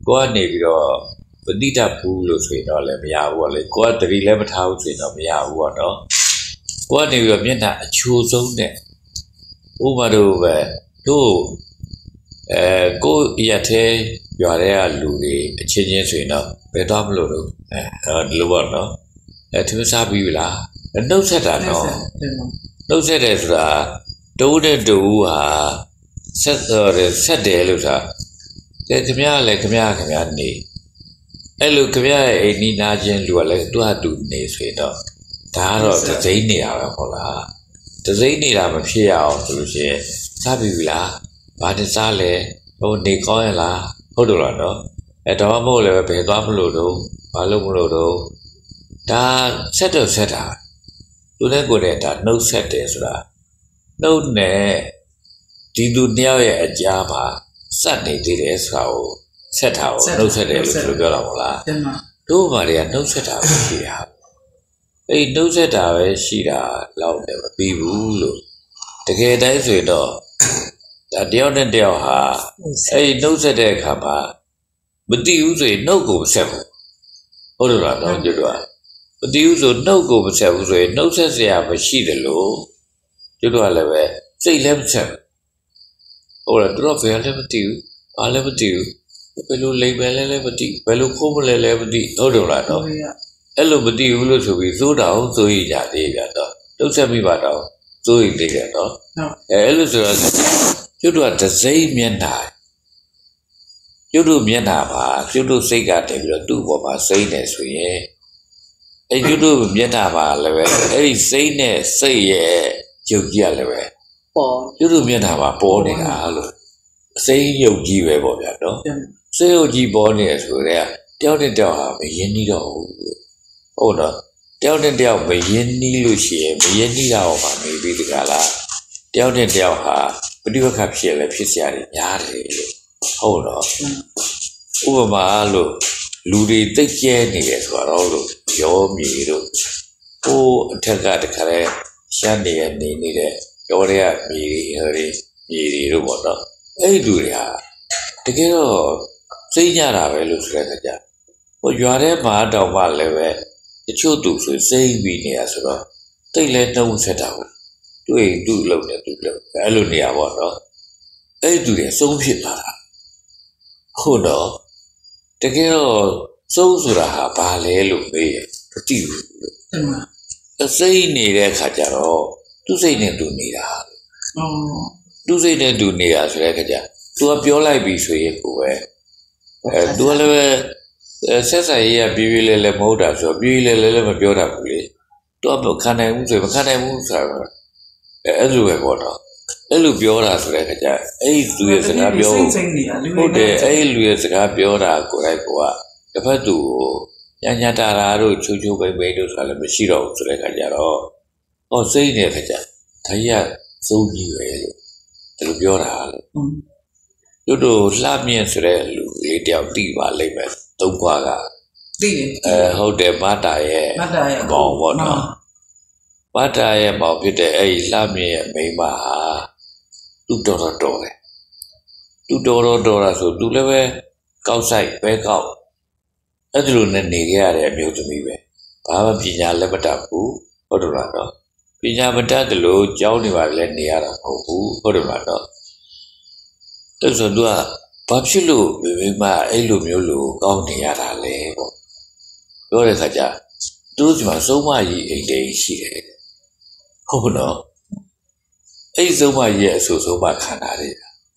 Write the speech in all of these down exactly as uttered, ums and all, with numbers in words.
ကိုကနေပြီးတော့ပဋိတတ်ဘူးလို့ဆိုရင်တော့လည်းမရဘူးပေါ့လေကိုကတတိလည်းမထားဘူးဆိုရင်တော့မရဘူးပေါ့နော်ကိုကနေပြီးတော့မျက်နှာအချိုဆုံးနဲ့ဥပမာတို့ပဲတို့အဲကိုရက်သေးရွာတဲ့လူတွေအချင်းချင်းဆိုရင်တော့ဘယ်တော့မလို့လို့အဲဒီလိုပေါ့နော်အဲသူစားပြီးပြီလားနှုတ်ဆက်တာနော်နှုတ်ဆက်တယ်ဆိုတာတိုးတဲ့တူဟာဆက်တော့ဆက်တယ်လို့ဆိုတာခင်ဗျားလည်းခင်ဗျားခင်ဗျားနေအဲ့လိုခင်ဗျားရဲ့အိမ်နီးနားချင်းလူကလည်းသူ့ဟာသူနေဆိုရင်တော့ဒါကတော့သစိမ့်နေတာပဲဟုတ်လားသစိမ့်နေတာမဖြစ်ရအောင်ဆိုလို့ရှိရင်စားပြီလားဘာတစားလဲဟိုနေကောင်းရလားဟုတ်တယ်လားနော်အဲတော့မဟုတ်လည်းဘယ်သွားမလို့တော့ဘာလို့မလို့တော့ဒါဆက်တော့ဆက်တာသူလည်းကိုယ်နဲ့ဒါနှုတ်ဆက်တယ်ဆိုတာနှုတ်နဲ့ဒီလူတယောက်ရဲ့အကြားမှာစက်နေသေးတယ်ဆိုတာကိုဆက်တာကိုနှုတ်ဆက်တယ်လို့ပြောတာမဟုတ်လားတို့ဘာတွေကနှုတ်ဆက်တာပဲရှိတာအဲ့နှုတ်ဆက်တာပဲရှိတာလောက်လည်းမပြီးဘူးလို့တကယ်တိုင်းဆိုရင်တော့ဒါတယောက်နဲ့တယောက်ဟာအဲ့နှုတ်ဆက်တဲ့အခါမှာမတိဘူးဆိုရင်နှုတ်ကိုမဆက်ဘူးဟုတ်တယ်လားတော့ကျွတ်တော့မတိဘူးဆိုနှုတ်ကိုမဆက်ဘူးဆိုရင်နှုတ်ဆက်စရာမရှိတယ်လို့ကျွတ်တော့လည်းပဲစိတ်လည်းမဆက်ဟုတ်လားတို့ဘယ်လည်းမတိဘူးဘာလည်းမတိဘူးဘယ်လိုလိမ်ပဲလဲလည်းမတိဘယ်လိုခိုးမလဲလည်းမတိဟုတ်တယ်လားတော့အဲ့လိုမတိဘူးလို့ဆိုပြီးစိုးတောင်စိုးရကြသေးကြတော့နှုတ်ဆက်မိပါတော့စိုးရသေးတယ်နော်အဲအဲ့လိုဆိုတော့ကျွတ်တော့တစိမ့်မျက်နှာကျွတ်တို့မျက်နှာမှာကျွတ်တို့စိတ်ကတည်းပြီးတော့သူ့ဘောမှာစိမ့်နေဆိုရင်အဲကျွတ်တို့မျက်နှာမှာလည်းပဲအဲ့ဒီစိမ့်နဲ့စိတ်ရဲ့ယုတ်ကြီးရလည်းပဲပေါ်ကျွတ်တို့မျက်နှာမှာပေါ်နေတာလို့စိတ်ယုတ်ကြီးပဲပေါ့ဗျာနော်စိတ်ယုတ်ကြီးပေါ်နေတယ်ဆိုတော့တယောက်နဲ့တယောက်ဟာမရင်းနှီးတော့ဘူးဟုတ်တော့တယောက်နဲ့တယောက်မရင်းနှီးလို့ရှိရင်မရင်းနှီးတာဟောမှာနေပြီးတကလားတယောက်နဲ့တယောက်ဟာပဋိပက္ခဖြစ်လဲဖြစ်စရာတွေများတယ်လို့ဟုတ်တော့ဥပမာလို့လူတွေတိတ်ကျဲနေတယ်ဆိုတော့လို့ရောမြေတို့ဟိုအထက်ကတခါလဲရှမ်းနေရနေနေတဲ့ရောတွေကမြေတွေမြေတွေတို့ပေါ့နော်အဲ့ဒီလူတွေဟာတကယ်တော့စိတ်ကြတာပဲလို့ဆိုတဲ့အခါကျဟိုရွာထဲမှာတောင်မှလည်းပဲတချို့သူဆိုစိတ်ပြီးနေရဆိုတော့တိတ်လဲနှုံးဆက်တာပေါ့တွေ့သူ့လုံးနဲ့သူ့လုံးအဲ့လိုနေရပါတော့အဲ့ဒီသူတွေဆုံးဖြစ်လာတာဟုတ်တော့တကယ်တော့စိုးဆိုတာဟာဘာလဲလို့မေးရမသိဘူးအစိမ့်နေတဲ့အခါကျတော့သူ့စိတ်နဲ့သူနေတာသူ့စိတ်နဲ့သူနေတာဆိုတဲ့အခါကျသူကပြောလိုက်ပြီဆိုရင်ကိုပဲအဲသူကလည်းဆက်ဆံရေးကပြေးပြေးလဲလဲမဟုတ်တာဆိုတော့ပြေးလဲလဲလဲမပြောတတ်ဘူးလေသူကခံနိုင်မှုဆိုမခံနိုင်ဘူးဆိုတော့အဲအဲ့လိုပဲပေါ့တော့အဲ့လိုပြောတာဆိုတဲ့အခါကျအဲ့ဒီလူရဲ့စကားပြောဟုတ်တယ်အဲ့ဒီလူရဲ့စကားပြောတာကိုယ်တိုင်ကတစ်ဖက်သူကိုညညတာတာတို့ချိုးချိုးပိမ့်ပိမ့်တို့ဆိုတာလည်းမရှိတော့ဘူးဆိုတဲ့အခါကျတော့ဟောစိတ်နေတဲ့အခါကျဒါကြီးကစိုးကြီးပဲလို့ဒီလိုပြောတာလို့တို့တို့လှမြင့်ဆိုတဲ့လူလေးတယောက်တိပါလိမ့်မယ်သုံးခွာကတိတယ်အဲဟုတ်တယ်မတာရဲ့မတာရဲ့ဘောင်ပေါ့နော်မတာရဲ့ဘောင်ဖြစ်တဲ့အဲ့ဒီလှမြင့်ရဲ့မိန်းမဟာသူတော်တော်တော်တယ်သူတော်တော်တော်တာဆိုသူလည်းပဲကောက်ဆိုင်ပဲကောက်အဲ့ဒီလိုနဲ့နေခဲ့ရတဲ့အမျိုးသမီးပဲဘာမှပညာလည်းမတတ်ဘူးဟုတ်တယ်လားနော်ပညာမတတ်တယ်လို့ကြောင်းနေပါလေနေရတာမဟုတ်ဘူးဟုတ်တယ်လားနော်အဲ့ဆိုသူကဘာဖြစ်လို့မိမအဲ့လိုမျိုးလို့ကောင်းနေရတာလဲပေါ့ပြောတဲ့ခါကျသူတို့ဒီမှာစုံမကြီးအိမ်တိန်ရှိတယ်ဟုတ်နော်အဲ့ဒီစုံမကြီးရဲ့အဆူဆုံးမခံတာတွေ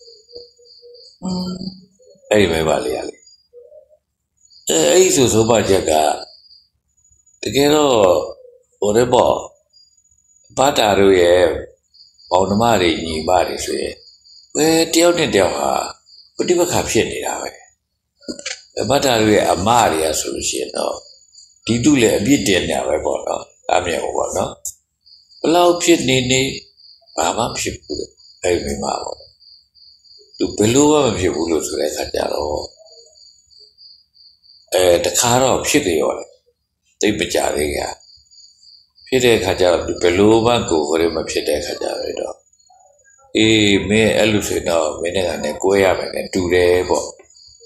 အဲ့ဒီပဲပါလေရလေအဲအဲ့ဒီဆိုဆုံးမချက်ကတကယ်တော့ဟိုတဲ့ပေါ့ဘာတာတို့ရဲ့ပေါင်နှမတွေညီမတွေဆိုရင်ဘယ်တယောက်နဲ့တယောက်ဟာပဋိပက္ခဖြစ်နေတာပဲဘာတာတို့ရဲ့အမတွေကဆိုလို့ရှိရင်တော့ဒီတုလည်းအပြစ်တင်နေပဲပေါ့နော်အမြဲပေါ့နော်ဘလောက်ဖြစ်နေနေဘာမှဖြစ်ဘူးလေအဲ့ဒီမှာပေါ့သူဘယ်လိုမှမဖြစ်ဘူးလို့ဆိုတဲ့အခါကျတော့အဲတခါတော့ဖြစ်ကြရောလေသိပကြသေးကဖြစ်တဲ့အခါကျတော့ဘယ်လိုမှကိုယ်ကိုယ်မဖြစ်တဲ့အခါကျတော့အေးမင်းအဲ့လိုဆိုတော့မင်းနဲ့ကလည်းကိုယ်ရမယ်နဲ့တူတယ်ပေါ့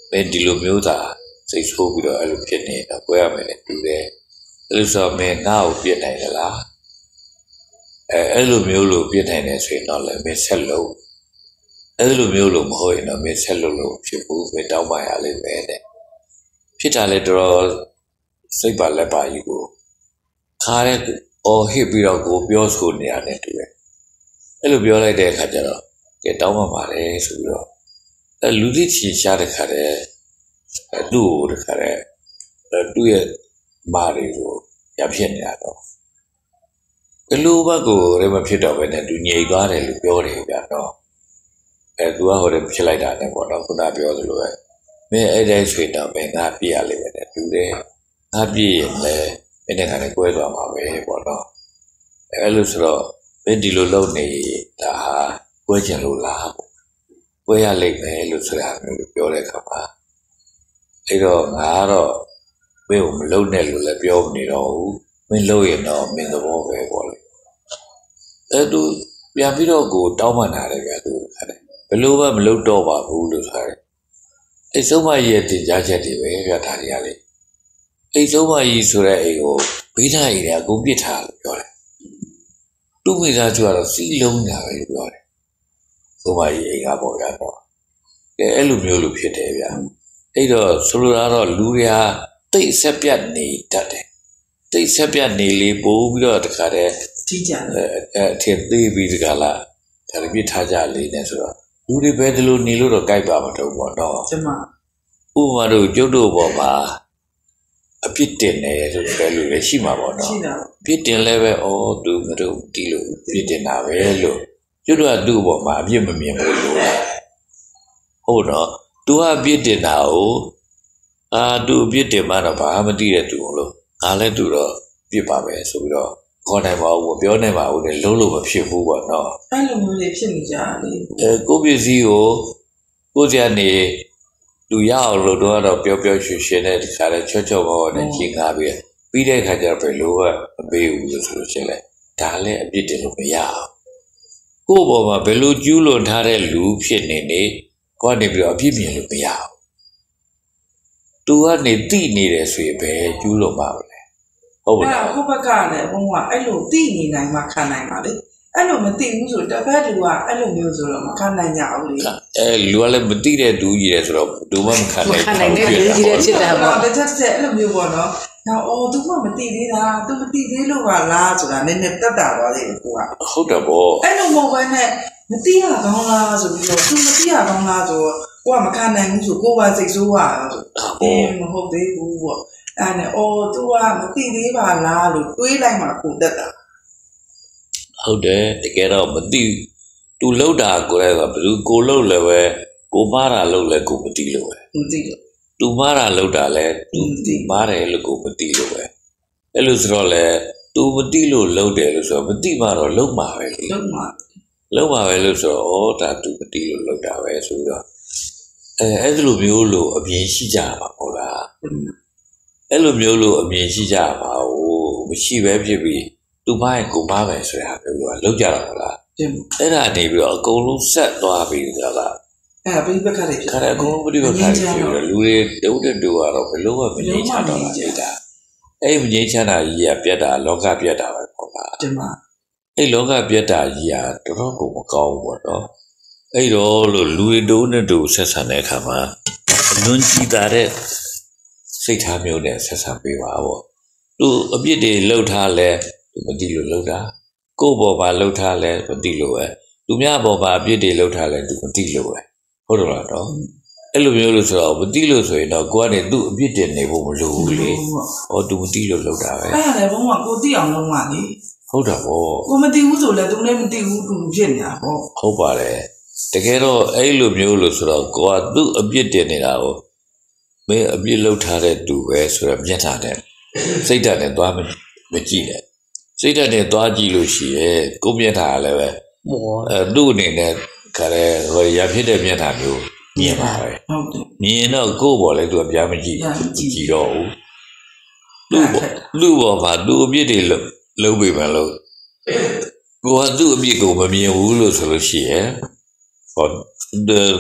မင်းဒီလိုမျိုးသာစိတ်ဆိုးပြီးတော့အဲ့လိုဖြစ်နေတော့ကိုရမယ်လေတူတယ်အဲ့လိုဆိုမင်းငါ့ကိုပြစ်နိုင်သလားအဲအဲ့လိုမျိုးလို့ပြစ်နိုင်တယ်ဆိုရင်တော့လည်းမင်းဆက်လို့အဲ့လိုမျိုးလို့မဟုတ်ရင်တော့မင်းဆက်လို့လို့ဖြစ်ဘူးမင်းတောင်းပါရလိမ့်မယ်တဲ့ဖြစ်တာလေတော့စိတ်ပါလက်ပါကြီးကိုခါတဲ့အော်ဟစ်ပြီးတော့ကိုပြောဆိုနေရတယ်တူတယ်အဲ့လိုပြောလိုက်တဲ့အခါကျတော့ကဲတောင်းပါပါတယ်ဆိုပြီးတော့အဲလူသိချီရှားတဲ့ခါတဲ့သူ့ကိုတခါတဲ့သူ့ရဲ့မာတွေကိုရဖြစ်နေတာတော့ဘယ်လိုဘက်ကိုလည်းမဖြစ်တော့ဘဲနဲ့သူညိတ်သွားတယ်လို့ပြောတယ်ဗျာတော့အဲသူကဟိုတည်းဖြစ်လိုက်တာနဲ့ပေါ့နော်ခုနပြောသလိုပဲမင်းအဲ့တိုင်းဆွေတော့မင်းငါပြည့်ရလိမ့်မယ်တဲ့သူတယ်ငါပြည့်ရင်လည်းမင်းနဲ့ခါနဲ့ကွဲသွားမှာပဲပေါ့နော်အဲ့လိုဆိုတော့မင်းဒီလိုလုပ်နေတာဟာကွဲချင်လို့လားပေါ့ကွဲရလိမ့်မယ်လို့ဆိုတာမျိုးပြောတဲ့အခါမှာအဲ့တော့ငါကတော့မင်းကိုမလုပ်နဲ့လို့လည်းပြောမနေတော့ဘူးမင်းလုပ်ရင်တော့မင်းသဘောပဲပေါ့လေအဲ့သူပြန်ပြီးတော့ကိုတောင်းပန်တာလေဗျာသူခါတယ်ဘယ်လိုမှမလုပ်တော့ပါဘူးလို့ဆိုတယ်အဲ့ဆုံးမကြီးရဲ့တင်ကြားချက်တွေပဲဗျာဒါတွေကလေအဲ့ဆုံးမကြီးဆိုတဲ့အိမ်ကိုဘေးသားကြီးတွေအကုန်ပြစ်ထားလို့ပြောတယ်သူ့မိသားစုကတော့စီးလုံးညာပဲပြောတယ်ဆုံးမကြီးအိမ်ကပေါ့ဗျာတော့ကဲအဲ့လိုမျိုးလို့ဖြစ်တယ်ဗျာအဲ့တော့ဆိုလိုတာတော့လူတွေဟာတိတ်ဆက်ပြတ်နေတတ်တယ်တိတ်ဆက်ပြတ်နေလေပို့ပြီးတော့တခါတည်းထိကြအဲအဲထင်သေးပြီးတခါလားဒါပြစ်ထားကြလေနဲ့ဆိုတော့လူတွေပဲဒီလိုနေလို့တော့ကြိုက်ပါမတော့ပေါ့နော်ကျမဥပမာတို့ကျုပ်တို့ဘောမှာအပြစ်တင်တယ်ဆိုတဲ့လူတွေရှိမှာပေါ့နော်ရှိတာပြစ်တင်လည်းပဲဩသူတို့ဒီလိုပြစ်တင်တာပဲလို့ကျုပ်တို့ကသူ့ဘောမှာအပြစ်မမြင်ဘူးလို့ဟုတ်တော့သူကပြစ်တင်တာကိုအာသူပြစ်တင်မှတော့ဘာမှမသိတဲ့သူလို့ငါလည်းသူတော့ပြစ်ပါပဲဆိုပြီးတော့ခေါ်နိုင်ပါဘူးပြောနိုင်ပါဘူးလေလုံးလို့မဖြစ်ဘူးပေါ့နော်အဲ့လိုမျိုးတွေဖြစ်နေကြတယ်အဲကိုပစ္စည်းကိုကိုကြနေသူရအောင်လို့တော့တော့ပျော်ပျော်ရွှင်ရွှင်နဲ့ဒီခါလဲချောချောမောနဲ့ချိန်ကားပြီးပြီးတဲ့ခါကျတော့ဘယ်လိုကမပေးဘူးလို့ဆိုလို့ရှိရင်လေဒါလည်းအပြစ်တင်လို့မရအောင်ကို့ဘောမှာဘယ်လိုကျူးလွန်ထားတဲ့လူဖြစ်နေနေကိုကနေပြီးတော့အပြစ်မြင်လို့မရအောင်သူကနေတိနေတယ်ဆိုရင်ပဲကျူးလွန်ပါမလဲဟုတ်ပါလားခုဘက်ကလည်းဘုံကအဲ့လိုတိနေနိုင်မှခံနိုင်ပါလေအဲ့လိုမသိဘူးဆိုတစ်ဖက်လူကအဲ့လိုမျိုးဆိုတော့မခံနိုင်ကြဘူးလေအဲလူကလည်းမသိတဲ့သူကြီးတယ်ဆိုတော့သူမှမခံနိုင်ဘူးခံနိုင်တဲ့လူကြီးတဲ့ဖြစ်တာပေါ့တစ်ချက်ချက်အဲ့လိုမျိုးပေါ့နော်နောက်အော်သူမှမသိသေးတာသူမသိသေးလို့ပါလားဆိုတာနည်းနည်းတက်တာပါလေကိုကဟုတ်တယ်ပေါ့အဲ့လိုမဟုတ်ဘဲနဲ့မသိရကောင်းလားဆိုပြီးတော့သူမသိရကောင်းလားဆိုကိုကမခံနိုင်ဘူးဆိုကိုပါစိတ်ဆိုးရအေးမဟုတ်သေးဘူးပေါ့အဲ့နဲ့အော်သူကမသိသေးပါလားလို့တွေးလိုက်မှကိုတက်တာဟုတ်တယ်တကယ်တော့မသိသူလှုပ်တာကိုလည်းဆိုဘယ်သူကိုလှုပ်လည်းပဲကိုမားတာလှုပ်လည်းကိုမသိလို့ပဲမသိလို့သူမားတာလှုပ်တာလည်းသူသိမားတယ်လို့ကိုမသိလို့ပဲအဲ့လိုဆိုတော့လေသူမသိလို့လှုပ်တယ်လို့ဆိုတော့မသိမှတော့လှုပ်မှာပဲလေလှုပ်မှာလှုပ်မှာပဲလို့ဆိုတော့ဩဒါသူမသိလို့လှုပ်တာပဲဆိုတော့အဲအဲ့လိုမျိုးလို့အမြင်ရှိကြပါဟုတ်လားအဲ့လိုမျိုးလို့အမြင်ရှိကြပါဘူးမရှိပဲဖြစ်ပြီးသူမရဲ့ကိုမပဲဆိုတာမျိုးကလောက်ကြတာဟုတ်လားအဲ့ဒါနေပြီးတော့အကုန်လုံးဆက်သွားပြီးကြလားအဲ့ဒါပြိပခါတွေဖြစ်ခါတယ်အကုန်လုံးပြိပခါတွေဖြစ်ပြီးလူတွေတုတ်တူကတော့ဘလို့မှမငြိမ်းချတော့လားအဲ့ဒါအဲ့မငြိမ်းချတာကြီးကပြတ်တာလောကပြတ်တာပဲပေါ့လားတင်ပါအဲ့လောကပြတ်တာကြီးကတော်တော်ကိုမကောင်းဘူးပေါ့နော်အဲ့တော့လို့လူတွေတုံးနဲ့တူဆက်ဆံတဲ့အခါမှာအလွန်ကြည်သာတဲ့စိတ်ထားမျိုးနဲ့ဆက်ဆံပေးပါပေါ့သူအပြစ်တွေလှုပ်ထားလဲသူမသိလို့လှုပ်တာကိုယ့်ဘောပါလှုပ်ထားလဲမသိလို့ပဲသူများဘောပါအပြစ်တွေလှုပ်ထားလဲသူမသိလို့ပဲဟုတ်တယ်လားတော့အဲ့လိုမျိုးလို့ဆိုတော့မသိလို့ဆိုရင်တော့ကိုကနေသူ့အပြစ်တင်နေဖို့မလိုဘူးလေဟောသူမသိလို့လှုပ်တာပဲအဲ့ဒါလည်းဘုံကကိုသိအောင်လုပ်မှလေဟုတ်တာပေါ့ကိုမသိဘူးဆိုလဲသူလည်းမသိဘူးသူဖြစ်နေတာပေါ့ဟုတ်ပါတယ်တကယ်တော့အဲ့လိုမျိုးလို့ဆိုတော့ကိုကသူ့အပြစ်တင်နေတာကိုမင်းအပြစ်လှုပ်ထားတဲ့သူပဲဆိုတော့မျက်နှာနဲ့စိတ်ဓာတ်နဲ့သွားမကြည့်နဲ့စိတ်ဓာတ်နဲ့သွားကြည့်လို့ရှိရဲ့ကိုမျက်နှာလည်းပဲအဲသူ့အနေနဲ့ခါရဲဟိုရဖြစ်တဲ့မျက်နှာမျိုးမြင်ပါပဲဟုတ်တယ်မြင်တော့ကိုဘောလည်းသူကပြားမကြည့်ကြည့်တော့ဘူးလူဘောလူဘောမှာသူ့အပြစ်တွေလုံးပေးမှလို့ကိုကသူ့အပြစ်ကိုမမြင်ဘူးလို့ဆိုလို့ရှိရဲ့ဟော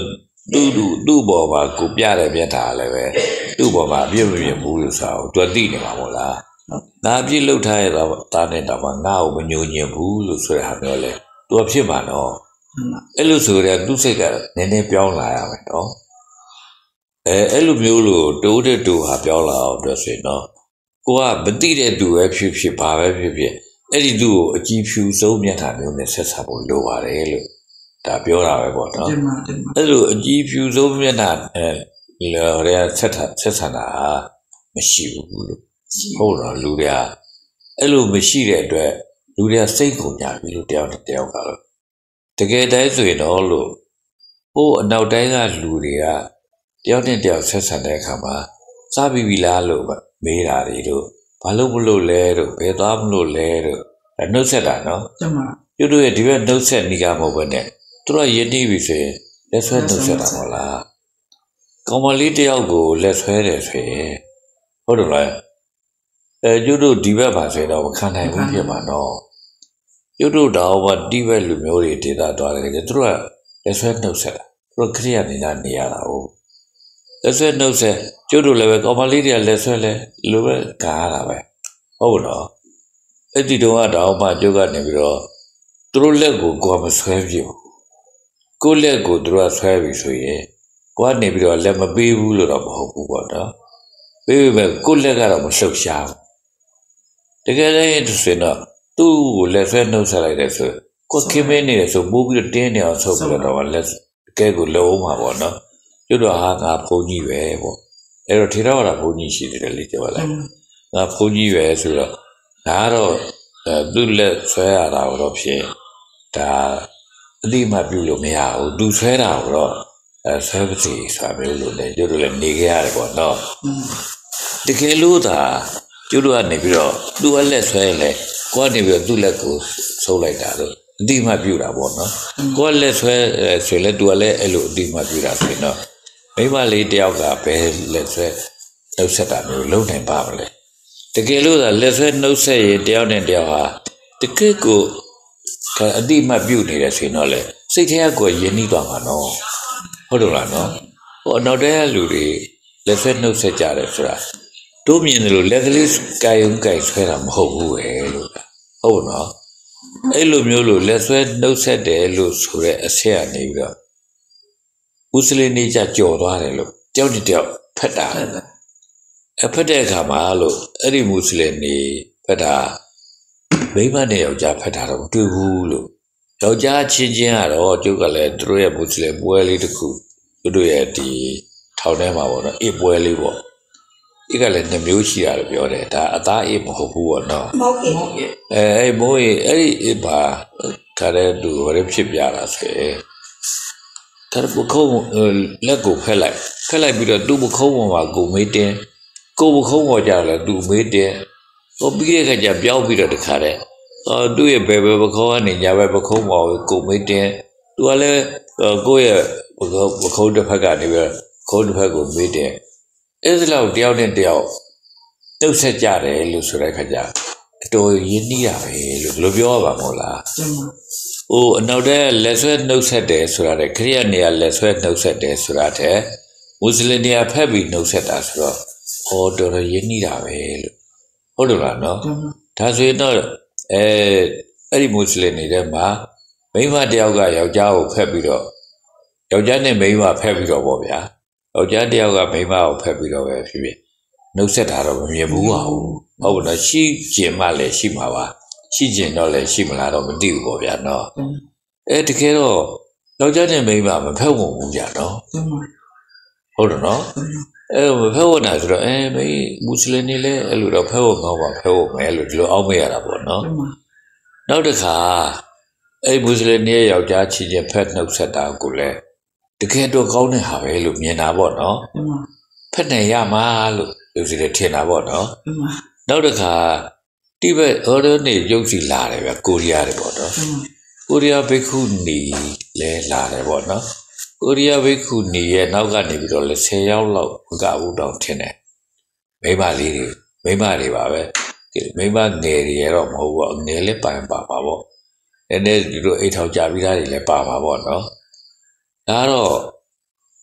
တူတူတူ့ပေါ်မှာကိုပြတယ်ပြတာလည်းပဲတူ့ပေါ်မှာအပြစ်မပြစ်ဘူးလို့ဆိုတော့သူသိနေမှာမို့လားငါအပြစ်လုပ်ထားရတော့တာနဲ့တော့ငါ့ကိုမညှို့ညင်ဘူးလို့ဆိုတဲ့ဟာမျိုးလေသူကဖြစ်မှာတော့အဲ့လိုဆိုတဲ့သူ့စိတ်ကနည်းနည်းပြောင်းလာရမယ်နော်အဲအဲ့လိုမျိုးလို့တိုးတဲ့တူဟာပြောင်းလာအောင်အတွက်ဆိုရင်တော့ကိုကမသိတဲ့သူပဲဖြစ်ဖြစ်ဘာပဲဖြစ်ဖြစ်အဲ့ဒီသူ့ကိုအကြည့်ဖြူဆုံးမျက်နှာမျိုးနဲ့ဆက်ဆံဖို့လိုပါတယ်လို့ဒါပြောတာပဲပေါ့နော်အဲ့လိုအကြည့်ဖြူဆုံးမျက်နှာအဲလေရဆက်ဆက်ဆံတာမရှိဘူးလို့ဟုတ်တော့လူတွေကအဲ့လိုမရှိတဲ့အတွက်လူတွေကစိတ်ကုန်ကြပြီလို့တယောက်တစ်ယောက်ကတော့တကယ်တမ်းဆိုရင်တော့လို့ဟိုအနောက်တိုင်းကလူတွေကတယောက်နဲ့တယောက်ဆက်ဆံတဲ့အခါမှာစားပြီးပြီလားလို့မေးတာတွေတို့ဘာလို့မလို့လဲတို့ဘယ်သွားမလို့လဲတို့နှုတ်ဆက်တာနော်ကျမကျွတ်တို့ရဲ့ဒီဘက်နှုတ်ဆက်နေကြမဟုတ်ဘဲနဲ့သူတို့ရည်တည်ပြီဆိုရင်လက်ဆွဲနှုတ်ဆက်တာမဟုတ်လားကောင်မလေးတယောက်ကိုလက်ဆွဲတယ်ဆိုရင်ဟုတ်တယ်လားအဲကျွတ်တို့ဒီဘက်ပါဆိုတော့မခံနိုင်ဘူးဖြစ်မှာနော်ကျွတ်တို့တော့ဘာဒီဘက်လူမျိုးတွေဒေတာသွားတယ်သူတို့ကလက်ဆွဲနှုတ်ဆက်တာသူတို့ခရိယာနေတာနေရတာဟုတ်လက်ဆွဲနှုတ်ဆက်ကျွတ်တို့လည်းပဲကောင်မလေးတွေကလက်ဆွဲလဲလိုပဲကားရတာပဲဟုတ်တော့အဲ့ဒီတော့တော့မှကျွတ်ကနေပြီးတော့သူတို့လက်ကိုကိုယ်မဆွဲပြဘူးကိုယ့်လက်ကိုသူတို့ကဆွဲပြီဆိုရင်ကိုကနေပြီးတော့လက်မပေးဘူးလို့တော့မဟုတ်ဘူးပေါ့နော်ပေးပေမဲ့ကိုယ့်လက်ကတော့မလှုပ်ရှားဘူးတကယ်လည်းသူဆိုတော့သူ့ကိုလက်ဆွဲနှုတ်ဆက်လိုက်တယ်ဆိုကိုခင်မင်းနေတယ်ဆိုပိုးပြီးတော့တင်းနေအောင်ဆုပ်ပြီးတော့လက်တကယ်ကိုလုံးမှာပေါ့နော်ကျွတ်တော့ဟာငါဘုန်းကြီးပဲပေါ့အဲ့တော့ထေရဝါဒဘုန်းကြီးရှိတယ်လေပြောလိုက်ငါဘုန်းကြီးပဲဆိုတော့ဒါကတော့သူ့လက်ဆွဲရတာတော့ဖြစ်ဒါအတိမပြုလို့မရဘူးသူဆွဲတာတော့အဲဆွဲပါစီဆိုတာမျိုးလို့လေကျွတ်တို့လည်းနေခဲ့ရတယ်ပေါ့နော်တကယ်လို့သာကျွတ်တို့ကနေပြီးတော့သူ့အလက်ဆွဲလဲကိုကနေပြီးတော့သူ့လက်ကိုဆုပ်လိုက်တာတော့အတိမပြုတာပေါ့နော်ကိုကလက်ဆွဲဆွဲလဲသူကလည်းအဲ့လိုအတိမပြုတာဆိုရင်တော့မိမလေးတယောက်ကဘယ်လက်ဆွဲနှုတ်ဆက်တာမျိုးလုံးနိုင်ပါမလဲတကယ်လို့သာလက်ဆွဲနှုတ်ဆက်ရင်တယောက်နဲ့တယောက်ဟာတကယ်ကိုအတိမပြုတ်နေတယ်ဆိုရင်တော့လေစိတ်ထဲကကိုယဉ်နှီးသွားမှာနော်ဟုတ်တယ်လားနော်ဟိုနောက်တဲ့လူတွေလက်ဆွဲနှုတ်ဆက်ကြတယ်ဆိုတာတို့မြင်တယ်လို့လက်ကလေးကိုင်ုံကိုင်ဆွဲတာမဟုတ်ဘူးပဲလို့ဟုတ်နော်အဲ့လိုမျိုးလို့လက်ဆွဲနှုတ်ဆက်တယ်လို့ဆိုတဲ့အဆက်ကနေပြီးတော့ဦးစလင်းနေကြကြော်သွားတယ်လို့တယောက်တယောက်ဖက်တာအဖက်တဲ့အခါမှာလို့အဲ့ဒီမွတ်စလင်နေဖက်တာမိမနဲ့ယောက်ျားဖက်တာတော့မတွေ့ဘူးလို့ယောက်ျားချင်းချင်းကတော့ကျုပ်ကလည်းသူတို့ရဲ့မွတ်စလင်ပွဲလေးတစ်ခုသူတို့ရဲ့ဒီထောင်ထဲမှာပေါ့နော်အေးပွဲလေးပေါ့အေးကလည်းနှမျိုးရှိတာလို့ပြောတယ်ဒါအသားအေးမဟုတ်ဘူးပေါ့နော်မဟုတ်ဘူးအဲအဲ့မိုးအေးအဲ့ဒီအေးပါခါတဲ့သူဘာဖြစ်ပြတာဆိုဒါပခုံးလက်ကိုဖက်လိုက်ဖက်လိုက်ပြီးတော့သူ့ပခုံးပေါ်မှာကိုမေးတင်းကိုပခုံးပေါ်ကြတယ်သူမေးတင်းဟိုပြီးတဲ့ခါကျပြောင်းပြီးတော့တခါတဲ့အော်သူ့ရဲ့ဘယ်ဘယ်ပခုံးကနေညာဘက်ပခုံးပေါ်ကိုမေးတင်းသူကလည်းကိုယ့်ရဲ့ပခုံးတစ်ဖက်ကနေပြီးတော့ခုံးတစ်ဖက်ကိုမေးတင်းအဲ့ဒါလောက်တယောက်နဲ့တယောက်နှုတ်ဆက်ကြတယ်လို့ဆိုတဲ့ခါကျအတော်ရင်းနှီးတာပဲလို့ဒီလိုပြောရပါမို့လားဟိုအနောက်တဲ့လက်ဆွဲနှုတ်ဆက်တယ်ဆိုတာတဲ့ခရိယာနေရာလက်ဆွဲနှုတ်ဆက်တယ်ဆိုတာတဲ့မွတ်စလင်နေရာဖက်ပြီးနှုတ်ဆက်တာဆိုတော့ဟောတော်တော်ရင်းနှီးတာပဲလို့ဟုတ်တယ်လားနော်ဒါဆိုရင်တော့အဲအဲ့ဒီမွတ်စလင်နေတဲ့မှာမိန်းမတယောက်ကယောက်ျားကိုဖက်ပြီးတော့ယောက်ျားနဲ့မိန်းမဖက်ပြီးတော့ပေါ့ဗျာယောက်ျားတယောက်ကမိန်းမကိုဖက်ပြီးတော့ပဲဖြစ်ဖြစ်နှုတ်ဆက်တာတော့မမြင်ဘူးပါဘူးဟုတ်ပါတော့ရှိကျင်မှလည်းရှိမှာပါရှိကျင်တော့လည်းရှိမလားတော့မသိဘူးပေါ့ဗျာနော်အဲတကယ်တော့ယောက်ျားနဲ့မိန်းမမဖက်ဝင်ဘူးဗျာနော်ဟုတ်တယ်နော်အဲမဖက်ဝင်တာဆိုတော့အဲမိမွတ်စလင်တွေလည်းအဲ့လိုတော့ဖက်ဝင်တော့ပါဖက်ဝင်မယ်လို့ဒီလိုအောက်မေ့ရတာပေါ့နော်နောက်တစ်ခါအဲ့မွတ်စလင်တွေယောက်ျားချီချင်းဖက်နှုတ်ဆက်တာကိုလည်းတကယ်တော့ကောင်းတဲ့ဟာပဲလို့မြင်တာပေါ့နော်ဖက်နေရမှာလို့လူစီတွေထင်တာပေါ့နော်နောက်တစ်ခါတိဘက်အော်ဒိုနေရုပ်စီလာတယ်ဗျကိုရီးယားတွေပေါ့နော်ကိုရီးယားဘိက္ခုနီလဲလာတယ်ပေါ့နော်ကိုရီးယားဘိက္ခုနီရဲ့နောက်ကနေပြီးတော့လဲဆယ်ယောက်လောက်မကဘူးတောင်ထင်တယ်မိမလေးတွေမိမတွေပါပဲမိမငယ်တွေရတော့မဟုတ်ဘူးငယ်လေးပိုင်ပါပါပေါ့နည်းနည်းဒီလိုအိတ်ထောင်ကြပြီးသားတွေလည်းပါပါပေါ့နော်ဒါတော့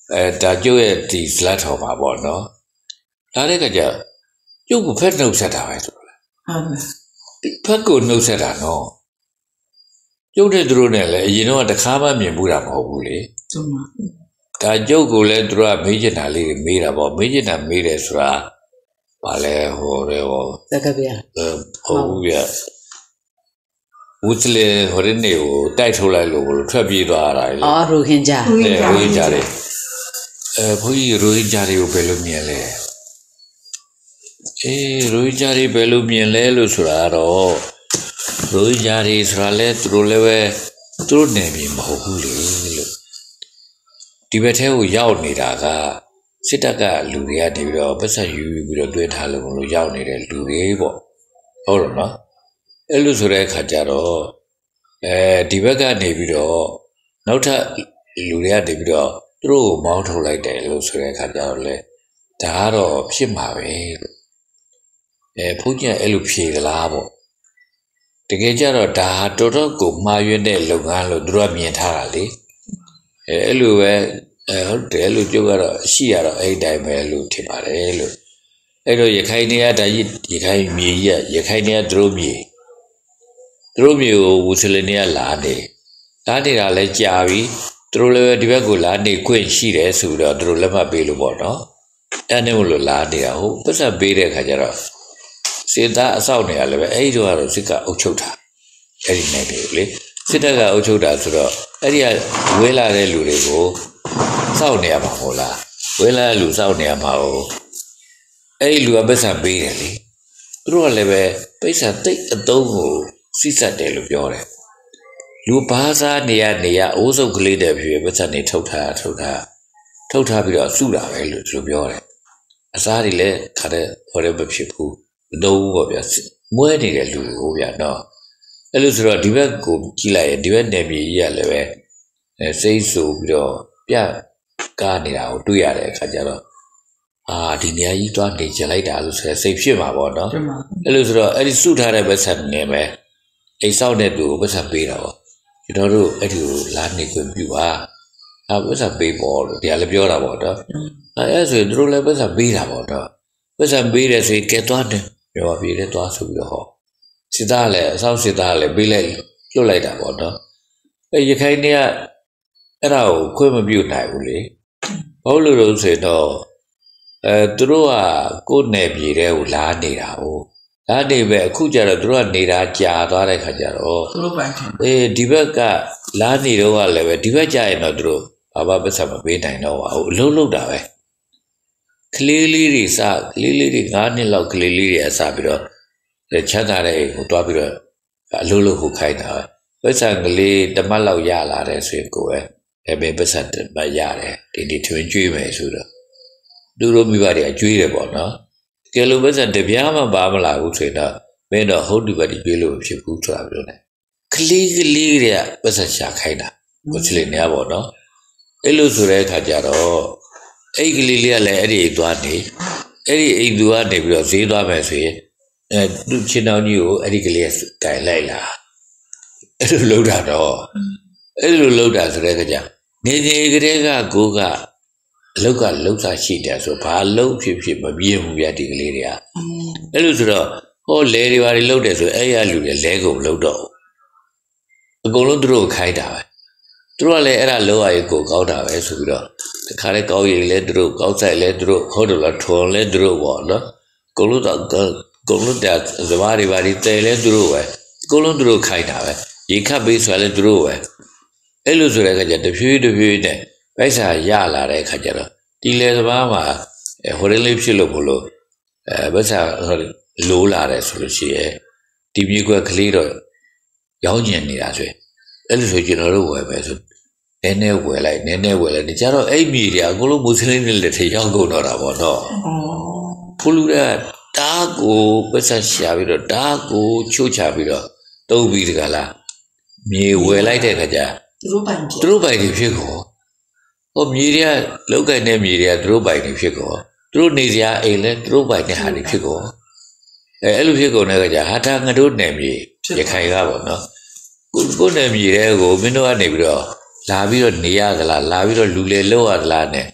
အဲဒါကျုပ်ရဲ့ဒီဇလတ်ထော်ပါပေါ့နော်ဒါတဲ့ကကြကျုပ်ကဖက်နှုတ်ဆက်တာပဲဆိုတော့ဟုတ်ဖက်ကိုနှုတ်ဆက်တာနော်ကျုပ်တဲ့သူတို့နဲ့လည်းအရင်တော့တခါမှမြင်ဘူးတာမဟုတ်ဘူးလေဒါကျုပ်ကိုလည်းသူတို့ကမေးချင်တာလေးမေးတာပေါ့မေးချင်တာမေးတယ်ဆိုတာဘာလဲဟိုရဲဟောတကဗျာဟုတ်ဘူးဗျဦးစလေဟိုရင်းနေကိုတိုက်ထုတ်လိုက်လို့ဘလို့ထွက်ပြေးသွားတာလေအော်ရိုဟင်ဂျာရိုဟင်ဂျာတွေအဲဘုန်းကြီးရိုဟင်ဂျာတွေကိုဘယ်လိုမြင်လဲအေးရိုဟင်ဂျာတွေဘယ်လိုမြင်လဲလို့ဆိုတာတော့ရိုဟင်ဂျာတွေဆိုတာလဲသူတို့လည်းပဲသူတို့နေပြီမဟုတ်ဘူးလေလို့ဒီဘက်ထဲကိုရောက်နေတာကစစ်တပ်ကလူတွေကနေပြီးတော့ပတ်ဆက်ယူပြီးတော့တွဲထားလို့မလို့ရောက်နေတဲ့လူတွေပေါ့ဟုတ်တော့နော်အဲ့လိုဆိုတဲ့အခါကျတော့အဲဒီဘက်ကနေပြီးတော့နောက်ထပ်လူတွေကနေပြီးတော့သူတို့ကိုမောင်းထုတ်လိုက်တယ်လို့ဆိုတဲ့အခါကျတော့လေဒါကတော့ဖြစ်မှာပဲလို့အဲဘုန်းကြီးအဲ့လိုဖြေသလားပေါ့တကယ်ကြတော့ဒါတော်တော်ကိုမှားယွင်းတဲ့လုပ်ငန်းလို့သူတို့ကမြင်ထားတာလေအဲအဲ့လိုပဲအဲဟုတ်တယ်လို့ပြောကတော့ရှိရတော့အဲ့တိုင်းပဲလို့ထင်ပါတယ်လို့အဲ့တော့ရခိုင်နေရဒါကြီးရခိုင်မြေကြီးရခိုင်နေရသူတို့မြေသူတို့မြေကိုဝူစလင်တွေကလာနေလာနေတာလဲကြာပြီသူတို့လည်းဒီဘက်ကိုလာနေခွင့်ရှိတယ်ဆိုတော့သူတို့လက်မှတ်ပေးလို့ပေါ့နော်အဲ့နဲ့မလို့လာနေတာဟုတ်ပတ်သက်ပေးတဲ့ခါကျတော့စစ်သားအဆောက်နေရလည်းပဲအဲ့ဒီတော့ကတော့စစ်ကအုပ်ချုပ်တာအဲ့ဒီနေတယ်လေစစ်တပ်ကအုပ်ချုပ်တာဆိုတော့အဲ့ဒီကဝေးလာတဲ့လူတွေကိုစောင့်နေရမှာမဟုတ်လားဝေးလာတဲ့လူစောင့်နေရမှာဟုတ်အဲ့ဒီလူကပတ်သက်ပေးတယ်လေသူတို့ကလည်းပဲပိဿာတိတ်အတုံးကိုစိစက်တယ်လို့ပြောတယ်လူဘာသာနေရနေရအိုးစုပ်ကလေးတဲ့ဖြစ်ပတ်သက်နေထုတ်ထားထုတ်ထားထုတ်ထားပြီးတော့စုတာပဲလို့သူတို့ပြောတယ်အစားတွေလည်းခါတဲ့ဟောတယ်မဖြစ်ဘူးမတော့ဘူးပေါ့ဗျာမွဲနေတဲ့လူကိုဗျာနော်အဲ့လိုဆိုတော့ဒီဘက်ကိုကြည့်လိုက်ရင်ဒီဘက်နယ်မြေကြီးကလည်းပဲအဲစိတ်ဆိုပြီးတော့ပြကားနေတာကိုတွေ့ရတဲ့အခါကျတော့အာဒီနေရာကြီးတွားနေကြလိုက်တာလို့ဆိုရယ်စိတ်ဖြစ်မှာပေါ့နော်အဲ့လိုဆိုတော့အဲ့ဒီစုထားတဲ့ဘက်ဆက်နေမယ်အိမ်ဆောက်တဲ့သူကိုဘက်ဆက်ပေးတာပေါ့ကျွန်တော်တို့အဲ့ဒီကိုလာနေခွင့်ပြုပါအဲ့ဘက်ဆက်ပေးပေါ့လို့တရားလည်းပြောတာပေါ့နော်အဲ့ဆိုရင်တို့လည်းဘက်ဆက်ပေးတာပေါ့နော်ဘက်ဆက်ပေးတယ်ဆိုရင်ကဲသွားတယ်ပြောပြတယ်သွားဆိုပြီးတော့ဟောစစ်သားလည်းအဆောက်စစ်သားလည်းပေးလိုက်လွတ်လိုက်တာပေါ့နော်အဲ့ရခိုင်နေကအဲ့ဒါကိုခွင့်မပြုနိုင်ဘူးလေဘာလို့လို့ဆိုတော့အဲသူတို့ကကိုယ်နယ်ပြည်တဲ့ကိုလာနေတာဟုတ်လာနေပဲအခုကျတော့သူတို့ကနေတာကြာသွားတဲ့ခါကျတော့သူတို့ပိုင်တယ်အေးဒီဘက်ကလာနေတော့ကလည်းပဲဒီဘက်ကြာရင်တော့သူတို့ဘာမှပတ်သက်မပေးနိုင်တော့ပါဘူးအလုံးလုံးတာပဲကလေးလေးတွေစကလေးလေးတွေ၅နှစ်လောက်ကလေးလေးတွေအစပြီးတော့ချမ်းသာတဲ့ဟိုတွားပြီးတော့အလုံးလုံးကိုခိုင်းတာပဲပတ်စံကလေးတမတ်လောက်ရလာတယ်ဆိုရင်ကိုယ်ပဲအဲ့ပဲပတ်စံမရတယ်ဒီဒီထွင်ကျွေးမယ်ဆိုတော့သူတို့မိဘတွေကကျွေးတယ်ပေါ့နော်တကယ်လို့ပတ်စံတပြားမှပါမလာဘူးဆိုတော့မင်းတော့ဟုတ်ဒီဘက်ဒီကျွေးလို့ဖြစ်ဘူးဆိုတာပြောတယ်ကလေးကလေးတွေကပတ်စံရှာခိုင်းတာကိုချစ်လေးနေရပေါ့နော်အဲ့လိုဆိုတဲ့အခါကျတော့အဲ့ကလေးလေးကလည်းအဲ့ဒီသွားနေအဲ့ဒီအိမ်သူကနေပြီးတော့ဈေးသွားမယ်ဆိုရင်အဲသူ့ချင်းတော်ကြီးကိုအဲ့ဒီကလေးကတိုင်လိုက်လာအဲ့လိုလုပ်တာတော့အဲ့လိုလုပ်တာဆိုတဲ့အခါကျနေနေကလေးကကိုကအလောက်ကလောက်စားရှိတယ်ဆိုဘာလုံးဖြစ်ဖြစ်မပြေဘူးဗျာဒီကလေးတွေကအဲ့လိုဆိုတော့ဟောလဲတွေဘာတွေလုပ်တယ်ဆိုအဲ့ရလူတွေလဲကုန်လုပ်တော့အကုန်လုံးသူတို့ခိုင်းတာပဲသူတို့ကလည်းအဲ့ဒါလောရရေးကိုကောက်တာပဲဆိုပြီးတော့တခါလေကောက်ရည်လဲသူတို့ကောက်ဆိုင်လဲသူတို့ဟုတ်တယ်လားထွန်လဲသူတို့ပေါ့နော်အကုန်လုံးတော့ကုန်လို့တဲ့ဇမားတွေဘာတွေတဲလဲသူတို့ပဲအကုန်လုံးသူတို့ခိုင်းတာပဲရေခတ်ပေးဆိုလဲသူတို့ပဲအဲ့လိုဆိုတဲ့အခါကျတဖြည်းတဖြည်းနဲ့ပိုက်ဆာရလာတဲ့အခါကျတော့ဒီလေသမားမှာဟိုရင်းလေးဖြစ်လို့မလို့အဲပိုက်ဆာလိုးလာတယ်ဆိုလို့ရှိရဲ့ဒီမြေကွက်ကလေးတော့ရောင်းကျင်နေတာဆိုရင်အဲ့လိုဆိုကျွန်တော်တို့ဝယ်ပဲဆိုနည်းနည်းဝယ်လိုက်နည်းနည်းဝယ်လိုက်ကြတော့အဲ့မြေတွေအကုန်လုံးမွတ်စလင်တွေလက်ထဲရောက်ကုန်တော့တာပေါ့နော်ဖူလူကတားကိုပိုက်ဆာရှာပြီးတော့တားကိုချိုးချပြီးတော့တုံးပြီးတကလားမြေဝယ်လိုက်တဲ့ခါကျသူတို့ပိုင်သူတို့ပိုင်တွေဖြစ်ကောဟောမြေတွေကလောက်ကင်တဲ့မြေတွေကသူတို့ပိုင်တွေဖြစ်ကောသူတို့နေစရာအိမ်လဲသူတို့ပိုင်တဲ့ဟာတွေဖြစ်ကောအဲအဲ့လိုဖြစ်ကုန်တဲ့ခါကျဟာတာငါတို့နယ်မြေရခိုင်ကပေါ့နော်ကိုကိုနယ်မြေတွေကိုမင်းတို့ကနေပြီးတော့လာပြီးတော့နေရသလားလာပြီးတော့လူလေလောက်ရသလားနဲ့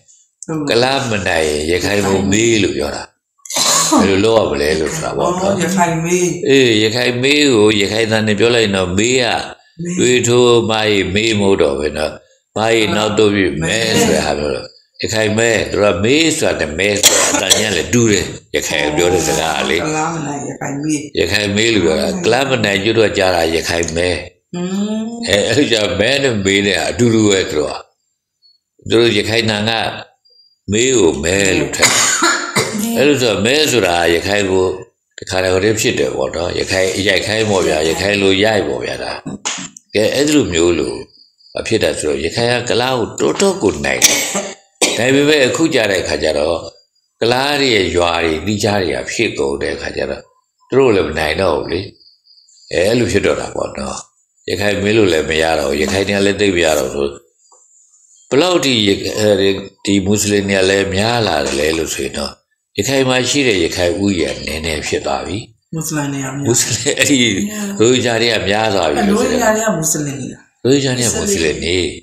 ကလားမနိုင်ရခိုင်ကိုမေးလို့ပြောတာဘယ်လိုလုပ်ရမလဲလို့ဆိုတာပေါ့နော်ရခိုင်မေးအေးရခိုင်မေးကိုရခိုင်သားနဲ့ပြောလိုက်တော့မေးကတွေးထိုးမာရီမေးမဟုတ်တော့ပဲနော်မာရီနောက်တော့ပြီမဲဆိုတာဟာပြောတော့ရခိုင်မဲသူကမေးဆိုတာမဲဆိုတာအတန်ညာလည်းတူတယ်ရခိုင်ပြောတဲ့စကားလေကလားမနိုင်ရခိုင်မေးရခိုင်မေးလို့ပြောတာကလားမနိုင်ကျွတ်တော့ကြားတာရခိုင်မဲအဲအဲ့လိုကြမဲနဲ့မေးတယ်အတူတူပဲသူကသူတို့ရခိုင်နာကမေးကိုမဲလို့ထက်အဲ့လိုဆိုမဲဆိုတာရခိုင်ကိုတခါတည်းဟိုတည်းဖြစ်တယ်ပေါ့နော်ရခိုင်ရိုက်ခိုင်းပေါ့ဗျာရခိုင်လိုရိုက်ပေါ့ဗျာဒါကဲအဲ့လိုမျိုးလို့ဖြစ်တာဆိုတော့ရခိုင်ကကလားကိုတိုးတိုးကိုနိုင်တယ်ဒါပေမဲ့အခုကြတဲ့အခါကျတော့ကလားရဲ့ရွာတွေတိကျတွေကဖြစ်ကုန်တဲ့အခါကျတော့သူတို့လည်းမနိုင်တော့ဘူးလေအဲအဲ့လိုဖြစ်တော့တာပေါ့နော်ရခိုင်မင်းလို့လည်းမရတော့ရခိုင်တွေကလည်းသိပ်မရတော့ဆိုဘလောက်ဒီဒီမွတ်စလင်တွေလည်းများလာတယ်လေလို့ဆိုရင်တော့ရခိုင်မှာရှိတဲ့ရခိုင်ဥယျာဉ်နည်းနည်းဖြစ်သွားပြီမွတ်စလင်တွေကမွတ်စလင်အဲ့ဒီရိုဟင်ဂျာတွေကများသွားပြီလို့ဆိုတော့ရိုဟင်ဂျာတွေကမွတ်စလင်တွေလားရိုဟင်ဂျာတွေကမွတ်စလင်တွေဩ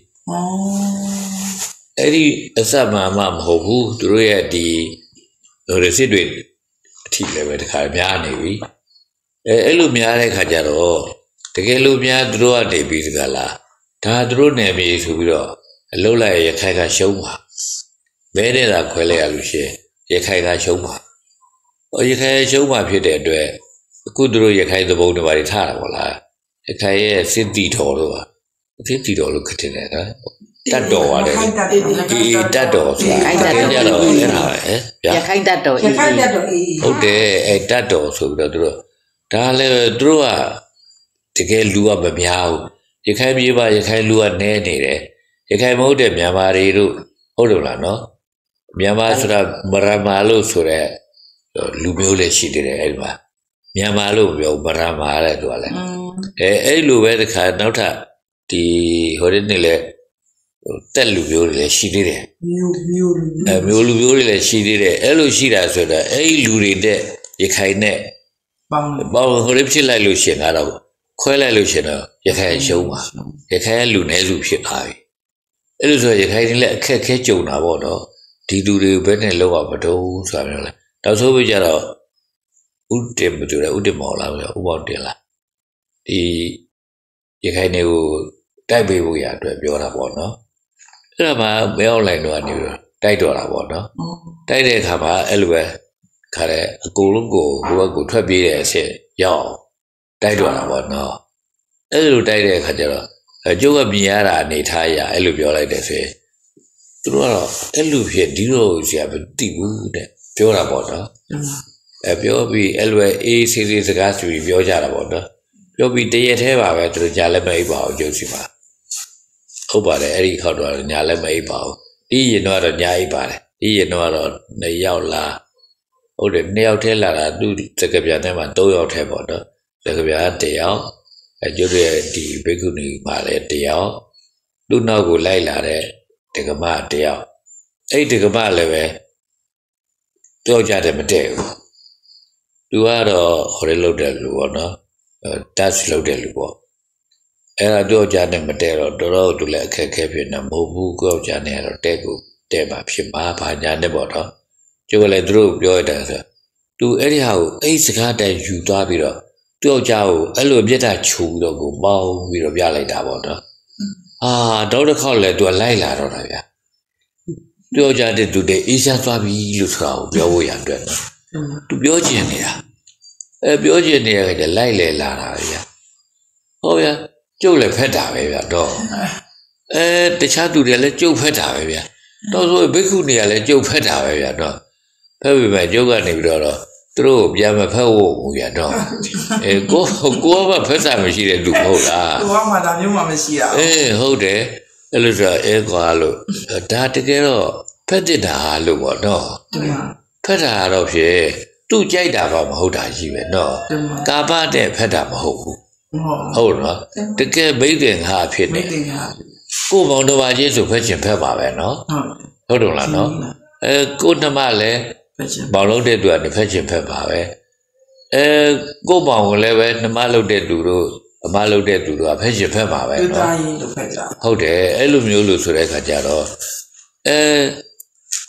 အဲ့ဒီအစမှမှမဟုတ်ဘူးသူတို့ရဲ့ဒီဟိုရစစ်တွေအထီလည်းပဲတခါများနေပြီအဲအဲ့လိုများတဲ့ခါကျတော့တကယ်လို့များသူတို့ကနေပြီးတကလားဒါသူတို့နယ်မြေဆိုပြီးတော့အလုံးလိုက်ရခိုင်ကရှုံးပါဘဲတဲ့တာခွဲလိုက်ရလို့ရှိရင်ရခိုင်ကရှုံးပါရခိုင်ရှုံးပါဖြစ်တဲ့အတွက်အခုသူတို့ရခိုင်သဘုံတွေပါထားတာပေါ့လားရခိုင်ရဲ့စစ်တီတော်တို့ပါစစ်တီတော်လို့ခတင်တယ်နော်တတ်တော်ပါတယ်ဒီတတ်တော်ဆိုတာကြတော့အဲ့ဒါပဲရခိုင်တတ်တော်ရခိုင်တတ်တော်ဟုတ်တယ်အဲ့တတ်တော်ဆိုပြီးတော့သူတို့ဒါလည်းသူတို့ကတကယ်လူကမများဘူးရခိုင်ပြည်ပါရခိုင်လူကနည်းနေတယ်ရခိုင်မဟုတ်တဲ့မြန်မာတွေတို့ဟုတ်တယ်လားနော်မြန်မာဆိုတာမရမာလို့ဆိုတဲ့လူမျိုးလည်းရှိတယ်အဲ့ဒီမှာမြန်မာလို့ပြောမရမာတဲ့သူကလည်းအဲအဲ့လိုပဲတခါနောက်ထပ်ဒီဟိုဒီနေ့လေတက်လူမျိုးတွေလည်းရှိသေးတယ်မျိုးမျိုးလူအဲမျိုးလူမျိုးတွေလည်းရှိသေးတယ်အဲ့လိုရှိတာဆိုတော့အဲ့ဒီလူတွေတဲ့ရခိုင်နဲ့ပေါင်းပေါင်းဟိုဒီဖြစ်လိုက်လို့ရှင်ကတော့ခွဲလိုက်လို့ရှင်တော့ရခိုင်ရှုံးပါရခိုင်လူနည်းစုဖြစ်သွားပြီအဲ့လိုဆိုရခိုင်တွေလည်းအခက်ခဲကြုံတာပေါ့နော်ဒီလူတွေဘယ်နဲ့လောက်အောင်မတုံးဆိုတာမျိုးလဲနောက်ဆုံးပြကြတော့ဥတင်မတူတယ်ဥတင်မော်လာပဲဥပေါင်းတင်လာဒီရခိုင်တွေကိုတိုက်ပေးဖို့ရအတွက်ပြောတာပေါ့နော်အဲ့ဒါမှမဲအွန်လိုင်းတော့နေပြီးတိုက်တော့တာပေါ့နော်တိုက်တဲ့အခါမှာအဲ့လိုပဲခါတဲ့အကုန်လုံးကိုဟိုဘက်ကိုထွက်ပြေးတဲ့အချက်ရောက်တိုက်တော့တာပေါ့နော်အဲ့လိုတိုက်တဲ့အခါကျတော့အကျိုးကမြင်ရတာအနေထားရအဲ့လိုပြောလိုက်တယ်ဆိုရင်သူတို့ကတော့အဲ့လိုဖြစ်ဒီလိုဆရာမသိဘူးတဲ့ပြောတာပေါ့နော်အဲပြောပြီးအဲ့လိုအေးစီစီစကားဆိုပြီးပြောကြတာပေါ့နော်ပြောပြီးတရက်သေးပါပဲသူတို့ညာလည်းမအိပ်ပါဘူးကျုပ်စီမှာဟုတ်ပါတယ်အဲ့ဒီခေါက်တော့ညာလည်းမအိပ်ပါဘူးဒီရင်တော့ညာအိပ်ပါတယ်ဒီရင်တော့နှစ်ယောက်လာဟုတ်တယ်နှစ်ယောက်ထဲလာတာသူစကပြတဲ့မှာသုံးယောက်ထဲပေါ့နော်စကပြတယောက်အဲကျုပ်ရဲ့ဒီဘိက္ခုနီမှာလည်းတယောက်သူ့နောက်ကိုလိုက်လာတဲ့တက္ကမတယောက်အဲ့တက္ကမလည်းပဲကြောက်ကြတယ်မတည့်ဘူးသူကတော့ဟိုလေးလောက်တယ်လူပေါ့နော်တတ်လောက်တယ်လူပေါ့အဲ့ဒါကြောက်ကြတယ်မတည့်တော့တော်တော်သူလည်းအခက်အခဲဖြစ်နေမဟုတ်ဘူးကြောက်ကြနေတော့တဲ့ကိုတဲ့ပါဖြစ်မှာဘာညာနဲ့ပေါ့နော်ကျုပ်ကလည်းသူတို့ပြောရတဲ့ဆိုသူအဲ့ဒီဟာကိုအဲ့စကားတိုင်ယူသွားပြီးတော့ကြောက်ကြကိုအဲ့လိုပြတ်တာခြူပြီးတော့ကိုပေါင်းပြီးတော့ပြလိုက်တာပေါ့နော်အာတော့တစ်ခေါက်လဲသူကလိုက်လာတော့တာဗျာပြောကြတဲ့သူတွေအေးရှားသွားပြီလို့ဆိုတာကိုပြောဖို့ရအတွက်နော်သူပြောချင်နေတာအဲပြောချင်နေတဲ့ကလိုက်လေလာတာဗျာဟုတ်ဗျာကျုပ်လည်းဖက်တာပဲဗျာတော့အဲတခြားသူတွေလည်းကျုပ်ဖက်တာပဲဗျာတော့ဆိုဘိက္ခုနီကလည်းကျုပ်ဖက်တာပဲဗျာတော့ဖက်ပြီးမှကျုပ်ကနေပြီးတော့သူတို့ပြန်မဖက်ဖို့ဘူးဗျာတော့အဲကိုကိုကဖက်တာမရှိတဲ့သူမဟုတ်လားကိုကမှဒါမျိုးမှမရှိတာအေးဟုတ်တယ်အဲ့လိုဆိုအဲကွာလို့ဒါတကယ်တော့ဖက်တစ်တာလို့ပေါ့နော်ဖက်တာတော့ဖြစ်သူ့ကြိုက်တာပါမဟုတ်တာရှိပဲနော်ကာပတဲ့ဖက်တာမဟုတ်ဘူးဟုတ်နော်တကယ်ဘိတ်တင်ဟာဖြစ်နေကိုမောင်တော်ပါချင်းဆိုဖက်ချင်ဖက်ပါပဲနော်ဟုတ်တယ်လားနော်အဲကိုနှမလည်းဘောင်လုံးတဲ့သူကဖက်ချင်ဖက်ပါပဲအဲကိုမောင်ကလည်းပဲနှမလုံးတဲ့သူတို့အမလုံးတဲ့သူတို့ကဖက်ချင်ဖက်ပါပဲနော်ဟုတ်တယ်အဲ့လိုမျိုးလို့ဆိုတဲ့အခါကျတော့အဲ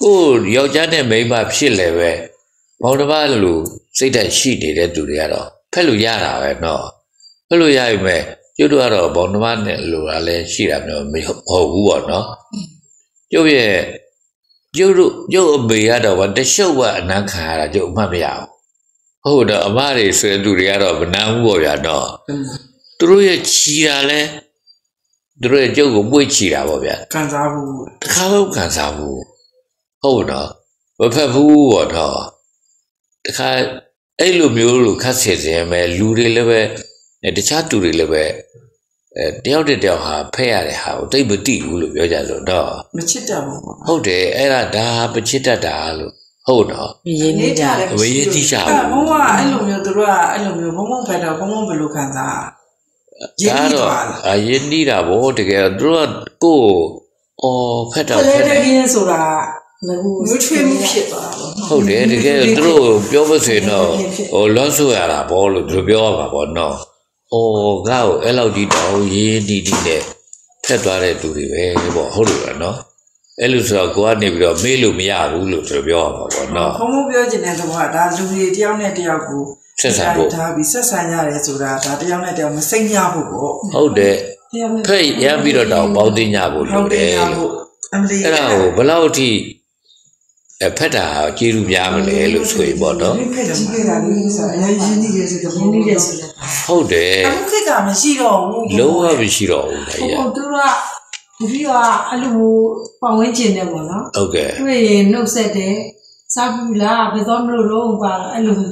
ကိုယောက်ျားနဲ့မိန်းမဖြစ်လေပဲဘောင်တစ်ပါးလူစိတ်ဓာတ်ရှိနေတဲ့သူတွေကတော့ဖက်လို့ရတာပဲနော်ဖက်လို့ရပြီမဲ့ကျုပ်တို့ကတော့ဘောင်တစ်ပါးနဲ့လူကလည်းရှိတာမျိုးမဟုတ်ဘူးပေါ့နော်ကျုပ်ရဲ့ကျုပ်တို့ကျုပ်အမေကတော့ဗတရှုပ်ကအနမ်းခံရတာကျုပ်အမှတ်မရဘူးဟုတ်တော့အမတွေဆွေသူတွေကတော့မနာဘူးပေါ့ဗျာနော်သူတို့ရဲ့ချီတာလဲသူတို့ရဲ့ကျုပ်ကိုပွေ့ချီတာပေါ့ဗျာခံစားဘူးတခါမှခံစားဘူးဟုတ်တော့မဖက်ဘူးပေါ့နော်တခါအဲ့လိုမျိုးလိုခတ်ဆင်စင်ပဲလူတွေလည်းပဲတခြားသူတွေလည်းပဲအဲတယောက်တယောက်ဟာဖက်ရတဲ့ဟာကိုတိတ်မတိဘူးလို့ပြောကြဆိုတော့မချစ်တတ်ဘူးဟုတ်တယ်အဲ့ဒါဒါမချစ်တတ်တာလို့ဟုတ်တော့ရင်းနေတာဝေးတိချာဘူးဘုံကအဲ့လိုမျိုးသူတို့ကအဲ့လိုမျိုးဘုံဘုံဖက်တော့ဘုံဘုံဘယ်လိုခံစားရင်းနေတာအရင်းနေတာဗောတကယ်သူတို့ကကိုယ်အော်ဖက်တော့ဖက်တယ်ရင်းဆိုတာမျိုးချွေးမှုဖြစ်သွားတာပေါ့ဟုတ်တယ်တကယ်သူတို့ပြောမစင်တော့ဟိုလွတ်ဆွရတာဗောလို့သူတို့ပြောရမှာဗောနော်ဟိုငါ့ကိုအဲ့လောက်ကြီးတောင်းရေးတီးတီးနဲ့ဖက်သွားတဲ့သူတွေပဲပေါ့ဟုတ်လို့လားနော်အဲ့လိုဆိုတော့ကိုကနေပြီးတော့မေးလို့မရဘူးလို့သူတို့ပြောရမှာဗောနော်ဘုံဘုံပြောချင်တဲ့သဘောကဒါလူတွေတယောက်နဲ့တယောက်ကိုဆက်ဆံဖို့ထားပြီးဆက်ဆံရတယ်ဆိုတာဒါတယောက်နဲ့တယောက်မစိမ့်ညဖို့ပေါ့ဟုတ်တယ်ဖက်ရမ်းပြီးတော့တောင်းပေါင်းသိညဖို့လို့တယ်အဲ့ဒါကိုဘယ်လောက်အထိဖက်တာကျေးဇူးများမလဲလို့ဆိုရင်ပေါ့နော်ဖက်ကြီးခဲ့တာလေးဆိုအရင်ရင်းနှီးတယ်ဆိုတော့ရင်းနှီးတယ်ဆိုတော့ဟုတ်တယ်အခုခေတ်ကမရှိတော့ဘူးလုံးဝမရှိတော့ဘူးဒါကြီးဟုတ်သူကဒီကအဲ့လိုပတ်ဝန်းကျင်တယ်ပေါ့နော်ဟုတ်ကဲ့တွေ့ရင်နှုတ်ဆက်တယ်စားဘူးလားဘယ်တော့မလို့တော့ပါအဲ့လို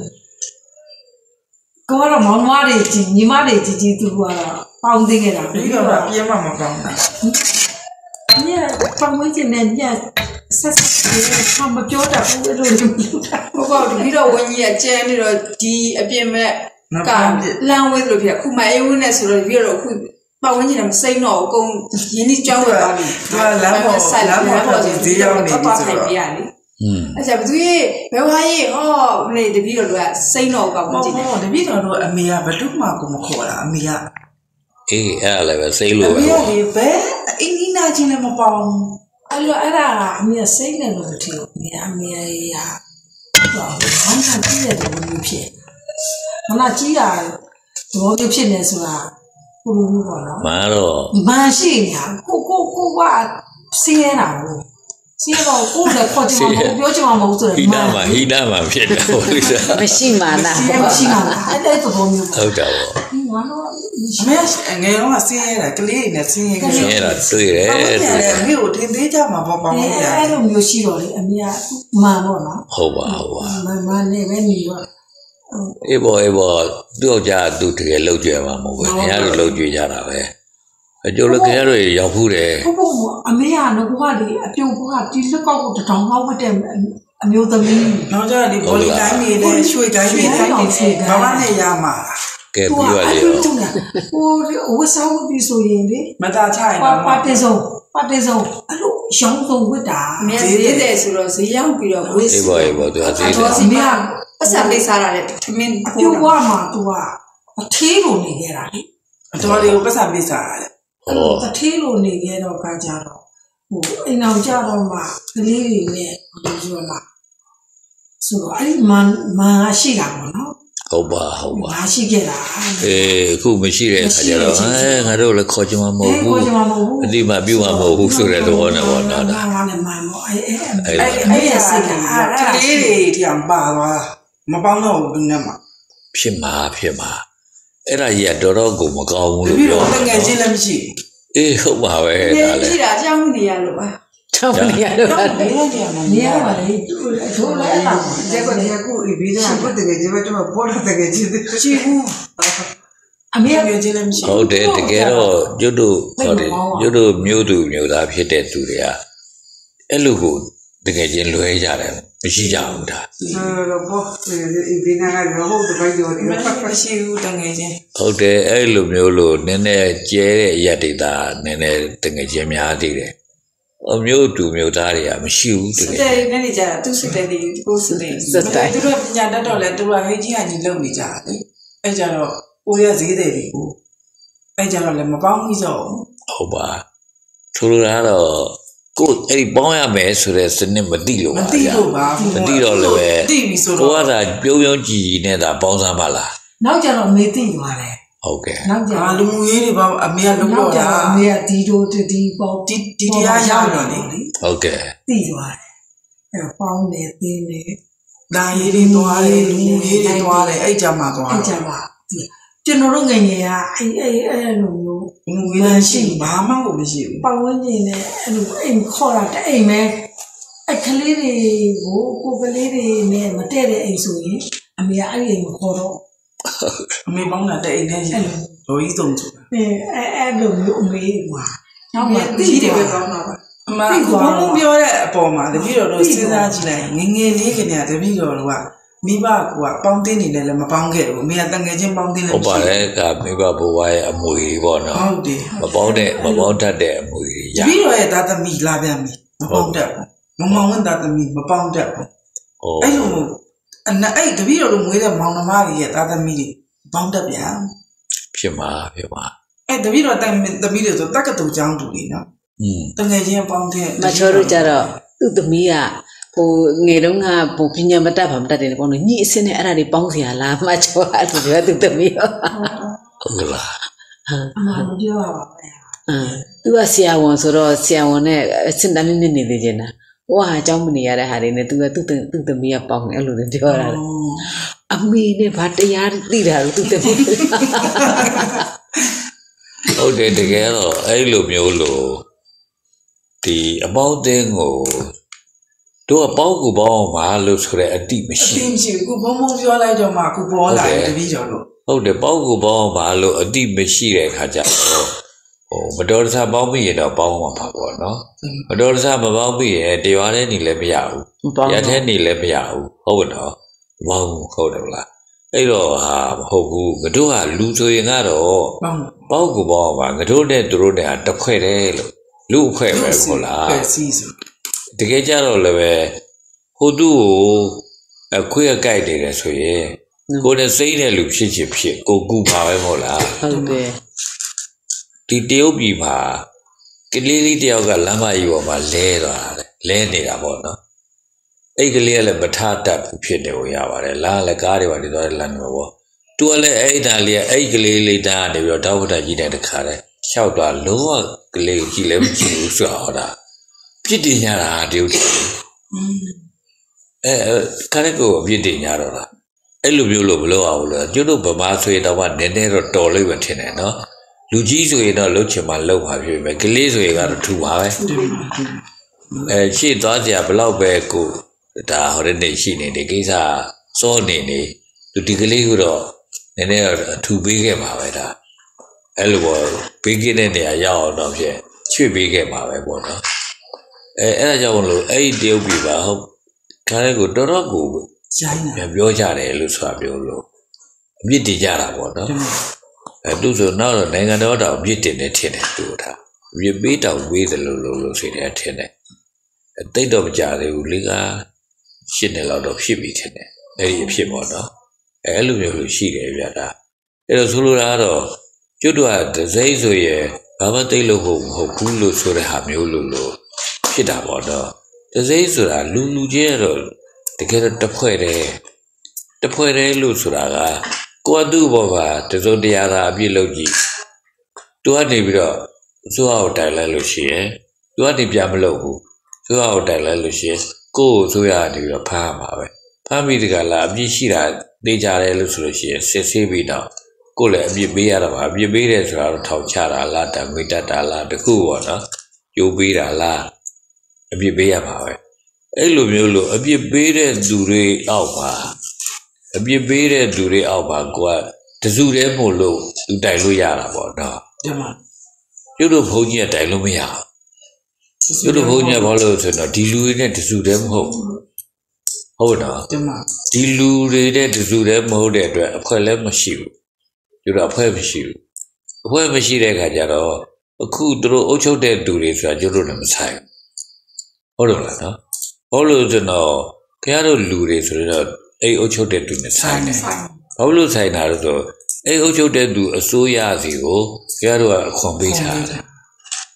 ကိုကတော့မောင်မတွေကြီးညီမတွေကြီးကြီးသူကတော့ပေါင်းသိခဲ့တာပြီးတော့ပြင်းမှမကောင်းဘူးညပတ်ဝန်းကျင်နဲ့ညဆက်ဆက်မပြောတတ်ဘူးအဲ့လိုလိုဟုတ်ပါဘူးပြီးတော့ဝင်းကြီးကကျဲနေတော့ဒီအပြစ်မဲ့ကလမ်းဝဲလို့ဖြစ်ခုမအေးဝင်းနဲ့ဆိုတော့ပြီးတော့ခုပတ်ဝန်းကျင်ကမစိမ့်တော့အကုန်ရင်းနှီးကြောင်းသွားပြီသူကလမ်းပေါ်လမ်းပေါ်ဒီဈေးရောက်နေပြီဆိုတော့อืมအဲ့ဒါဘသူရဲ့ဘယ်ဝါရေးဟောနေတပည့်တော်တို့ကစိမ့်တော့ကောင်းကြည့်တယ်တပည့်တော်တို့အမေကဘယ်တော့မှကိုမခေါ်တာအမေကအေးအဲ့ဒါလည်းပဲစိမ့်လို့ပဲအမေကဘယ်အင်းနီနာချင်းလည်းမပေါင်းအဲ့လိုအဲ့ဒါအမေစိတ်နဲ့လို့မထင်ဘူးအမေအမေရဘာမှမသိတဲ့ဘုံမျိုးဖြစ်မလားကြီးတာဘုံမျိုးဖြစ်နေဆိုတာဘုံမျိုးပေါ့နော်မာတော့မာရှိညာကိုကိုကိုကစီးရတာဘူးစီးတော့ကိုလည်းခေါ်ချင်မှာပြောချင်မှာမဟုတ်ဆိုရင်ဟိနာမှာဟိနာမှာဖြစ်တယ်ဟုတ်လိမ့်မရှိမှာလားမရှိမှာလားအဲ့တဲ့ဘုံမျိုးဟုတ်တယ်ပေါ့ငါတော့အမေငယ်တော့ဆင်းရဲတာကလေးနဲ့ဆင်းရဲခဲ့ဆင်းရဲတာတွေ့တယ်အမေကိုထင်သေးကြမှာပေါ့ပေါင်းလို့ရတယ်အဲ့လိုမျိုးရှိတော့လေအမေကမှန်ပေါ့နော်ဟုတ်ပါဟုတ်ပါမှန်မှန်နဲ့ပဲနေတော့အေးပေါ်အေးပေါ်သူ့ယောက်ျားသူတကယ်လှုပ်ကြွယ်မှာမဟုတ်ဘူးခင်ဗျားတို့လှုပ်ကြွယ်ကြတာပဲအကျိုးလည်းခင်ဗျားတို့ရောက်ဘူးတယ်ဟုတ်ပေါ့အမေကငါကလေအပြုတ်ကဒီလက်ကောက်ကိုတောင်ဟောက်ဝတ်တဲ့အမျိုးသမီးနောက်ကြဒီဘောလီတိုင်းနေလေရွှေတိုင်းနေတိုင်းနေဘာမှနဲ့ရမှာကဲပြီးပါလေဟိုဝတ်စားဝတ်ပြီးဆိုရင်လေမသားချရင်ပါတေဆုံးပါတေဆုံးအဲ့လိုရောင်းဆုံးဝတ်တာအမေဈေးတယ်ဆိုတော့ဈေးရောက်ပြီးတော့ဝတ်စီပါအေးပါသူဈေးတယ်ဈေးကပတ်စံပေးစားရတယ်ထမင်းအပြုတ်ကမှသူကအသေးလိုနေခဲ့တာလေအတော်လေးကိုပတ်စံပေးစားရတယ်အဲ့လိုအသေးလိုနေခဲ့တော့ကကြတော့ဟိုအိမ်အောင်ကြတော့မှကလေးတွေနဲ့ဘယ်လိုပြောလဲဆိုတော့အဲ့ဒီမန်မန်ရှိတာပေါ့နော်ဟုတ်ပါဟုတ်ပါရှိခဲ့တာအေးအခုမရှိတဲ့အခါကျတော့အဲငါတို့လည်းခေါ်ချင်မှာမဟုတ်ဘူးအတိမပြုတ်မှာမဟုတ်ဘူးဆိုတဲ့သဘောနဲ့ပေါ့နော်ဒါမှလည်းမှန်ပေါ့အဲအဲအဲအဲစိတ်ကလေးတွေထံပါသွားမပေါင်းတော့ဘူးသူနဲ့မှာဖြစ်မှာဖြစ်မှာအဲ့ဒါကြီးကတော်တော်ကိုမကောင်းဘူးလို့ပြောတကယ်ချင်းလည်းမရှိအေးဟုတ်ပါပဲဒါလည်းရှိတာအကြောင်းနေရလို့ပါချောင်းနေရတော့နေရနေရပါလေသူ့ချိုးလိုက်ပါကျက်ကနေကူအဘိဓာဘုတ္တကကြီးပဲကျွန်တော်ပေါ်တကကြီးရှိဘူးအမေကကြည့်လည်းမရှိဟုတ်တယ်တကယ်တော့ကျွတ်တို့ဟောတယ်ကျွတ်တို့မျိုးသူမျိုးသားဖြစ်တဲ့သူတွေကအဲ့လိုကိုတကယ်ချင်းလွဲကြတယ်မရှိကြဘူးဒါဟုတ်ပေါ့ဒီဘိနာကတော့ဟုတ်တယ်ဘိုက်တော်တယ်မရှိဘူးတကယ်ချင်းဟုတ်တယ်အဲ့လိုမျိုးလို့နည်းနည်းကျဲတဲ့အရက်ဒေတာနည်းနည်းတကယ်ချင်းများသေးတယ်အမျိုးတူမျိုးသားတွေကမရှိဘူးတကယ်စစ်တယ်နဲ့နေကြတာသူစစ်တယ်ဒီကိုစစ်တယ်စစ်တယ်သူတို့ပညာတတ်တော့လဲသူတို့ကဟိကြီးဟာကြီးလုံနေကြတယ်အဲ့ကြတော့ကိုရဈေးတယ်ဒီကိုအဲ့ကြတော့လည်းမပေါင်းပြီးတော့ဟုတ်ပါဆိုလိုတာတော့ကိုအဲ့ဒီပေါင်းရမယ်ဆိုတဲ့စနစ်မသိလို့ပါမသိလို့ပါမသိတော့လည်းပဲသိပြီဆိုတော့ကိုကသာပြုံးပြုံးကြည်နဲ့သာပေါင်းစမ်းပါလားနောက်ကျတော့မေးသိသွားတယ်ဟုတ်ကဲ့နောက်ကျလူမှုရေးတွေပါအမေကလုံးတော့တာအမေကဒီတို့ဒီပေါ့ဒီဒီတရားရောက်တော့လေဟုတ်ကဲ့သိသွားတယ်အဲ့တော့ပေါင်းနေသိနေဒါရေးတွေသွားတယ်လူမှုရေးတွေသွားတယ်အဲ့ကြမှာသွားအဲ့ကြမှာကျွန်တော်တို့ငယ်ငယ်ကအဲ့အဲ့အဲ့လိုမျိုးလူမှုရေးရှိဘာမှမရှိဘူးပတ်ဝန်းကျင်နဲ့အဲ့လိုအိမ်ခေါ်တာတဲ့အိမ်ပဲအခလေးတွေကိုကိုကလေးတွေနဲ့မတည့်တဲ့အိမ်ဆိုရင်အမေကအဲ့ဒီအိမ်ကိုခေါ်တော့အမေပေါင်းတာတဲ့အိမ်နဲ့ကြီးဒေါ်ကြီးတုံဆိုတာအဲအဲအဲ့လိုမျိုးအမေကနောက်မှသိတယ်ပဲကောင်းတာပါအမကဘုံဘုံပြောတဲ့အပေါ်မှာတပည့်တော်တို့စဉ်းစားကြည့်လိုက်ငငယ်လေးခင်ဗျာတပည့်တော်တို့ကမိဘကပေါင်းတင်းနေတယ်လည်းမပေါင်းခဲ့ဘူးအမေကတငယ်ချင်းပေါင်းတင်းလည်းဟုတ်ပါတယ်ကမိဘဘိုးဘွားရဲ့အမွေပေါ့နော်ဟုတ်တယ်မပေါင်းတဲ့မပေါင်းတတ်တဲ့အမွေရတပည့်တော်ရဲ့သားသမီးလာပြန်ပြီမပေါင်းတတ်ဘူးမမောင်ဝင်သားသမီးမပေါင်းတတ်ဘူးအဲ့လိုအဲ့တပည့်တော်တို့မွေးတဲ့မောင်နှမတွေရဲ့သားသမီးတွေပေါင်းတတ်ပြန်ဖြစ်မှာဖြစ်မှာအဲ့တပည့်တော်တိုင်သမီးတွေဆိုတက္ကသိုလ်ကျောင်းတူတွေနော်อืมတငယ်ချင်းပေါင်းတဲ့မချောတို့ကြတော့သူ့သမီးကဟိုငယ်တုန်းကဘုပညာမတတ်ပါမတတ်တယ်ပေါ့နော်ညီအစ်စ်နဲ့အဲ့ဒါတွေပေါင်းစရာလားမချောအဲ့ဒါပြောသူသမီးဟုတ်လားအမှန်ပြောရပါမယ်အင်းသူကဆရာဝန်ဆိုတော့ဆရာဝန်နဲ့အစင်တန်းနေနေသေးချင်တာဟိုဟာအကြောင်းမနေရတဲ့ဟာတွေနဲ့သူကသူ့သူ့သမီးကပေါင်းတယ်အဲ့လိုတွေပြောတာအမေနဲ့ဗာတရားသိတာလို့သူ့သမီးဟုတ်တယ်တကယ်တော့အဲ့လိုမျိုးလို့ဒီအပေါင်းအသင်းကိုတို့အပေါင်းကိုပေါင်းအောင်ပါလို့ဆိုတဲ့အတိမရှိဘူးမရှိဘူးခုဘုံဘုံပြောလိုက်တော့မှခုပေါ်လာတယ်တပည့်တော်လို့ဟုတ်တယ်ပေါင်းကိုပေါင်းအောင်ပါလို့အတိမရှိတဲ့အခါကျတော့ဟိုမတော်တဆပေါင်းပြီးရတော့ပေါင်းမှာပါပေါ့နော်မတော်တဆမပေါင်းပြီးရတရားထဲနေလည်းမရဘူးရထဲနေလည်းမရဘူးဟုတ်တော့ဘောင်းဟုတ်တယ်လားအဲ့တော့ဟာမဟုတ်ဘူးငါတို့ကလူဆိုရင်ကတော့ပေါင်းကိုပေါင်းပါငါတို့နဲ့သူတို့နဲ့တစ်ခွဲတယ်လို့လူအခွဲပဲဟုတ်လားတကယ်ကြတော့လည်းပဲဟိုသူ့ကိုအခွေးအကြိုက်နေတယ်ဆိုရင်ကိုယ်နဲ့စိမ့်တဲ့လူဖြစ်ချင်ဖြစ်ကိုကူပါပဲမဟုတ်လားဟုတ်တယ်ဒီတရုတ်ပြည်မှာကလေးလေးတယောက်ကလမ်းမကြီးပေါ်မှာလဲသွားတာလဲနေတာပေါ့နော်အဲ့ကလေးကလည်းမထတတ်ဘူးဖြစ်နေကိုရပါတယ်လားလည်းကားတွေပါနေသွားတယ်လမ်းမှာပေါ့သူကလည်းအဲ့ဒါလေးအဲ့ကလေးလေးတန်းကနေပြီးတော့တောက်ဝတ်ကြီးတဲ့တခါတည်းလျှောက်သွားလုံးဝကလေးကြီးလည်းမကြည့်ဘူးဆိုတော့ဒါပြစ်တင်ရတာတရုတ်ပြည်အဲခါရကိုအပြစ်တင်ရတော့လားအဲ့လိုမျိုးလို့မလုပ်အောင်လို့ကျွတ်တို့ဗမာဆွေတော့ကနည်းနည်းတော့တော်လိမ့်မယ်ထင်တယ်နော်လူကြီးဆိုရင်တော့လှုပ်ချင်မှလှုပ်မှာဖြစ်ပဲကလေးဆိုရင်ကတော့ထူပါပဲအဲရှေ့သွားကြဘလောက်ပဲကိုဒါဟိုတဲ့နေရှိနေဒီကိစ္စစောနေနေသူဒီကလေးကတော့နည်းနည်းတော့ထူပေးခဲ့ပါပဲဒါအဲ့လိုပေါ့ပေးခဲ့တဲ့နေရာရောက်အောင်တော့ဖြစ်ချွေပေးခဲ့ပါပဲပေါ့နော်အဲအဲ့ဒါကြောင့်လို့အဲ့ဒီတရုတ်ပြည်ပါဟုတ်ခါလေးကိုတော်တော်ကိုရိုင်းတာပြောကြတယ်လို့ဆိုတာပြောလို့အပြစ်တင်ကြတာပေါ့နော်အဲသူဆိုတော့နိုင်ငံတော်တော့အပြစ်တင်နေထင်တယ်သူထားအပြစ်ပေးတောင်ဝေးတယ်လို့လို့လို့ဆိုတယ်ထင်တယ်အသိတော့မကြသေးဘူးလေကရှင်းတယ်လို့တော့ဖြစ်ပြီထင်တယ်အဲ့ဒီအဖြစ်ပေါ့နော်အဲအဲ့လိုမျိုးလို့ရှိတယ်ဗျာဒါအဲ့တော့ဆိုလိုတာကတော့ကျွတ်တော့ဒစိမ့်ဆိုရင်ဘာမှသိလို့ဟုတ်မဟုတ်ဘူးလို့ဆိုတဲ့ဟာမျိုးလို့လို့ဖြစ်တာပေါ့နော်ဒစိမ့်ဆိုတာလူလူချင်းတော့တကယ်တော့တစ်ဖွဲ့တည်းတစ်ဖွဲ့တည်းလို့ဆိုတာကကိုယ်သူ့ဘောကတစုံတရာသာအပြည့်လုပ်ကြည့်သူကနေပြီးတော့အစိုးရကိုတိုင်လိုက်လို့ရှိရင်သူကနေပြမလုပ်ဘူးအစိုးရကိုတိုင်လိုက်လို့ရှိရင်ကိုယ့်ကိုအစိုးရကနေပြီးတော့ဖမ်းမှာပဲဖမ်းပြီးတကလားအပြည့်ရှိတာသိကြတယ်လို့ဆိုလို့ရှိရင်စစ်ဆေးပြီးတော့ကိုယ်လည်းအပြည့်ပေးရတာပါအပြည့်ပေးတယ်ဆိုတာတော့ထောင်ချတာလားတံငွေတက်တာလားတခုပေါ့နော်ကြိုးပေးတာလားအပြည့်ပေးရမှာပဲအဲ့လိုမျိုးလို့အပြစ်ပေးတဲ့သူတွေအောက်ပါအပြစ်ပေးတဲ့သူတွေအောက်ပါကိုကတစုတည်းမို့လို့သူတိုင်လို့ရတာပေါ့နော်ဒီမှာကျွတ်တို့ဘုန်းကြီးကတိုင်လို့မရဘူးကျွတ်တို့ဘုန်းကြီးကဘာလို့ဆိုတော့ဒီလူတွေနဲ့တစုတည်းမဟုတ်ဟုတ်နော်ဒီမှာဒီလူတွေနဲ့တစုတည်းမဟုတ်တဲ့အတွက်အခွင့်လည်းမရှိဘူးကျွတ်တော့အခွင့်မရှိဘူးအခွင့်မရှိတဲ့အခါကျတော့အခုသူတို့အုပ်ချုပ်တဲ့သူတွေဆိုတာကျွတ်တို့လည်းမဆိုင်ဟုတ်လို့လားနော်ဘာလို့ဆိုတော့ခင်ဗျားတို့လူတွေဆိုတော့အဲ့အုပ်ချုပ်တဲ့သူနဲ့ဆိုင်တယ်ဘာလို့ဆိုင်တာလို့ဆိုအဲ့အုပ်ချုပ်တဲ့သူအစိုးရစီကိုခင်ဗျားတို့ကအခွန်ပေးထားတယ်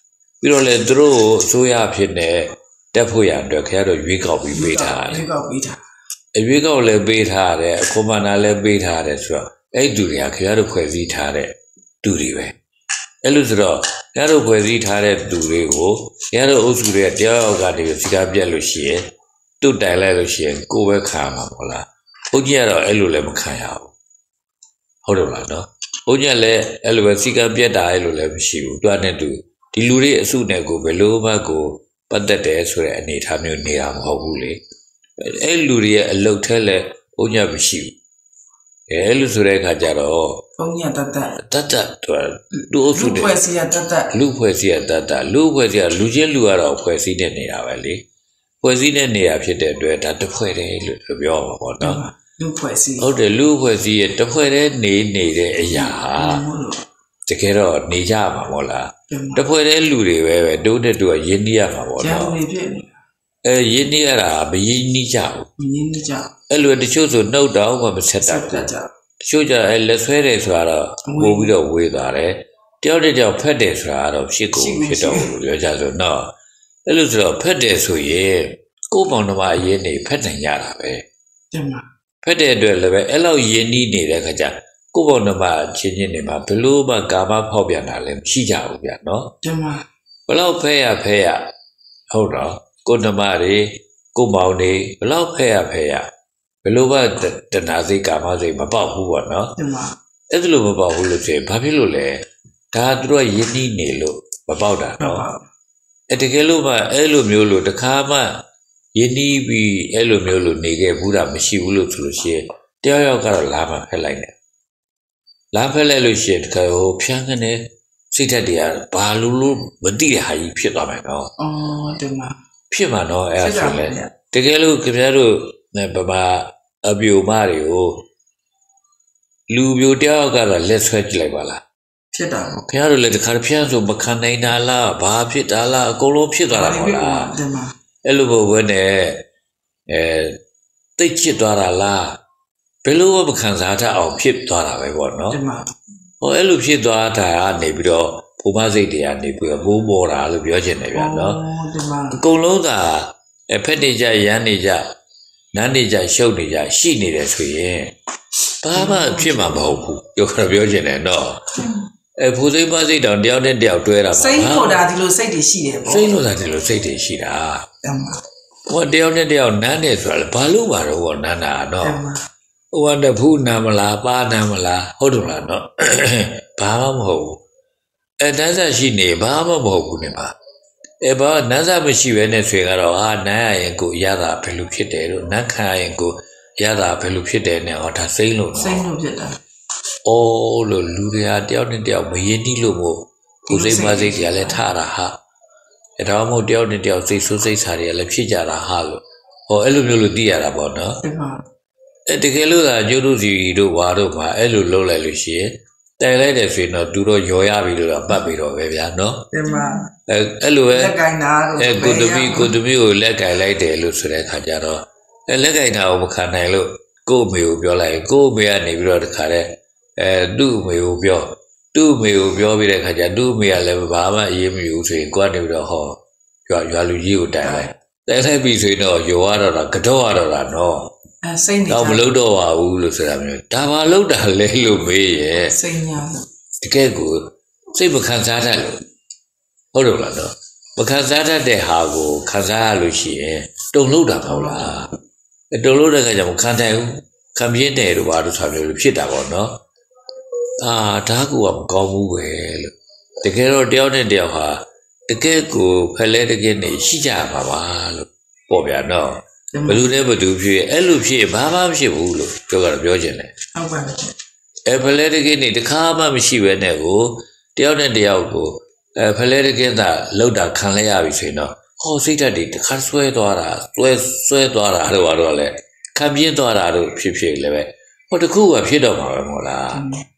ပြီးတော့လေသူတို့အစိုးရဖြစ်နေတက်ဖို့ရအတွက်ခင်ဗျားတို့ရွေးကောက်ပြီးပေးထားတယ်ရွေးကောက်ပေးထားအရွေးကောက်လည်းပေးထားတယ်အခွန်မာနာလည်းပေးထားတယ်ဆိုတော့အဲ့တူတွေကခင်ဗျားတို့ဖွဲ့စည်းထားတဲ့တူတွေပဲအဲ့လိုဆိုတော့ခင်ဗျားတို့ဖွဲ့စည်းထားတဲ့တူတွေကိုခင်ဗျားတို့အုပ်စုတွေကတရားရောက်ကနေစီကားပြက်လို့ရှိရင်တုတ်တိုင်လိုက်လို့ရှိရင်ကိုယ်ပဲခံမှာမဟုတ်လားဘုန်းကြီးကတော့အဲ့လိုလည်းမခံရဘူးဟုတ်တယ်လားနော်ဘုန်းကြီးလည်းအဲ့လိုပဲစီကားပြက်တာအဲ့လိုလည်းမရှိဘူးတွားနဲ့တူဒီလူတွေအစုနဲ့ကိုဘယ်လိုမှကိုပတ်သက်တယ်ဆိုတဲ့အနေအထားမျိုးနေတာမဟုတ်ဘူးလေအဲ့လူတွေရဲ့အလုတ်ထဲလဲဘုန်းကြီးမရှိဘူးအဲလူဆိုတဲ့အခါကျတော့ဘုန်းကြီးတတ်တတ်တတ်တတ်သူအုပ်စုတွေဖွဲ့စည်းရတတ်တတ်လူဖွဲ့စည်းရတတ်တတ်လူဖွဲ့စည်းရလူချင်းလူကတော့ဖွဲ့စည်းတဲ့နေတာပဲလေဖွဲ့စည်းတဲ့နေရာဖြစ်တဲ့အတွက်ဒါတစ်ဖွဲ့တည်းလို့ပြောမှာပေါ့နော်လူဖွဲ့စည်းဟုတ်တယ်လူဖွဲ့စည်းရတစ်ဖွဲ့တည်းနေနေတဲ့အရာဟာတကယ်တော့နေကြမှာမဟုတ်လားတစ်ဖွဲ့တည်းလူတွေပဲပဲတိုးတဲ့တူကရင်းနှီးရမှာပေါ့ကျန်နော်နေဖြစ်နေအဲရင်းနှီးရတာမရင်းနှီးကြဘူးမင်းကြီးကြအဲ့လိုတချို့ဆိုနှုတ်တောင်မှမဆက်တတ်ဘူးကြကြတချို့ကျအဲလက်ဆွဲတယ်ဆိုတာတော့ပို့ပြီးတော့ဝေးသွားတယ်တယောက်တစ်ယောက်ဖက်တယ်ဆိုတာတော့ဖြစ်ကိုဖြစ်တော့လို့ပြောကြဆိုတော့အဲ့လိုဆိုတော့ဖက်တယ်ဆိုရင်ကိုယ်ပေါင်တော်မှာအရင်နေဖက်နိုင်ရတာပဲကျန်ပါဖက်တဲ့အတွက်လည်းပဲအဲ့လောက်ယဉ်နီးနေတဲ့ခါကျကိုယ်ပေါင်တော်မှာချင်းချင်းနေမှာဘလို့မှကာမဖောက်ပြန်တာလည်းမရှိကြဘူးဗျာနော်ကျန်ပါဘလောက်ဖဲရဖဲရဟုတ်တော့ကိုယ်ဓမ္မတွေကိုယ်မောင်တွေဘလောက်ဖဲရဖဲရဘလို့မှတဏှာစိတ်ကာမစိတ်မပေါက်ဘူးပေါ့နော်ကျန်ပါအဲ့ဒါလိုမပေါက်ဘူးလို့ဆိုရင်ဘာဖြစ်လို့လဲဒါသူတို့ကယဉ်နီးနေလို့မပေါက်တာနော်အဲ့တကယ်လို့မှအဲ့လိုမျိုးလို့တခါမှယဉ်နီးပြီးအဲ့လိုမျိုးလို့နေခဲ့ဘူးတာမရှိဘူးလို့ဆိုလို့ရှိရင်တယောက်ယောက်ကတော့လာမှဖက်လိုက်တယ်လာဖက်လိုက်လို့ရှိရင်တခါဟိုဖြန်းကနေစိတ်ဓာတ်တွေကဘာလို့လို့မသိတဲ့ဟာကြီးဖြစ်သွားမယ်နော်အော်ကျန်ပါဖြစ်မှာနော်အဲ့ဒါဆိုလဲတကယ်လို့ခင်ဗျားတို့ဗမာအပြိုမတွေကိုလူပြိုတယောက်ကတော့လက်ဆွဲကြည့်လိုက်ပါလားဖြစ်တာပေါ့ခင်ဗျားတို့လည်းတခါတဖြန်းဆိုမခံနိုင်တာလားဘာဖြစ်တာလားအကုန်လုံးဖြစ်သွားတာပေါ့လားကျန်ပါအဲ့လိုဘဝနဲ့အဲတိတ်ချစ်သွားတာလားဘယ်လိုမှမခံစားတတ်အောင်ဖြစ်သွားတာပဲပေါ့နော်ကျန်ပါဟောအဲ့လိုဖြစ်သွားတာကနေပြီးတော့ဘုမစိတ်တွေကနေပြီးတော့မိုးမော်တာလို့ပြောချင်တယ်ဗျာနော်ကျန်ပါအကုန်လုံးသာအဖက်နေကြရမ်းနေကြနန်းနေကြရှုပ်နေကြရှိနေတယ်ဆိုရင်ဘာမှဖြစ်မှာမဟုတ်ဘူးပြောခါပြောချင်တယ်နော်အဲဖူစိမ့်ပါစိတ်တောင်တယောက်နဲ့တယောက်တွဲတာပါစိတ်လို့ဒါဒီလိုစိတ်တွေရှိတယ်ပေါ့စိတ်လို့သာဒီလိုစိတ်တွေရှိတာကျန်ပါဟိုတယောက်နဲ့တယောက်နန်းနေဆိုတာလေဘာလို့ပါတော့ဘောနန်းတာနော်ကျန်ပါဟိုကတဖူးနာမလားပါနာမလားဟုတ်တယ်လားနော်ဘာမှမဟုတ်ဘူးအဲတန်းစားရှိနေဘာမှမဟုတ်ဘူးနေပါအဲဘာနန်းစားမရှိဘဲနဲ့ဆွေကတော့ဟာနန်းရရင်ကိုရတာဘယ်လိုဖြစ်တယ်လို့နန်းခံရရင်ကိုရတာဘယ်လိုဖြစ်တယ်နဲ့ဟောဒါစိမ့်လို့နော်စိတ်လို့ဖြစ်တာအိုးလို့လူတွေကတယောက်နဲ့တယောက်မရင်းနှီးလို့မို့ကိုယ်စိတ်မစိတ်တွေကလည်းထားတာဟာအဲဒါမှမဟုတ်တယောက်နဲ့တယောက်စိတ်ဆိုးစိတ်ဆာတွေကလည်းဖြစ်ကြတာဟာလို့ဟောအဲ့လိုမျိုးလို့သိရတာပေါ့နော်ကျန်ပါအဲတကယ်လို့သာကျိုးတို့စီတို့ဝါတို့မှာအဲ့လိုလုပ်လိုက်လို့ရှိရင်တိုင်လိုက်တယ်ဆိုရင်တော့သူတို့ရော်ရပြီလို့တော့ပတ်ပြီးတော့ပဲဗျာနော်ကျန်ပါအဲအဲ့လိုပဲလက်ကင်တာတော့အဲကိုတမီကိုတမီကိုလက်ကင်လိုက်တယ်လို့ဆိုတဲ့အခါကျတော့အဲလက်ကင်တာကိုမခံနိုင်လို့ကို့အမေကိုပြောလိုက်ကို့အမေကနေပြီးတော့တခါတည်းအဲသူ့အမေကိုပြောသူ့အမေကိုပြောပြီးတဲ့အခါကျသူ့အမေကလည်းဘာမှအေးမယူဆိုရင်ကိုကနေပြီးတော့ဟောရွာရွာလူကြီးကိုတိုင်လိုက်တိုင်လိုက်ပြီဆိုရင်တော့ရောရတော့တာကတော့ရတော့တာနော်အဲစိတ်နေတော့မလုပ်တော့ပါဘူးလို့ဆိုတာမျိုးဒါမှလုပ်တာလဲလို့မေးရဲ့စိတ်ညာလို့တကယ်ကိုစိတ်မခံစားတတ်လို့ဟုတ်တယ်လားနော်မခံစားတတ်တဲ့ဟာကိုခံစားရလို့ရှိရင်တုံလို့တာမဟုတ်လားအဲတုံလို့တဲ့ခါကျမှခံတယ်ဘူးခံပြင်းတယ်လို့ဘာလို့ဆိုမျိုးဖြစ်တာပေါ့နော်အာဒါကူကမကောင်းဘူးပဲလို့တကယ်တော့တယောက်နဲ့တယောက်ဟာတကယ်ကိုဖလဲတကယ်နေရှိကြပါပါလို့ပေါ့ဗျာနော်ဘယ်သူနဲ့ဘယ်သူဖြစ်အဲ့လိုဖြစ်ဘာမှမဖြစ်ဘူးလို့ပြောကြတော့ပြောချင်တယ်ဟုတ်ပါဘူးအဲဖလဲတကင်းနေတခါမှမရှိဘဲနဲ့ကိုတယောက်နဲ့တယောက်ကိုအဲဖလဲတကင်းသာလောက်တာခံလဲရပြီဆိုရင်တော့ဟောစိတ်ဓာတ်တွေတခါဆွဲသွားတာဆွဲဆွဲသွားတာတော့တော့လဲခံပြင်းသွားတာတို့ဖြစ်ဖြစ်လည်းပဲဟောတခုကဖြစ်တော့မှာပဲမဟုတ်လားဩ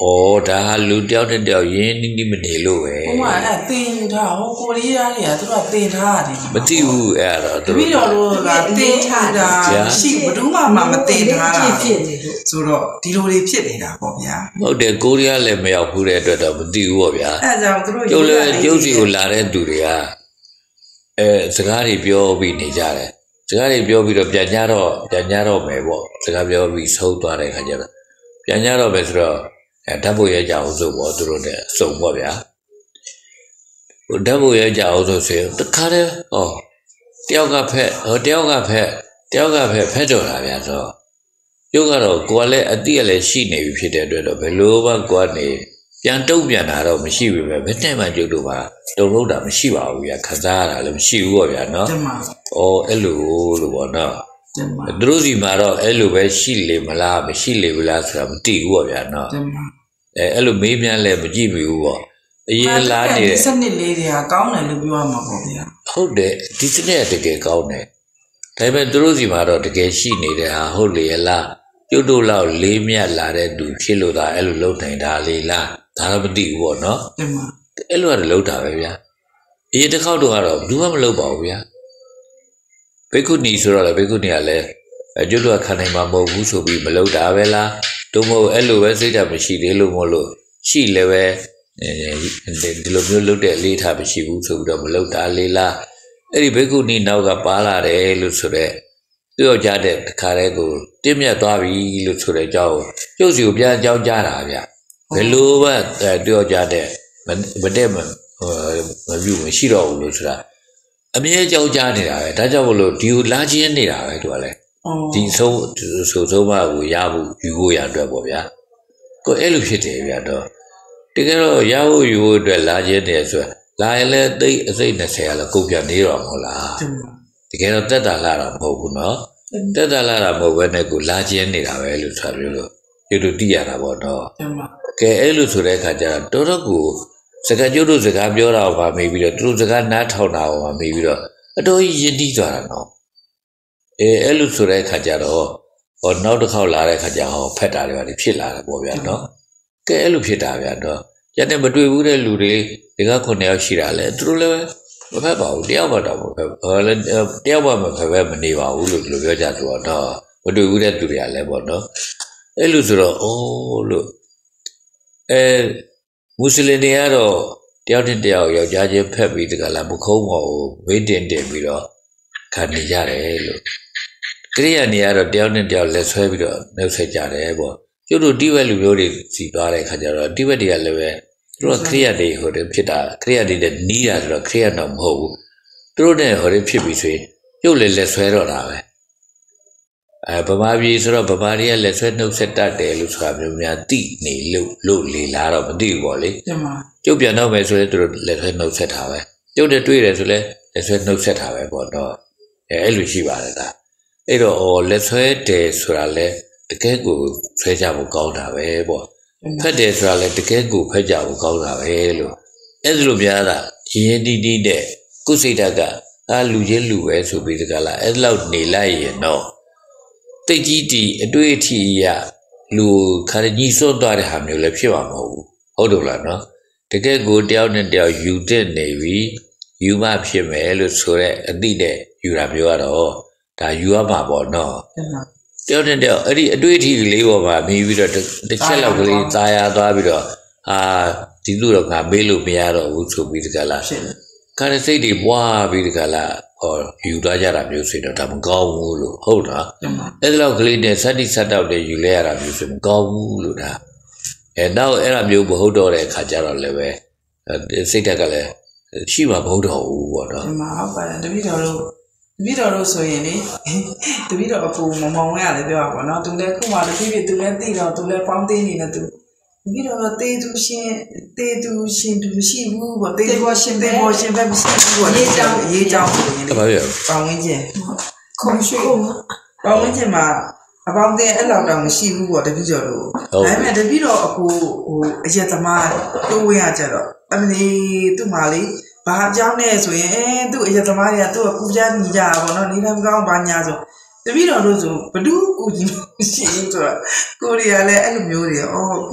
ဩဒါလူတယောက်တယောက်ရင်းနှီးနှီးမနေလို့ပဲဟိုကအဲ့တင်ယူထားဟိုကိုရီးယားတွေကသူတို့ကတင်ထားတယ်မသိဘူးအဲ့ဒါတော့တပည့်တော်တို့ကတင်ထားတာရှိဘယ်သူမှမတင်ထားတာဖြစ်နေလို့ဆိုတော့ဒီလိုတွေဖြစ်နေတာပေါ့ဗျာဟုတ်တယ်ကိုရီးယားလည်းမရောက်ဘူးတဲ့အတွက်တော့မသိဘူးပေါ့ဗျာအဲ့ဒါကြောင့်သူတို့ကျုပ်လည်းကျုပ်စီကိုလာတဲ့သူတွေကအဲစကားတွေပြောပြီးနေကြတယ်စကားတွေပြောပြီးတော့ပြန်ကြတော့ပြန်ကြတော့မယ်ပေါ့စကားပြောပြီးဆုံးသွားတဲ့ခါကျတော့ပြန်ကြတော့မယ်ဆိုတော့အဲဓာတ်ပုံရဲ့ကြအောင်ဆိုပေါ့သူတို့နဲ့စုံပေါ့ဗျာဟိုဓာတ်ပုံရဲ့ကြအောင်ဆိုဆိုတခါတည်းဟောတယောက်ကဖက်ဟောတယောက်ကဖက်တယောက်ကဖက်ဖက်တော်တာဗျာဆိုကျုပ်ကတော့ကိုယ်ကလည်းအတိအလည်းရှိနေပြီဖြစ်တဲ့အတွက်တော့ဘယ်လိုမှကိုယ်ကနေပြန်တုံ့ပြန်တာတော့မရှိဘူးပဲဘယ်နဲ့မှကျုပ်တို့ပါတုံလို့တာမရှိပါဘူးဗျာခစားရတာလည်းမရှိဘူးပေါ့ဗျာနော်တင်ပါဩအဲ့လိုလို့ပေါ့နော်တင်ပါသူတို့စီမှာတော့အဲ့လိုပဲရှိလေမလားမရှိလေဘူးလားဆိုတာမသိဘူးပေါ့ဗျာနော်တင်ပါအဲအဲ့လိုမေးမြန်းလဲမကြည့်မိဘူးပေါ့အရင်လာနေတဲ့စနစ်လေးတွေကကောင်းတယ်လို့ပြောရမှာပေါ့ဗျာဟုတ်တယ်ဒီစနစ်ကတကယ်ကောင်းတယ်ဒါပေမဲ့သူတို့စီမှာတော့တကယ်ရှိနေတဲ့ဟာဟုတ်လေလားကျုပ်တို့လောက်လေးမြတ်လာတဲ့သူဖြစ်လို့သာအဲ့လိုလုပ်နိုင်တာလေလားဒါတော့မသိဘူးပေါ့နော်တင်ပါအဲ့လိုကတော့လုပ်တာပဲဗျာအရင်တစ်ခေါက်တော့ကတော့ဘူးမှမလုပ်ပါဘူးဗျာဘိက္ခုနီဆိုတော့လေဘိက္ခုနီကလည်းအကျုပ်တို့ကခံနိုင်မှာမဟုတ်ဘူးဆိုပြီးမလုပ်တာပဲလားတို့မဟုတ်အဲ့လိုပဲစိတ်ဓာတ်မရှိသေးလို့မလို့ရှိလည်းပဲဒီလိုမျိုးလုပ်တဲ့အလေးထားမရှိဘူးဆိုပြီးတော့မလုပ်တာလေလားအဲ့ဒီဘိက္ခုနီနောက်ကပါလာတယ်လို့ဆိုတော့ပြောကြတဲ့ခါတဲ့ကိုတင့်မြတ်သွားပြီလို့ဆိုတဲ့အကြောင်းကျုပ်စီကိုပြန်အကြောင်းကြားတာဗျဘယ်လိုမှပြောကြတဲ့မတဲ့မပြုမရှိတော့ဘူးလို့ဆိုတာအမြဲကြောက်ကြနေတာပဲဒါကြောင့်မလို့ဒီကိုလာချင်းနေတာပဲသူကလည်းဒီဆုံးဆိုဆုံးမကိုရဖို့ယူဖို့ရအတွက်ပေါ့ဗျာကိုအဲ့လိုဖြစ်တယ်ဗျာတော့တကယ်တော့ရဖို့ယူဖို့အတွက်လာချင်းတယ်ဆိုလာရင်လည်းသိအစိတ်၂၀ကလည်းကုန်ပြန်နေတော့မဟုတ်လားတကယ်တော့တက်တာလာတော့မဟုတ်ဘူးနော်တက်တာလာတာမဟုတ်ဘဲနဲ့ကိုလာချင်းနေတာပဲလို့ဆိုပြောလို့ဒီလိုသိရတာပေါ့နော်ကဲအဲ့လိုဆိုတဲ့အခါကျတော့တော်တော်ကိုစကားကျုပ်တို့စကားပြောတာကိုပါမေးပြီးတော့သူတို့စကားနားထောင်တာကိုပါမေးပြီးတော့အတော်ကြီးယဉ်တီးသွားတာနော်အဲအဲ့လိုဆိုတဲ့အခါကျတော့ဟောနောက်တစ်ခေါက်လာတဲ့အခါကျဟောဖက်တာတွေပါဖြစ်လာတယ်ပေါ့ဗျာနော်ကဲအဲ့လိုဖြစ်တာဗျာတော့ကျန်တဲ့မတွေ့ဘူးတဲ့လူတွေဒီကခုနှစ်ယောက်ရှိတာလေသူတို့လည်းမဖက်ပါဘူးတယောက်မှတော့မဖက်ဟောလည်းတယောက်မှမဖက်ပဲမနေပါဘူးလို့ဒီလိုပြောကြသူတော့မတွေ့ဘူးတဲ့သူတွေကလည်းပေါ့နော်အဲ့လိုဆိုတော့အိုးလို့အဲမွတ်စလင်တွေကတော့တယောက်တစ်တယောက်ယောက်ျားချင်းဖက်ပြီးတကလားမခုံးပေါ်ကိုဝေးတင်တင်ပြီးတော့ခံနေကြတယ်လို့ကရိယာနေရတော့တယောက်နဲ့တယောက်လက်ဆွဲပြီးတော့နှုတ်ဆက်ကြတယ်ပေါ့ကျုပ်တို့တိဝက်လူမျိုးတွေစီသွားတဲ့ခါကျတော့တိဝက်တွေကလည်းပဲသူတို့ကရိယာတွေဟိုတည်းဖြစ်တာခရိယာတွေနဲ့နီးတာဆိုတော့ခရိယာတော့မဟုတ်ဘူးသူတို့နဲ့ဟိုတည်းဖြစ်ပြီးဆိုရင်ကျုပ်လည်းလက်ဆွဲတော့တာပဲအဲဗမာပြည်ဆိုတော့ဗမာတွေကလက်ဆွဲနှုတ်ဆက်တတ်တယ်လို့ဆိုတာမျိုးများသိနေလို့လို့လေလားတော့မသိဘူးပေါ့လေကျုပ်ပြန်တော့မယ်ဆိုရင်သူတို့လက်ဆွဲနှုတ်ဆက်တာပဲကျုပ်နဲ့တွေ့တယ်ဆိုလဲလက်ဆွဲနှုတ်ဆက်တာပဲပေါ့တော့အဲအဲ့လိုရှိပါတယ်ဒါအဲ့တော့အော်လက်ဆွဲတယ်ဆိုတာလဲတကယ်ကိုဆွဲကြဖို့ကောင်းတာပဲပေါ့ဖက်တယ်ဆိုတာလဲတကယ်ကိုဖက်ကြဖို့ကောင်းတာပဲလို့အဲ့လိုများတာရင်းတီးတီးတဲ့ကုစိတ်ဓာတ်ကအာလူချင်းလူပဲဆိုပြီးတကလားအဲ့လောက်နေလိုက်ရင်တော့တိတ်ကြီးတီအတွေ့အထိရလူခါကြီးစွတ်သွားတဲ့ဟာမျိုးလည်းဖြစ်မှာမဟုတ်ဘူးဟုတ်တယ်လားနော်တကယ်ကိုတယောက်နဲ့တယောက်ယူတဲ့နေပြီယူမှဖြစ်မယ်လို့ဆိုတဲ့အသည့်တဲ့ယူတာမျိုးကတော့ဒါယူရမှာပေါ့နော်တယောက်နဲ့တယောက်အဲ့ဒီအတွေ့အထိလေးပေါ်မှာမြည်ပြီးတော့တစ်ချက်လောက်ကလေးသာယာသွားပြီးတော့အာဒီလိုတော့ငါမေးလို့မရတော့ဘူးဆိုပြီးတကလားခါတဲ့စိတ်တွေပွားပြီးတကလားဟောယူသွားကြတာမျိုးဆိုတော့ဒါမကောင်းဘူးလို့ဟုတ်တာအဲ့ဒါလောက်ကလေးနဲ့စက်တိစက်တော့လည်းယူလဲရတာမျိုးဆိုမကောင်းဘူးလို့ဒါအဲတော့အဲ့ဒါမျိုးမဟုတ်တော့တဲ့အခါကျတော့လည်းပဲစိတ်ဓာတ်ကလည်းရှိမှာမဟုတ်တော့ဘူးပေါ့နော်ဒီမှာဟုတ်ပါတယ်တပည့်တော်တို့တပည့်တော်တို့ဆိုရင်လေတပည့်တော်အကူမမောင်ရလည်းပြောပါပေါ့နော်သူလည်းခုမှတပည့်ပြသူလည်းသိတော့သူလည်းပေါင်းသိနေတယ်သူတပည့်တော်တော့တေးသူရှင်တေးသူရှင်သူရှိဘူးပေါ့တေးဘောရှင်တေးဘောရှင်ပဲမရှိဘူးပေါ့ရေးကြောင်းရေးကြောင်းဆိုရင်လေပေါင်းဝင်းကျင်ခုံရှိဦးပေါင်းဝင်းကျင်မှာအပေါင်းတဲ့အဲ့လောက်တော့မရှိဘူးပေါ့တပည့်တော်တို့ဒါပေမဲ့တပည့်တော်အကူဟိုအရက်သမားတိုးဝင်းရကြတော့အမလီသူ့မှာလေဘာအကြောင်းနဲ့ဆိုရင်အဲသူ့အရက်သမားတွေကသူ့ကိုကူကြညီကြတာပေါ့နော်နေလည်းမကောင်းဘာညာဆိုတပည့်တော်တို့ဆိုဘဒူးကူကြီးမရှိဘူးဆိုတော့ကိုရီးယားလည်းအဲ့လိုမျိုးတွေအော်အခု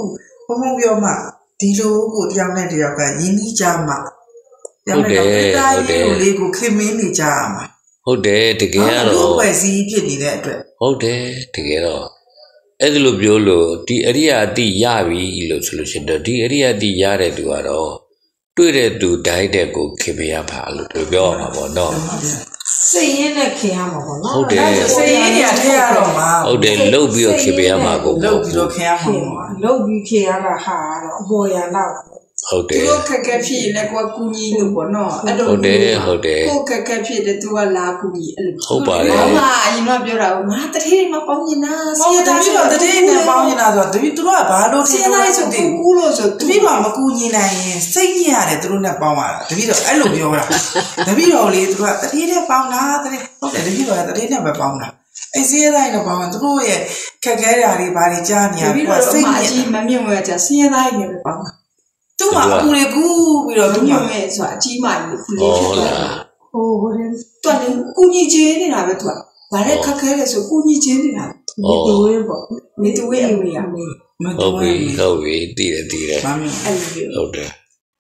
ဘုံဘုံပြောမှဒီလိုကိုတယောက်နဲ့တယောက်ကယဉ်ကြီးကြမှာဟုတ်တယ်ဟုတ်တယ်လေးကိုခင်မင်းနေကြရမှာဟုတ်တယ်တကယ်ကတော့လူ့ပဲစည်းဖြစ်နေတဲ့အတွက်ဟုတ်တယ်တကယ်တော့အဲ့ဒါလိုပြောလို့ဒီအရိယာအတိရပြီလို့ဆိုလို့ရှိရင်ဒီအရိယာအတိရတဲ့သူကတော့တွေ့တဲ့သူဓာတ်တဲ့ကိုခင်မရပါလို့ပြောရမှာပေါ့နော်စိတ်ရင်းနဲ့ခင်ရမှာပေါ့နော်ဟုတ်တယ်စိတ်ရင်းတွေကထည့်ရတော့မှာဟုတ်တယ်လှုပ်ပြီးတော့ခင်ရမှာကိုလှုပ်ပြီးတော့ခင်ရမှာလှုပ်ပြီးခင်ရတာဟာတော့အပေါ်ရတော့ဟုတ်တယ်သူတို့ခက်ခဲဖြစ်ရင်လည်းကိုယ်ကူညီလို့ပေါ့နော်အဲ့လိုဟုတ်တယ်ဟုတ်တယ်ကိုယ်ခက်ခဲဖြစ်တယ်သူကလာကူညီအဲ့လိုဟုတ်ပါတယ်ဟာအရင်ကပြောတာငါတတိယမှာပေါင်းနေတာစီးတာပြီးတော့တတိယနဲ့ပေါင်းနေတာဆိုတော့တတိသူတို့ကဘာလို့စီးတိုင်းဆိုကူကူလို့ဆိုတတိယမှာမကူညီနိုင်ရင်စိတ်ညစ်ရတယ်သူတို့နဲ့ပေါင်းရတာတတိတော့အဲ့လိုပြောတာတတိတော့လေသူကတတိယနဲ့ပေါင်းတာတတိဟုတ်တယ်တတိတော့တတိယနဲ့ပဲပေါင်းတာအဲ့စီးတိုင်းတော့ပေါင်းသူတို့ရဲ့ခက်ခဲတာတွေဘာတွေကြားနေရကိုယ်စိတ်ညစ်မမြင်ဝဲကြစီးတိုင်းနဲ့ပဲပေါင်းတာသူ့မှာအကူလေးကူပြီးတော့သူ့မှာမဲ့ဆိုတာအကြီးမာကြီးကူလေးဖြစ်သွားတာဟိုဟိုတယ်သူကကူညီချင်းနေတာပဲသူကဘာလဲခက်ခဲလဲဆိုကူညီချင်းနေတာမြေတူဝင်းပေါ့မြေတူဝင်းအမေရမေဟုတ်ပြီဟုတ်ပြီတည်တယ်တည်တယ်ဟုတ်တယ်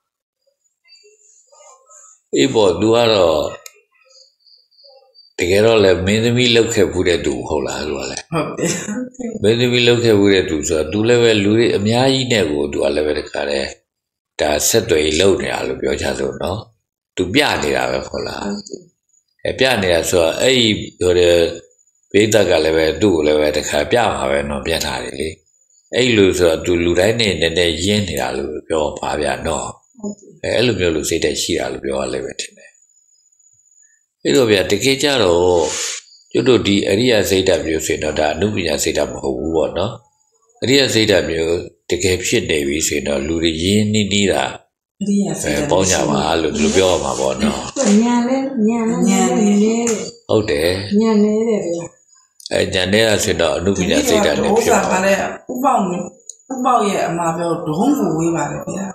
အေးပေါ့သူကတော့တကယ်တော့လည်းမင်းသမီးလောက်ခဲ့ဘူးတဲ့သူဟုတ်လားသူကလည်းဟုတ်တယ်မင်းသမီးလောက်ခဲ့ဘူးတဲ့သူဆိုတော့သူလည်းပဲလူတွေအများကြီးနဲ့ကိုသူကလည်းပဲတခါတည်းဒါဆက်သွယ်လုပ်နေတာလို့ပြောချလို့နော်သူပြနေတာပဲဟုတ်လားအဲပြနေတာဆိုတော့အဲ့ဒီဟိုတဲ့ဘေးသက်ကလည်းပဲသူ့ကိုလည်းပဲတခါပြမှာပဲနော်ပြထားတယ်လေအဲ့လိုဆိုတော့သူလူတိုင်းနဲ့နည်းနည်းရင်းနေတာလို့ပြောပါဗျာနော်အဲအဲ့လိုမျိုးလို့စိတ်တက်ရှိတာလို့ပြောရလိမ့်မယ်ထင်တယ်အဲ့တော့ဗျာတကယ်ကြတော့ကျွတ်တို့ဒီအရိယာစိတ်ဓာတ်မျိုးဆိုရင်တော့ဒါအနုပညာစိတ်ဓာတ်မဟုတ်ဘူးပေါ့နော်အရိယာစိတ်ဓာတ်မျိုးတကယ်ဖြစ်နေပြီဆိုရင်တော့လူတွေရင်းနှီးနှီးတာအရိယာစိတ်ဓာတ်ပေါင်းကြပါလို့ဒီလိုပြောရမှာပေါ့နော်ညာလဲညာလဲညာနေဟုတ်တယ်ညာနေတယ်ဗျာအဲညာနေတာဆိုတော့အနုပညာစိတ်ဓာတ်နဲ့ဖြစ်ပါတယ်ဥပောက်ဥပောက်ရဲ့အမှားပြောဒုံးကိုဝေးပါလေဗျာ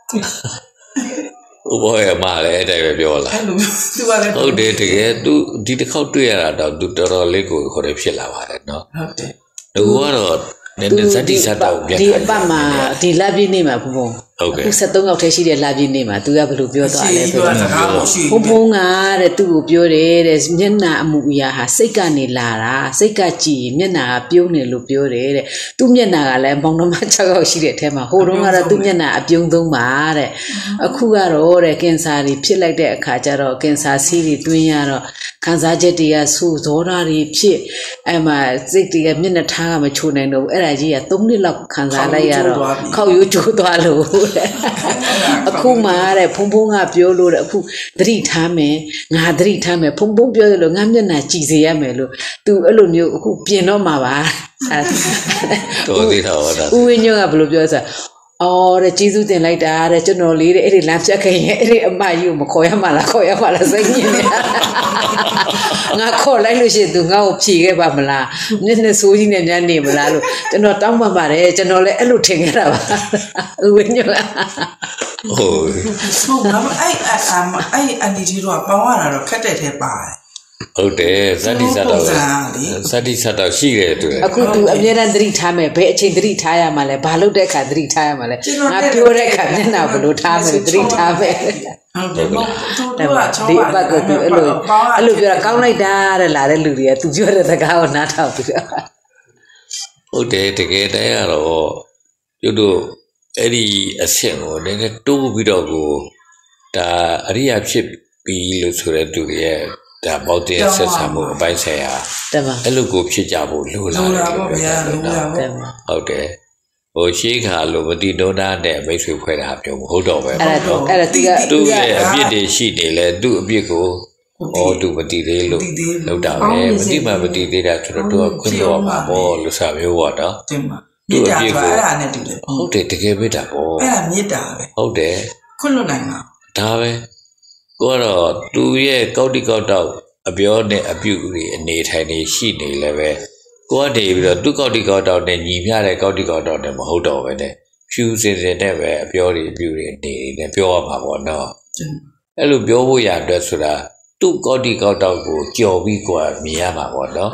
ဥပောက်ရဲ့အမှားလည်းအဲ့တိုင်းပဲပြောလာအဲ့လိုသူကလည်းဟုတ်တယ်တကယ်သူဒီတစ်ခေါက်တွေ့ရတာတော့သူတော်တော်လေးကိုခေါ်ရဖြစ်လာပါတယ်နော်ဟုတ်တယ်သူကတော့နည်းနည်းဇက်တိဇက်တော့ပြန်ဒီအပတ်မှာဒီလပြည့်နေ့မှာဘုံဘုံဟုတ်ကဲ့အခုဆက်သုံးယောက်ထဲရှိတဲ့လပြည့်နေ့မှာ तू ကဘယ်လိုပြောသွားလဲဆိုတော့ဘုံဘုံကတဲ့သူ့ကိုပြောတယ်တဲ့မျက်နှာအမူအရာဟာစိတ်ကနေလာတာစိတ်ကကြည်မျက်နှာကပြုံးနေလို့ပြောတယ်တဲ့သူ့မျက်နှာကလည်းမောင်နှမ၆ယောက်ရှိတဲ့အထဲမှာဟိုတုန်းကတော့သူ့မျက်နှာအပြုံးသုံးပါတဲ့အခုကတော့တဲ့ကင်ဆာတွေဖြစ်လိုက်တဲ့အခါကျတော့ကင်ဆာဆေးတွေတွင်းရတော့ခံစားချက်တွေကဆူဇောတာတွေဖြစ်အဲ့မှာစိတ်တွေကမျက်နှာထားကမချိုနိုင်တော့ဘူးအဲ့ဒါကြီးကသုံးနှစ်လောက်ခံစားလိုက်ရတော့ခေါက်ရိုးကျိုးသွားလို့အခုမှတဲ့ဖုံဖုံကပြောလို့တဲ့အခုသတိထားမယ်ငါသတိထားမယ်ဖုံဖုံပြောလို့ငါမျက်နှာကြည်စေရမယ်လို့ तू အဲ့လိုမျိုးအခုပြင်တော့မှာပါတော်သေးတာဟုတ်တာဦးဝင်းညွန့်ကဘယ်လိုပြောစအော်တဲ့ကျေးဇူးတင်လိုက်တာတဲ့ကျွန်တော်လေးတဲ့အဲ့ဒီလမ်းပြတ်ခဲ့ရင်အဲ့ဒီအမကြီးကိုမခေါ်ရမှာလားခေါ်ရမှာလားစိတ်ညစ်နေငါခေါ်လိုက်လို့ရှိရင် तू ငါ့ကိုဖြေခဲ့ပါမလားမျက်နှာဆိုးကြီးနဲ့များနေမလားလို့ကျွန်တော်တောင်းပန်ပါတယ်ကျွန်တော်လည်းအဲ့လိုထင်ခဲ့တာပါဦးဝင်းညွန့်ဟုတ်ဟုတ်ပါအဲ့အဲ့အဲ့အန်ဒီတီတော့ပေါင်းရတာတော့ခက်တဲ့ထဲပါတယ်ဟုတ်တယ်ဇတ်တိဇတ်တော့ဇတ်တိဇတ်တော့ရှိတယ်တူတယ်အခု तू အမြဲတမ်းသတိထားမယ်ဘယ်အချိန်သတိထားရမှာလဲဘာလုပ်တဲ့အခါသတိထားရမှာလဲငါပြောတဲ့အခါမျက်နှာဘယ်လိုထားမလဲသတိထားမယ်ဟုတ်တယ်သူကချောပါဒီဘက်က तू အဲ့လိုအဲ့လိုပြောတာကောင်းလိုက်တာတဲ့လာတဲ့လူတွေက तू ပြောတဲ့စကားကိုနားထောင်ပြီးတော့ဟုတ်တယ်တကယ်တည်းကတော့ကျွတ်တို့အဲ့ဒီအဆင့်ကိုနည်းနည်းတိုးပြီးတော့ကိုဒါအရိယာဖြစ်ပြီးလို့ဆိုတဲ့သူရဲ့ဒါပေါတဲ့ဆက်ဆံမှုအပိုင်းဆိုင်ရာအဲ့လိုကိုဖြစ်ကြဖို့လိုလာတယ်လို့ပြောတာဟုတ်တယ်ဟိုရှိခါလို့မတိဒုနာနဲ့မိတ်ဆွေဖွဲ့တာပြောမဟုတ်တော့ပဲအဲ့ဒါအဲ့ဒါသူကသူ့ရဲ့အပြစ်တွေရှိနေလဲသူ့အပြစ်ကိုအော်သူမတိသေးလို့လောက်တာပဲမတိမှမတိသေးတာဆိုတော့သူကခွင့်တော့မှာပေါ့လို့ဆိုမျိုးပေါ့နော်တင်ပါသူ့အပြစ်ကိုအဲ့ဒါနဲ့တူတယ်ဟုတ်တယ်တကယ်ပဲတာပေါ့အဲ့ဒါမေတ္တာပဲဟုတ်တယ်ခွင့်လွတ်နိုင်တာဒါပဲကိုကတော့သူရဲ့ကောက်တိကောက်တော့အပြောနဲ့အပြုတွေအနေထိုင်နေရှိနေလည်းပဲကိုကနေပြီးတော့သူကောက်တိကောက်တော့နဲ့ညီမျှတဲ့ကောက်တိကောက်တော့နဲ့မဟုတ်တော့ပဲနဲ့ဖြူစင်စင်နဲ့ပဲအပြောတွေအပြုတွေအနေနဲ့ပြောရမှာပေါ့နော်အဲ့လိုပြောဖို့ရအတွက်ဆိုတာသူကောက်တိကောက်တော့ကိုကြော်ပြီးကိုမြင်ရမှာပေါ့နော်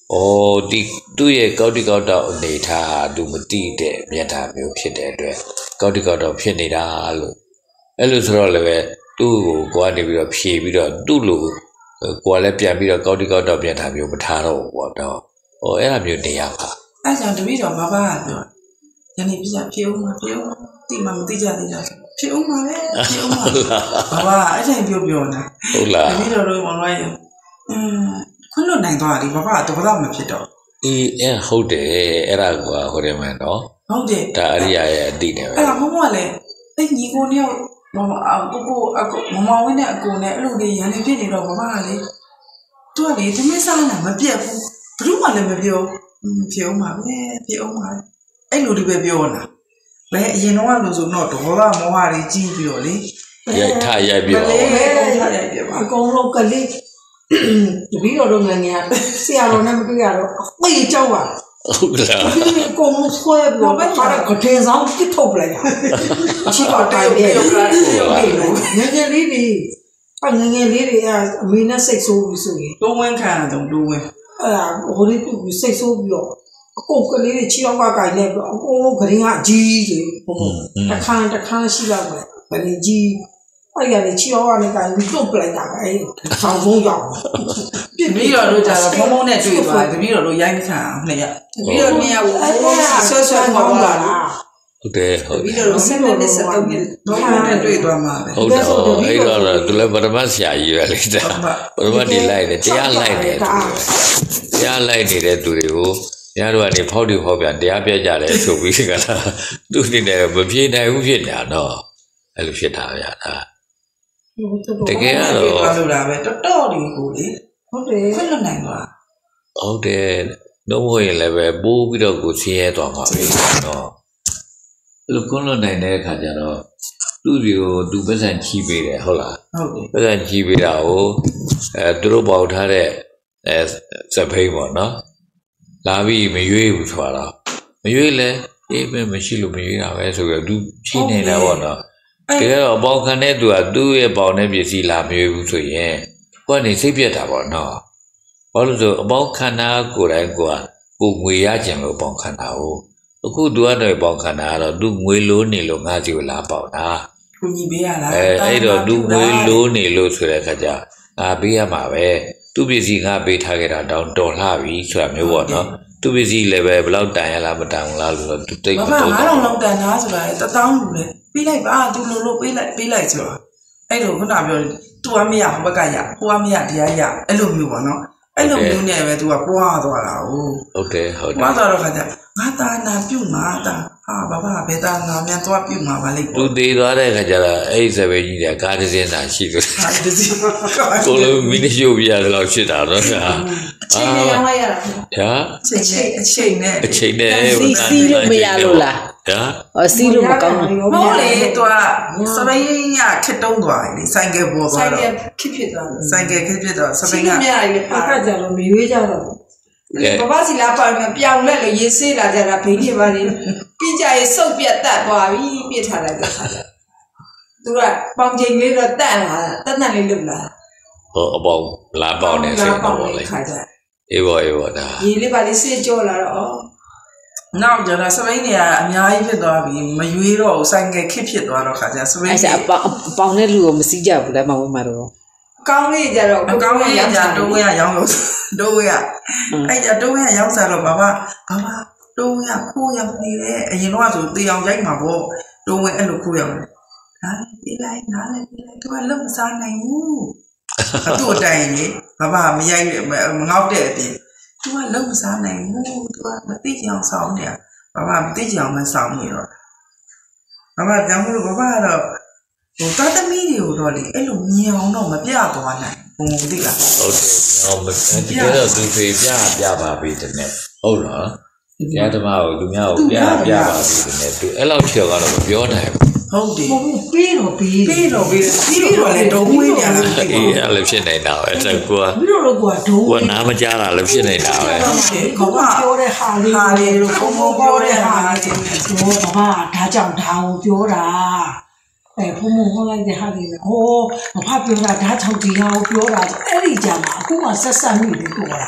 哦，ဒီသူ့ရဲ့ကောက်တိကောက်တော့အနေထားသူမတိတဲ့မျက်နှာမျိုးဖြစ်တဲ့အတွက်ကောက်တိကောက်တော့ဖြစ်နေတာလို့အဲ့လိုဆိုတော့လည်းပဲသူ့ကိုကိုကနေပြီးတော့ဖြေပြီးတော့သူ့လိုကိုကလည်းပြန်ပြီးတော့ကောက်တိကောက်တော့မျက်နှာမျိုးမထားတော့ဘူးပေါ့တော့ဟိုအဲ့လိုမျိုးနေရပါအဲ့ကြောင့်တပည့်တော်ဘာဘာပြောယနေ့ပြဖြေဦးမှာဖြေဦးတိမှမတိကြသေးတာဖြေဦးမှာပဲဖြေဦးမှာဘာဘာအဲ့တိုင်းပြောပြောနေဟုတ်လားတပည့်တော်တို့မလွှဲရင်อืมခွန်းလွတ်နိုင်သွားတယ်ဘာဘာတော့တော့မဖြစ်တော့အေးအဲ့ဟုတ်တယ်အဲ့ဒါကဟိုတယ်မှန်နော်ဟုတ်တယ်ဒါအရိယာရဲ့အတိတယ်ပဲအဲ့ဒါဘုံကလည်းအဲ့ညီကိုနဲ့မမအကိုကိုအကိုမမဝင်းနဲ့အကိုနဲ့အဲ့လိုလေးရန်နေဖြစ်နေတော့ဘာဘာလေသူကလေတမင်းစားလာမပြတ်ဘူးဘယ်သူမှလည်းမပြောဖြေအောင်ပါပဲဖြေအောင်ပါအဲ့လိုဒီပဲပြောတာဘယ်အရင်တော့လို့ဆိုတော့ဒေါသမောဟတွေကြီးပြီးတော့လေရိုက်ထရိုက်ပြီးတော့ရိုက်ပြပါအကုန်လုံးကလေးတပည့်တော်တို့ငယ်ငယ်ဆရာတော်နဲ့မတွေ့ရတော့အမေကြောက်ပါဟုတ်လားအကုန်လုံးဆွဲပြီးတော့ဘာကထင်းဆောင်ပြစ်ထုတ်ပလိုက်တာချီပါတိုင်ပြီးငယ်ငယ်လေးတွေအငယ်ငယ်လေးတွေအမေနဲ့စိတ်ဆိုးပြီးဆိုရင်တိုးဝင်းခံတော့တိုးဝင်းအဲ့ဒါဟိုလေးပြုပြီးစိတ်ဆိုးပြီးတော့အကုန်ကလေးတွေချီတော့ကကိုင်နေပြီးအကုန်လုံးဂရင်းကအကြီးကြီးဘုံတခါတခါရှိတော့မယ်ဂရင်းကြီးအဲ့ရလေချီတော့ကနေကိုင်ပြီးတုတ်ပလိုက်တာပဲအဲ့ဆောင်းဆုံးရောက်တပည့်တော်တို့ကြတော့ဘုံဘုံနဲ့တွေ့သွားတပည့်တော်တို့ရိုက်ခံအောင်နှစ်ရက်တပည့်တော်နှစ်ယောက်ကိုဆွဆွပေါင်းတာလားဟုတ်တယ်ဟုတ်တယ်ပြီးတော့ဆက်လက်နဲ့ဆက်တော့ပြီးတော့နဲ့တွေ့သွားမှာပဲဟုတ်တယ်အဲ့တော့သူလည်းပရမတ်ဆရာကြီးပဲလေဒါပရမတ်ဒီလိုက်တယ်တရားလိုက်တယ်တရားလိုက်နေတဲ့သူတွေကိုတရားတို့ကနေဖောက်တီဖောက်ပြန်တရားပြကြတယ်ဆိုပြီးကလားသူနေတယ်မပြေနိုင်ဘူးဖြစ်နေတာတော့အဲ့လိုဖြစ်တာဗျာဒါတကယ်ကတော့လို့လာပဲတော်တော်ဒီကိုလေဟုတ်တယ်ခွင့်လွတ်နိုင်သွားဟုတ်တယ်တော့ဘိုးရင်လည်းပဲပိုးပြီးတော့ကိုဆင်းရဲသွားမှာပဲနော်အဲ့လိုခွင့်လွတ်နိုင်တဲ့အခါကျတော့သူ့တွေကိုသူပတ်စံချီးပေးတယ်ဟုတ်လားဟုတ်တယ်ပတ်စံချီးပေးတာကိုအဲသူတို့ပေါထားတဲ့အဲစပိန်ပေါ့နော်လာပြီးမရွေးဘူးဆိုတော့မရွေးလဲအေးပဲမရှိလို့မရွေးတာပဲဆိုတော့သူချီးနေတာပေါ့နော်တကယ်တော့ပေါခံတဲ့သူကသူ့ရဲ့ပေါင်တဲ့ပစ္စည်းလာမရွေးဘူးဆိုရင်ကိုကနေစိတ်ပြတ်တာပေါ့နော်ဘာလို့ဆိုအပေါခန္ဓာကိုယ်တိုင်ကိုကကိုငွေရကျင်လို့ပေါခန္ဓာကိုအခုသူကတော့ပေါခန္ဓာကတော့သူငွေလိုးနေလို့ငါစီကိုလာပေါတာကိုကြီးပေးရလားအဲအဲ့တော့သူငွေလိုးနေလို့ဆိုတဲ့အခါကျငါပေးရမှာပဲသူပစ္စည်းငါပေးထားခဲ့တာတောင်းတော်လှပြီဆိုတာမျိုးပေါ့နော်သူပစ္စည်းလည်းပဲဘယ်လောက်တန်ရလားမတန်ဘူးလားလို့ဆိုတော့သူတိတ်မတော်ဘာလို့လောက်တန်သားဆိုတာတသောင်းလူလေပေးလိုက်ပါသူလိုလိုပေးလိုက်ပေးလိုက်ဆိုတာအဲ့လိုခုနပြောသူကမရဘက်ကရဟိုကမရတရားရအဲ့လိုမျိုးပေါ့နော်အဲ့လိုမျိုးနဲ့ပဲသူကပွားသွားတာဟုတ်ဟုတ်တယ်ဟုတ်တယ်ပွားသွားတော့ခါကျငါတာနာပြုတ်မှာတာဟာဘာဘာဘယ်တာနာမြန်သွားပြုတ်မှာပါလိမ့်သူတည်သွားတဲ့ခါကျတော့အဲ့ဒီစပယ်ကြီးကကားတစ်စင်းသာရှိသူကားတစ်စင်းကိုလိုမင်းရှို့ပြရတယ်လို့ဖြစ်တာတော့ဟာချိန်နဲ့ရောင်းလိုက်ရတာဟာချိန်ချိန်အချိန်နဲ့အချိန်နဲ့စီစီလို့မရလို့လားဟာအော်စီလို့မကောင်းဘူးမဟုတ်လေသူကစပိန်ကခက်တုံးသွားတယ်ဆိုင်ကယ်ပေါ်သွားတော့ဆိုင်ကယ်ခစ်ဖြစ်သွားတယ်ဆိုင်ကယ်ခစ်ဖြစ်တော့စပိန်ကမရရပါခါကြလို့မရွေးကြတော့ဘဘစီလာပါမယ်ပြောင်းလက်လေရေးဆေးလာကြတာဖိနေပါလေပြီးကြရေးစုပ်ပြတ်တတ်သွားပြီပြစ်ထားလိုက်တာသူကပေါင်ချိန်လေးတော့တတ်လာတတ်တတ်လေးလုပ်လာဟောအပေါင်းလာပေါင်းနေစိတ်ပေါ့လေအေးပေါ့အေးပေါ့ဒါရေးလေးပါလေးဆေးကြောလာတော့နောက်ကျတော့စပိန်တွေကအများကြီးဖြစ်သွားပြီမရွေးတော့ဆိုင်ကယ်ခစ်ဖြစ်သွားတော့ခါကျစပိန်အဲ့ဒါပေါင်တဲ့လူကိုမစည်းကြဘူးလားမဝင်းမှာတော့ကောင်းလေးကြတော့အကောင်းလေးကြတိုးဝဲရရောင်းလို့တိုးဝဲရအဲ့ကြတိုးဝဲရရောင်းစားတော့ဘာဘာဘာဘာတိုးဝဲရခိုးရောက်နေတယ်အရင်တော့ဆိုတေအောင်ရိုက်မှာပေါ့တိုးဝဲအဲ့လိုခိုးရောက်တယ်နားလေးပြေးလိုက်နားလေးပြေးလိုက်သူကလုံးမစားနိုင်ဘူးအတူတိုင်ကြီးဘာဘာမရိုက်မငေါက်တဲ့အပြင်သူကလုံးမစားနိုင်ဘူးသူကမသိကြအောင်ဆောင်းတယ်ဘာဘာမသိကြအောင်မဆောင်းနေတော့ဘာဘာကြောင့်လို့ဘာဘာတော့ဟိုတာသမီးတွေကိုတော့လေအဲ့လိုမြင်အောင်တော့မပြသွားနိုင်ဘူးမသိလားဟုတ်တယ်ဟောမတကယ်တော့သူဖေပြပြပါပြီတဲ့နဲ့ဟုတ်လားတရားဓမ္မကိုသူများကိုပြပြပါပြီတဲ့နဲ့သူအဲ့လောက်ချော်ကတော့မပြောနိုင်ဘူးဟုတ်တယ်ပြီးတော့ပြီးပြီးတော့ပြီးပြီးတော့လေဒုံဝေးနေရလားအေးအဲ့လိုဖြစ်နေတာပဲတကူကပြီးတော့ကွာဒုံကနားမကြားတာလည်းဖြစ်နေတာပဲခေါကပြောတဲ့ဟာလေးဟာလေးလို့ခေါကပြောတဲ့ဟာလေးပြောတော့ဟာဒါကြောင့်ဒါကိုပြောတာအဲဘုံဘုံဟောလိုက်တဲ့ဟာလေးလေဟောမဖပြောတာဓာတ်ချောက်ဒီဟာကိုပြောတာအဲ့ဒီကြမှာအခုမှဆက်ဆက်မိတယ်ကိုလား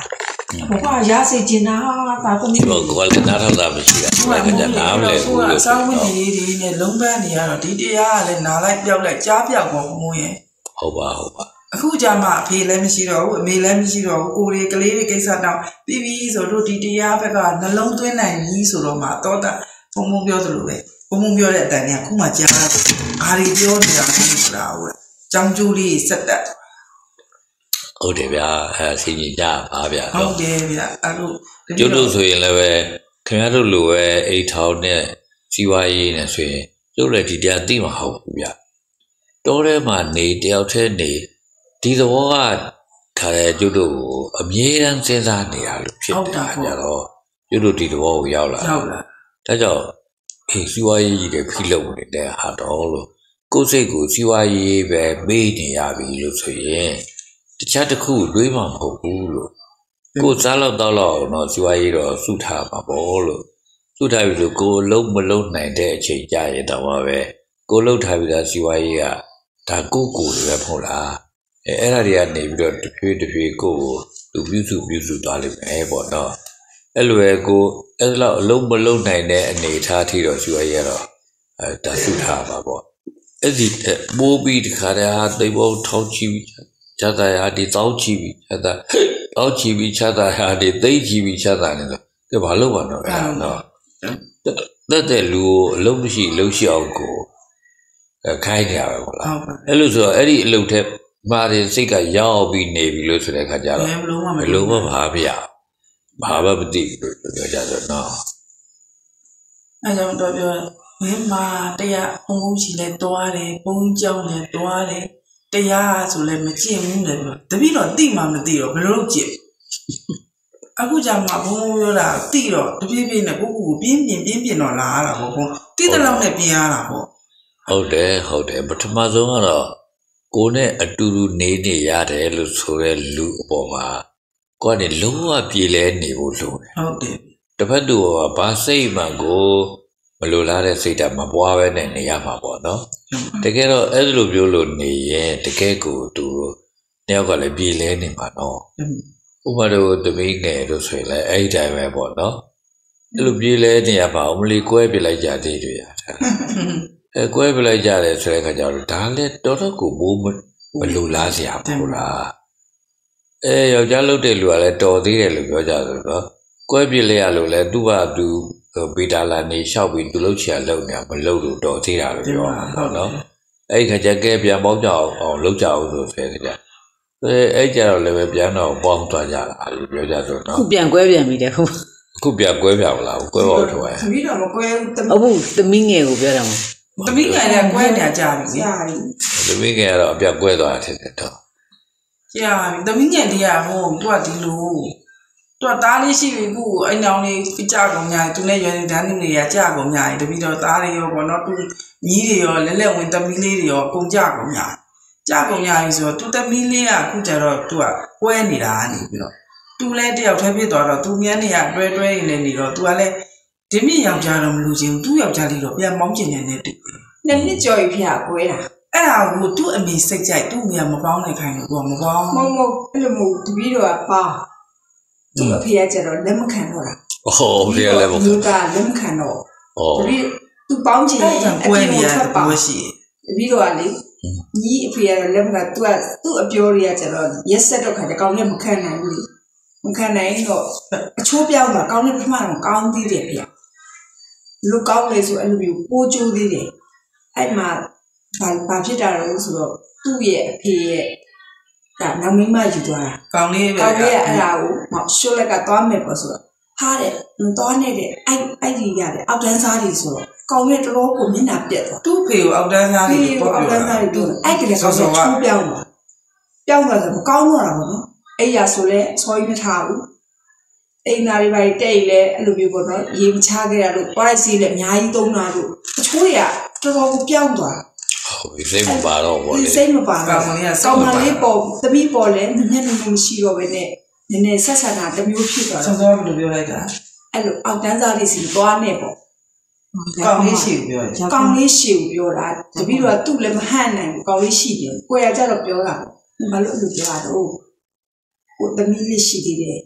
ဘာရစေချင်တာဒါသမီးဒီတော့ကိုယ်လည်းနားထောင်တာမရှိတာဒီကကြနားမလဲဘူးလို့စောင်းမနေလေးတွေနဲ့လုံးပန်းနေရတော့ဒီတရားကလည်းနားလိုက်ပြောက်လိုက်ကြားပြောက်ပေါ့မိုးရင်ဟုတ်ပါဟုတ်ပါအခုကြမှာအဖေလည်းမရှိတော့ဘူးအမေလည်းမရှိတော့ဘူးကိုယ်တွေကလေးတွေကိစ္စတောင်ပြီးပြီးဆိုတို့ဒီတရားဘက်ကနှလုံးသွင်းနိုင်ပြီဆိုတော့မှတော့တာဘုံဘုံပြောသလိုပဲဘုံဘုံပြောတဲ့အတန်ကခုမှကြားတာဘာတွေပြောနေတာလဲဆိုတာဟုတ်ကြောင်ကျိုးလေးစက်တက်ဟုတ်တယ်ဗျာအဲဆင်ကြီးကြပါဗျာဟုတ်တယ်ဗျာအဲ့လိုကျွတ်လို့ဆိုရင်လည်းပဲခင်ဗျားတို့လိုပဲအိတ်ထောင်နဲ့စီဝါရေးနဲ့ဆိုရင်ကျွတ်လည်းဒီတရားသိမှာဟုတ်ဘူးဗျာတောထဲမှာနေတယောက်တည်းနေဒီသဘောကခါရဲကျွတ်တို့ကိုအမြဲတမ်းစဉ်းစားနေရလို့ဖြစ်တာကြတော့ကျွတ်တို့ဒီသဘောကိုရောက်လာရောက်လာဒါကြောင့်အေးစီဝါရေးကြီးတဲ့ဖိလုံနေတဲ့ဟာတော့လို့ကိုယ်စိတ်ကိုစီဝါရေးပဲမေးနေရပြီလို့ဆိုရင်တခြားတစ်ခုတွေးမှမဟုတ်ဘူးလို့ကိုစားလောက်တော့လောက်တော့စီဝါရေးတော့စုထားပါဘောလို့စုထားပြီလို့ကိုလုံးမလုံးနိုင်တဲ့အချိန်ကြာရင်တော့ပဲကိုလှုပ်ထားပြီးသားစီဝါရေးကဒါကိုကိုတွေပဲဖို့လားအဲအဲ့ဒါတွေကနေပြီးတော့တဖြည်းတဖြည်းကိုကိုသူပြုစုပြုစုသွားလိမ့်မယ်ပေါ့နော်အဲ့လိုပဲကိုအဲ့လောက်အလုံးမလုံးနိုင်တဲ့အနေထားထိတော့စီဝါရေးကတော့အဲဒါစုထားပါပေါ့အဲ့ဒီပိုးပြီးတခါတည်းဟာသိဖို့ထောက်ချီချာတာဟာဒီတောက်ချီပြီးချာတာတောက်ချီပြီးချာတာဟာဒီသိချီပြီးချာတာနေဆိုကဲဘာလို့ပါတော့အဲ့နော်တက်တဲ့လူကိုအလုံးမရှိလှုပ်ရှိအောင်ကိုခိုင်းနေရပဲဟုတ်လားအဲ့လိုဆိုတော့အဲ့ဒီအလုပ်ထဲမာရင်စိတ်ကရောက်ပြီးနေပြီလို့ဆိုတဲ့ခါကျတော့ဘယ်လုံးမှမဘယ်လုံးမှမပါဗျာဘာမှမသိဘူးပြောကြဆိုတော့အဲ့ကြောင့်တော့ပြောမင်းမတရားဘုံဘုံရှိလဲတွားတယ်ဘုံကြောင်းလဲတွားတယ်တရားဆိုလဲမကျင့်ဘူးလေတပည့်တော့တိမှမသိတော့ဘယ်လိုလုပ်ကျင့်အခုကြမှာဘုံဘုံပြောတာတိတော့တပြည့်ပြည့်နဲ့ကိုကိုပြင်းပြင်းပြင်းပြင်းတော့လာရတာပေါ့ဘုံတိတဲ့လောက်နဲ့ပြင်းရတာပေါ့ဟုတ်တယ်ဟုတ်တယ်ပထမဆုံးကတော့ကိုနဲ့အတူတူနေနေရတယ်လို့ဆိုရဲလူအပေါ်မှာကိုကနေလုံးဝပြေလဲနေဖို့လိုတယ်ဟုတ်တယ်တစ်ဖက်သူကဘာစိတ်မှကိုမလိုလားတဲ့စိတ်ဓာတ်မပွားပဲနဲ့နေရမှာပေါ့နော်တကယ်တော့အဲ့လိုပြောလို့နေရင်တကယ်ကိုသူတယောက်ကလည်းပြေလဲနေမှာနော်ဥပမာတော့တမိငယ်လို့ဆိုရင်လည်းအဲ့ဒီတိုင်းပဲပေါ့နော်အဲ့လိုပြေလဲနေရပါအမလီကွဲပြလိုက်ကြသေးတယ်ရအဲကွဲပြလိုက်ကြတယ်ဆိုတဲ့အခါကျတော့ဒါလည်းတော်တော်ကိုဘိုးမလိုလားစရာဘူးလားအဲယောက်ျားလုပ်တဲ့လူကလည်းတော်သေးတယ်လို့ပြောကြတယ်နော်ကွဲပြလိုက်ရလို့လဲသူ့ဘာသူဗီတာလာနေလျှောက်ပြီးသူလှုပ်ချင်လှုပ်နေမလှုပ်လို့တော်သေးတာလို့ပြောတာပေါ့နော်အဲ့ဒီခါကျကဲပြန်ပေါင်းကြအောင်လှုပ်ကြအောင်ဆိုဆိုကြအဲအဲ့ကြတော့လည်းပဲပြန်တော့ပေါင်းသွားကြတာလို့ပြောကြဆိုတော့ခုပြန်ကွဲပြန်ပြီတဲ့ဟုတ်ခုပြန်ကွဲပြန်မလားကွဲတော့ထွက်သမီးတော့မကွဲဘူးဟုတ်သမီးငယ်ကိုပြောတာမဟုတ်သမီးငယ်လည်းကွဲနေကြပြီကြာပြီသမီးငယ်ကတော့အပြတ်ကွဲသွားတယ်တဲ့တော့ကြာပြီသမီးငယ်တည်းကဟိုသူကဒီလိုသူကသားလေးရှိပြီခုအိမ်အောင်လေးကြာကုန်ညာသူနဲ့ရွယ်တန်းနေတွေကကြာကုန်ညာတပီတော့သားတွေရောပေါ့နော်သူမြီးတွေရောလက်လက်ဝင်သမီးလေးတွေရောကုန်ကြာကုန်ညာကြာကုန်ညာပြီဆိုတော့သူသမီးလေးကခုကျတော့သူကကွဲနေတာနေပြီးတော့သူလည်းတယောက်တည်းဖြစ်သွားတော့သူမြန်းနေရတွဲတွဲနေနေတော့သူကလည်းဒီမြင့်ယောက်ျားတော့မလို့ချင်းသူ့ယောက်ျားလေးတော့ပြန်မောင်းကျင်နေတယ်တူနှစ်နှစ်ကျော်ပြီဖေကွဲတာအဲ့ဒါကိုသူ့အမေစိတ်ကြိုက်သူ့အမေကမပေါင်းနိုင်ခိုင်းလို့သူကမပေါင်းမဟုတ်မဟုတ်အဲ့လိုမဟုတ်တပီးတော့ပါသူ့အဖေကကျတော့လက်မခံတော့တာဟုတ်ဖေကလည်းမခံသူကလက်မခံတော့တပီးသူပေါင်းချင်တယ်အကွဲနေရတယ်ဘာရှိတပီးတော့လေညီအဖေကတော့လက်မခံသူကသူ့အပြောတွေကကျတော့ရက်ဆက်တော့ခါကျကောင်းနဲ့မခံနိုင်ဘူးမခံနိုင်တော့အချိုးပြောင်းတော့ကောင်းနဲ့ပထမတော့ကောင်းသေးတယ်ဗျလူကောင်းလေဆိုအဲ့လိုမျိုးပိုးကျိုးသေးတယ်အဲ့မှာဘာဘာဖြစ်တာလဲဆိုတော့သူ့ရဲ့အဖေရဲ့ကနောက်မိမယူသွားတာကောင်းလေးပဲကောင်းလေးအဲ့ဒါကိုရှိုးလက်ကသွားမယ်ပေါ့ဆိုတော့ဟာတဲ့မသွားနဲ့တဲ့အဲ့အဲ့ဒီရတယ်အောက်တန်းစားတွေဆိုတော့ကောင်းလေးတော်တော်ကိုမျက်နှာပြက်သွားသူ့ဖေကိုအောက်တန်းစားတွေပေါ့အောက်တန်းစားတွေတူအဲ့ကလေးကောင်းလေးချိုးပြောင်းသွားပြောင်းသွားဆိုမကောင်းတော့တာပေါ့နော်အဲ့ရဆိုလဲဆော်ကြီးမထားဘူးအိမ်သားတွေပါတဲ့အိလဲအဲ့လိုမျိုးပေါ့နော်ရေမချခဲ့ရလို့ပွားစီလည်းအများကြီးသုံးတာလို့အချိုးတွေကတော်တော်ကိုပြောင်းသွားဟုတ်စိတ်မပါတော့ဘောလေစိတ်မပါတော့ကောင်းမလေးပေါ်သမီးပေါ်လဲနည်းနည်းမရှိတော့ပဲနဲ့နည်းနည်းဆက်ဆံတာတစ်မျိုးဖြစ်သွားတယ်ဆောဆောဘယ်လိုပြောလိုက်တာအဲ့လိုအောက်တန်းစားလေးစီသွားနေပေါ့ကောင်းလေးရှိပြောတယ်ကောင်းလေးရှိပြောတာတပည့်တော့သူ့လည်းမဟန့်နိုင်ဘူးကောင်းလေးရှိတယ်ကိုယ်ရကြတော့ပြောတာဘာလို့အဲ့လိုပြောတာတော့ကိုသမီးလေးရှိသေးတယ်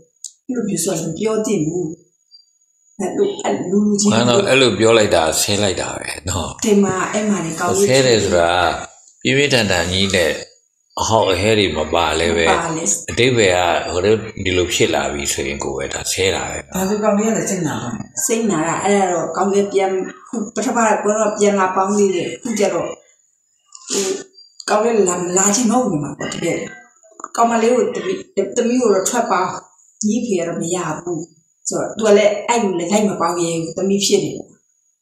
လူပြဆိုရင်ပြောတင်ဘူးအဲ့လိုအဲ့လူလူချင်းငါတော့အဲ့လိုပြောလိုက်တာဆဲလိုက်တာပဲနော်ဒီမှာအဲ့မှာနေကောင်းဆဲတယ်ဆိုတာပြင်းပြထန်ထန်ကြီးနဲ့အဟောက်အဟဲတွေမပါလဲပဲအတိတ်ပဲကဟိုဒီလိုဖြစ်လာပြီဆိုရင်ကိုယ်ပဲဒါဆဲတာပဲဒါဆိုကောင်းလေးလည်းစိတ်နာတော့စိတ်နာတာအဲ့ဒါတော့ကောင်းလေးပြန်ပထမကတော့ပြန်လာပေါင်းလေးလေခုကျတော့ဟိုကောင်းလေးလာလာချင်းမဟုတ်ဘူးမှာပေါ့တကယ်ကောင်းမလေးကိုတမီးကိုတော့ထွက်ပါကြီးဖေတော့မရဘူးဆိုတော့သူကလည်းအဲ့လိုလည်းလိုက်မပေါင်းရဲဘူးတမီးဖြစ်နေတယ်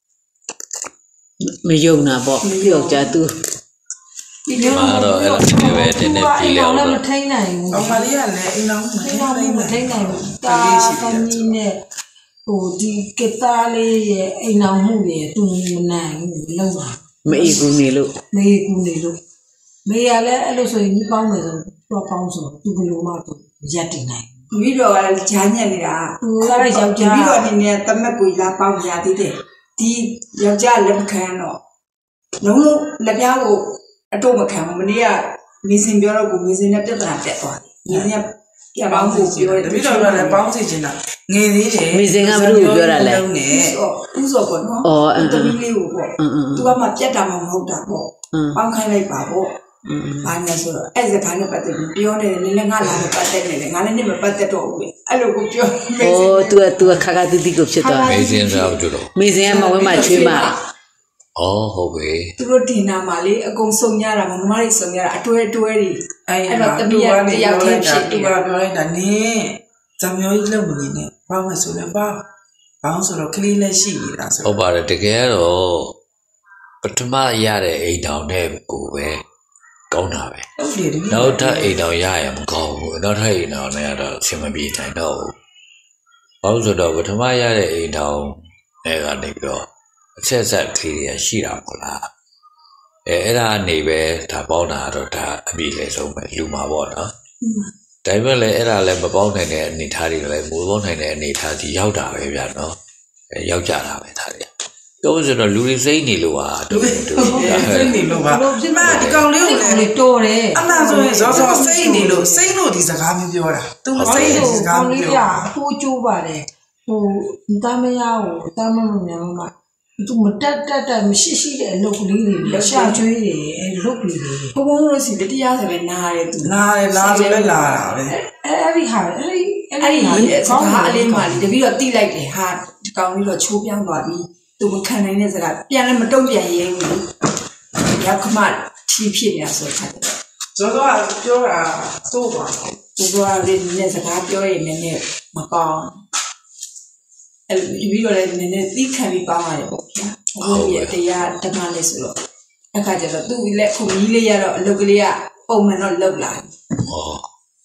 မယုံတာပေါ့ပြောကြသူဒီလိုတော့အဲ့လိုပဲတင်းတင်းပြီးလဲအောင်မထိန်နိုင်ဘူး။အောင်မလေးကလည်းအိမ်အောင်မထိန်နိုင်ဘူးမထိန်နိုင်ဘူး။တာသမီးနဲ့ဟိုဒီကတားလေးရဲ့အိမ်အောင်မှုရဲ့သူမနိုင်ဘူးလုံးပါမအေးဘူးနေလို့မေးကူနေလို့မေးရလဲအဲ့လိုဆိုရင်ဒီပေါင်းမယ်ဆိုတော့ပေါင်းဆိုသူဘယ်လိုမှသူရက်တည်နိုင်။မိတော့ကလည်းဂျာညက်နေတာ။သူကလည်းယောက်ျားပြီးတော့အနေနဲ့တမက်ကိုလာပေါင်းရသေးတယ်။ဒီယောက်ျားလက်မခံတော့လုံးလုံးလက်ပြားကိုအတော့မခံဘူးမနေ့ကမေစင်ပြောတော့ကိုမေစင်နဲ့ပြဿနာတက်သွားတယ်။မေစင်ကပြပေါင်းကိုပြောတယ်ပြီးတော့လည်းပေါင်းစီချင်တာငယ်သေးတယ်မေစင်ကဘယ်လိုပြောတာလဲဥစောပေါ့နော်အော်တမီးလေးကိုပေါ့သူကမှပြတ်တာမှမဟုတ်တာပေါ့ပေါင်းခိုင်းလိုက်ပါပေါ့ဘာလဲဆိုတော့အဲ့စကားနဲ့ပတ်သက်ပြီးပြောနေတယ်နည်းနည်းငါလာလို့ပတ်သက်နေတယ်ငါလည်းနေမပတ်သက်တော့ဘူးလေအဲ့လိုကိုပြောမေစင်အော် तू က तू ကခါခါတီးတီးကိုဖြစ်သွားမေစင်စားဘူးတို့မေစင်ကမဝဲမှာချွေးမှာအော်ဟုတ်ပြီသူတို့ဒီနာမှာလေအကုန်စုံရတာမမတွေစုံရတာအတွဲအတွဲတွေအဲ့တော့တမီးရတယောက်တည်းဖြစ်တယ်ပြောလိုက်တာနင်းဇံမျိုးကြီးလုံမနေနဲ့ဘာမှဆိုလည်းဘာဘောင်းဆိုတော့ကလေးလည်းရှိနေတာဆိုဟုတ်ပါတယ်တကယ်တော့ပထမရတဲ့အိမ်တောင်နဲ့ကိုပဲကောင်းတာပဲဟုတ်တယ်ဒီနောက်ထပ်အိမ်တောင်ရရင်မကောင်းဘူးနောက်ထပ်အိမ်တောင်နဲ့ကတော့အဆင်မပြေနိုင်တော့ဘူးဘာလို့ဆိုတော့ပထမရတဲ့အိမ်တောင်နဲ့ကနေပြီးတော့အဆက်ဆက်ကလေးတွေရှိတာမဟုတ်လားအဲအဲ့ဒါနေပဲဒါပေါင်းတာတော့ဒါအပြည့်လေဆုံးပဲလူမှာပေါ့နော်ဒါပေမဲ့လည်းအဲ့ဒါလည်းမပေါင်းနိုင်တဲ့အနေထားတွေလည်းမပေါင်းနိုင်တဲ့အနေထားကြီးရောက်တာပဲဗျာနော်အဲရောက်ကြတာပဲဒါတွေပြောလို့ဆိုတော့လူတွေစိတ်နေလို့ဟာတို့တို့စိတ်နေလို့ပါဒီမှာဒီကောင်လေးကိုလည်းတော်တယ်အမှန်ဆိုရင်ဇောဇောစိတ်နေလို့စိတ်လို့ဒီစကားမျိုးပြောတာသူမစိတ်ဒီစကားလေးမျိုးပြပြောဟိုကျိုးပါတယ်ဟိုတာမယာကိုတာမမမြန်မှာသူမတက်တက်တက်မရှိရှိတဲ့အလုပ်ကလေးတွေရှာကျွေးတယ်အဲလုပ်ကလေးတွေဘုံဘုံလို့စီတရားဆိုလည်းနားတယ်သူနားတယ်နားဆိုလည်းလာတာပဲအဲ့ဒီဟာအဲ့ဒီအဲ့ဒီစကားအလေးမှလေးတပီတော့တိလိုက်တယ်ဟာဒီကောင်လေးတော့ချိုးပြောင်းသွားပြီသူမခံနိုင်တဲ့စကားပြန်လည်းမတုံ့ပြန်ရဲဘူးရောက်ခမထီဖြစ်နေတာဆိုတော့ဇောဇောကပြောတာသို့ပါဇောဇောကလည်းနည်းစကားပြောရင်လည်းမကောင်းအဲ့ဒီပြီးတော့လည်းနည်းနည်းသိခံပြီးပေါင်းရတယ်ပေါ့ဗျာဟုတ်ရဲ့တရားဓမ္မလေးဆိုတော့အခါကျတော့သူ့လည်းခုမီးလေးရတော့အလုပ်ကလေးကပုံမှန်တော့လုပ်လာဟော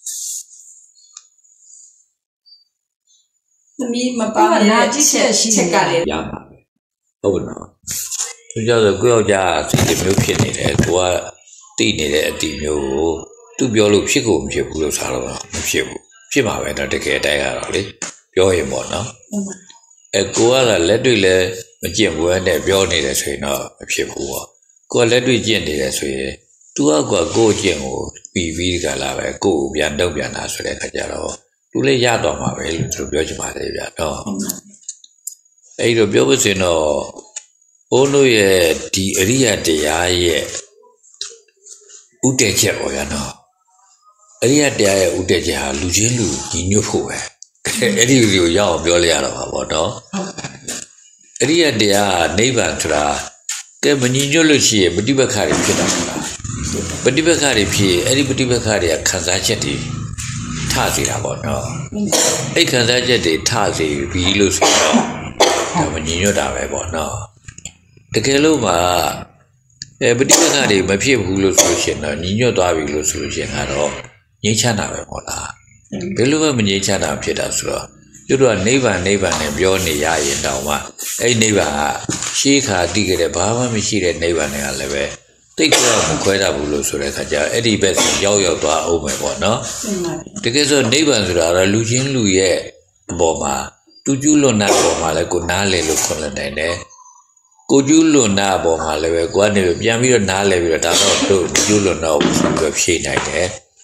သမီးမပါနာကြည့်ချက်ချက်ကလည်းရပါပဲဟုတ်နော်သူကြောင့်ဆိုကိုယောက်ျားစိတ်မျိုးဖြစ်နေတယ်သူကတိနေတဲ့အတီမျိုးကိုသူပြောလို့ဖြစ်ကိုမဖြစ်ဘူးလို့ဆိုတော့မဖြစ်ဘူးဖြစ်မှာပဲတော့တကယ်တိုက်ရတော့လေပြောရင်ပေါ့နော်အဲကိုကလက်တွေ့လဲမကျင့်ဘူးနဲ့ပြောနေတယ်ဆိုရင်တော့မဖြစ်ဘူးပေါ့ကိုကလက်တွေ့ကျင့်နေတယ်ဆိုရင်သူကကိုကျင့်ကိုပြီးပြီးကြလာပဲကိုကိုပြန်တော့ပြန်လာဆိုတဲ့အခါကျတော့သူလည်းရတော့မှာပဲလို့သူပြောချင်ပါတယ်ဗျာတော့အဲ့လိုပြောလို့ဆိုရင်တော့ဘုန်းတို့ရဲ့ဒီအရိယတရားရဲ့ဥတည်ချက်ပေါ့ဗျာနော်အရိယတရားရဲ့ဥတည်ချက်ဟာလူချင်းလူညီညွတ်ဖို့ပဲအဲ့ဒီလိုကိုရအောင်ပြောလိုက်ရတော့ပါပေါ့နော်အရိယတရားနိဗ္ဗာန်ဆိုတာကဲမညီညွတ်လို့ရှိရင်ပฏิပက္ခတွေဖြစ်တာမလားပฏิပက္ခတွေဖြစ်အဲ့ဒီပฏิပက္ခတွေကခံစားချက်တွေထစေတာပေါ့နော်အဲ့ခံစားချက်တွေထစေပြီးလို့ဆိုတော့ဒါမညီညွတ်တာပဲပေါ့နော်တကယ်လို့ပါအဲပฏิပက္ခတွေမဖြစ်ဘူးလို့ဆိုရှင်တော့ညီညွတ်သွားပြီလို့ဆိုရှင်ကတော့ငြိမ်းချမ်းတာပဲပေါ့လားဘယ်လိုမှမငြိမ်းချမ်းတာဖြစ်တာဆိုတော့သူတို့ကနိဗ္ဗာန်နိဗ္ဗာန်နဲ့ပြောနေရရင်တောင်မှအဲ့နိဗ္ဗာန်ကရှေးခါတည်ခဲ့တဲ့ဘာမှမရှိတဲ့နိဗ္ဗာန်တွေကလည်းပဲတိတ်ကြောမခွဲတတ်ဘူးလို့ဆိုတဲ့အခါကျအဲ့ဒီဘက်စီရောက်ရောက်သွားအောင်ပဲပေါ့နော်တကယ်ဆိုနိဗ္ဗာန်ဆိုတာတော့လူချင်းလူရဲ့အပေါ်မှာတူကျူးလွန်တဲ့အပေါ်မှာလည်းကိုနားလေလို့ခွင့်လွှတ်နိုင်တယ်ကိုကျူးလွန်တဲ့အပေါ်မှာလည်းပဲကိုကနေပြန်ပြီးတော့နားလဲပြီးတော့ဒါတော့တို့ကျူးလွန်တော့ဆိုပြီးဖြေနိုင်တယ်အဲ့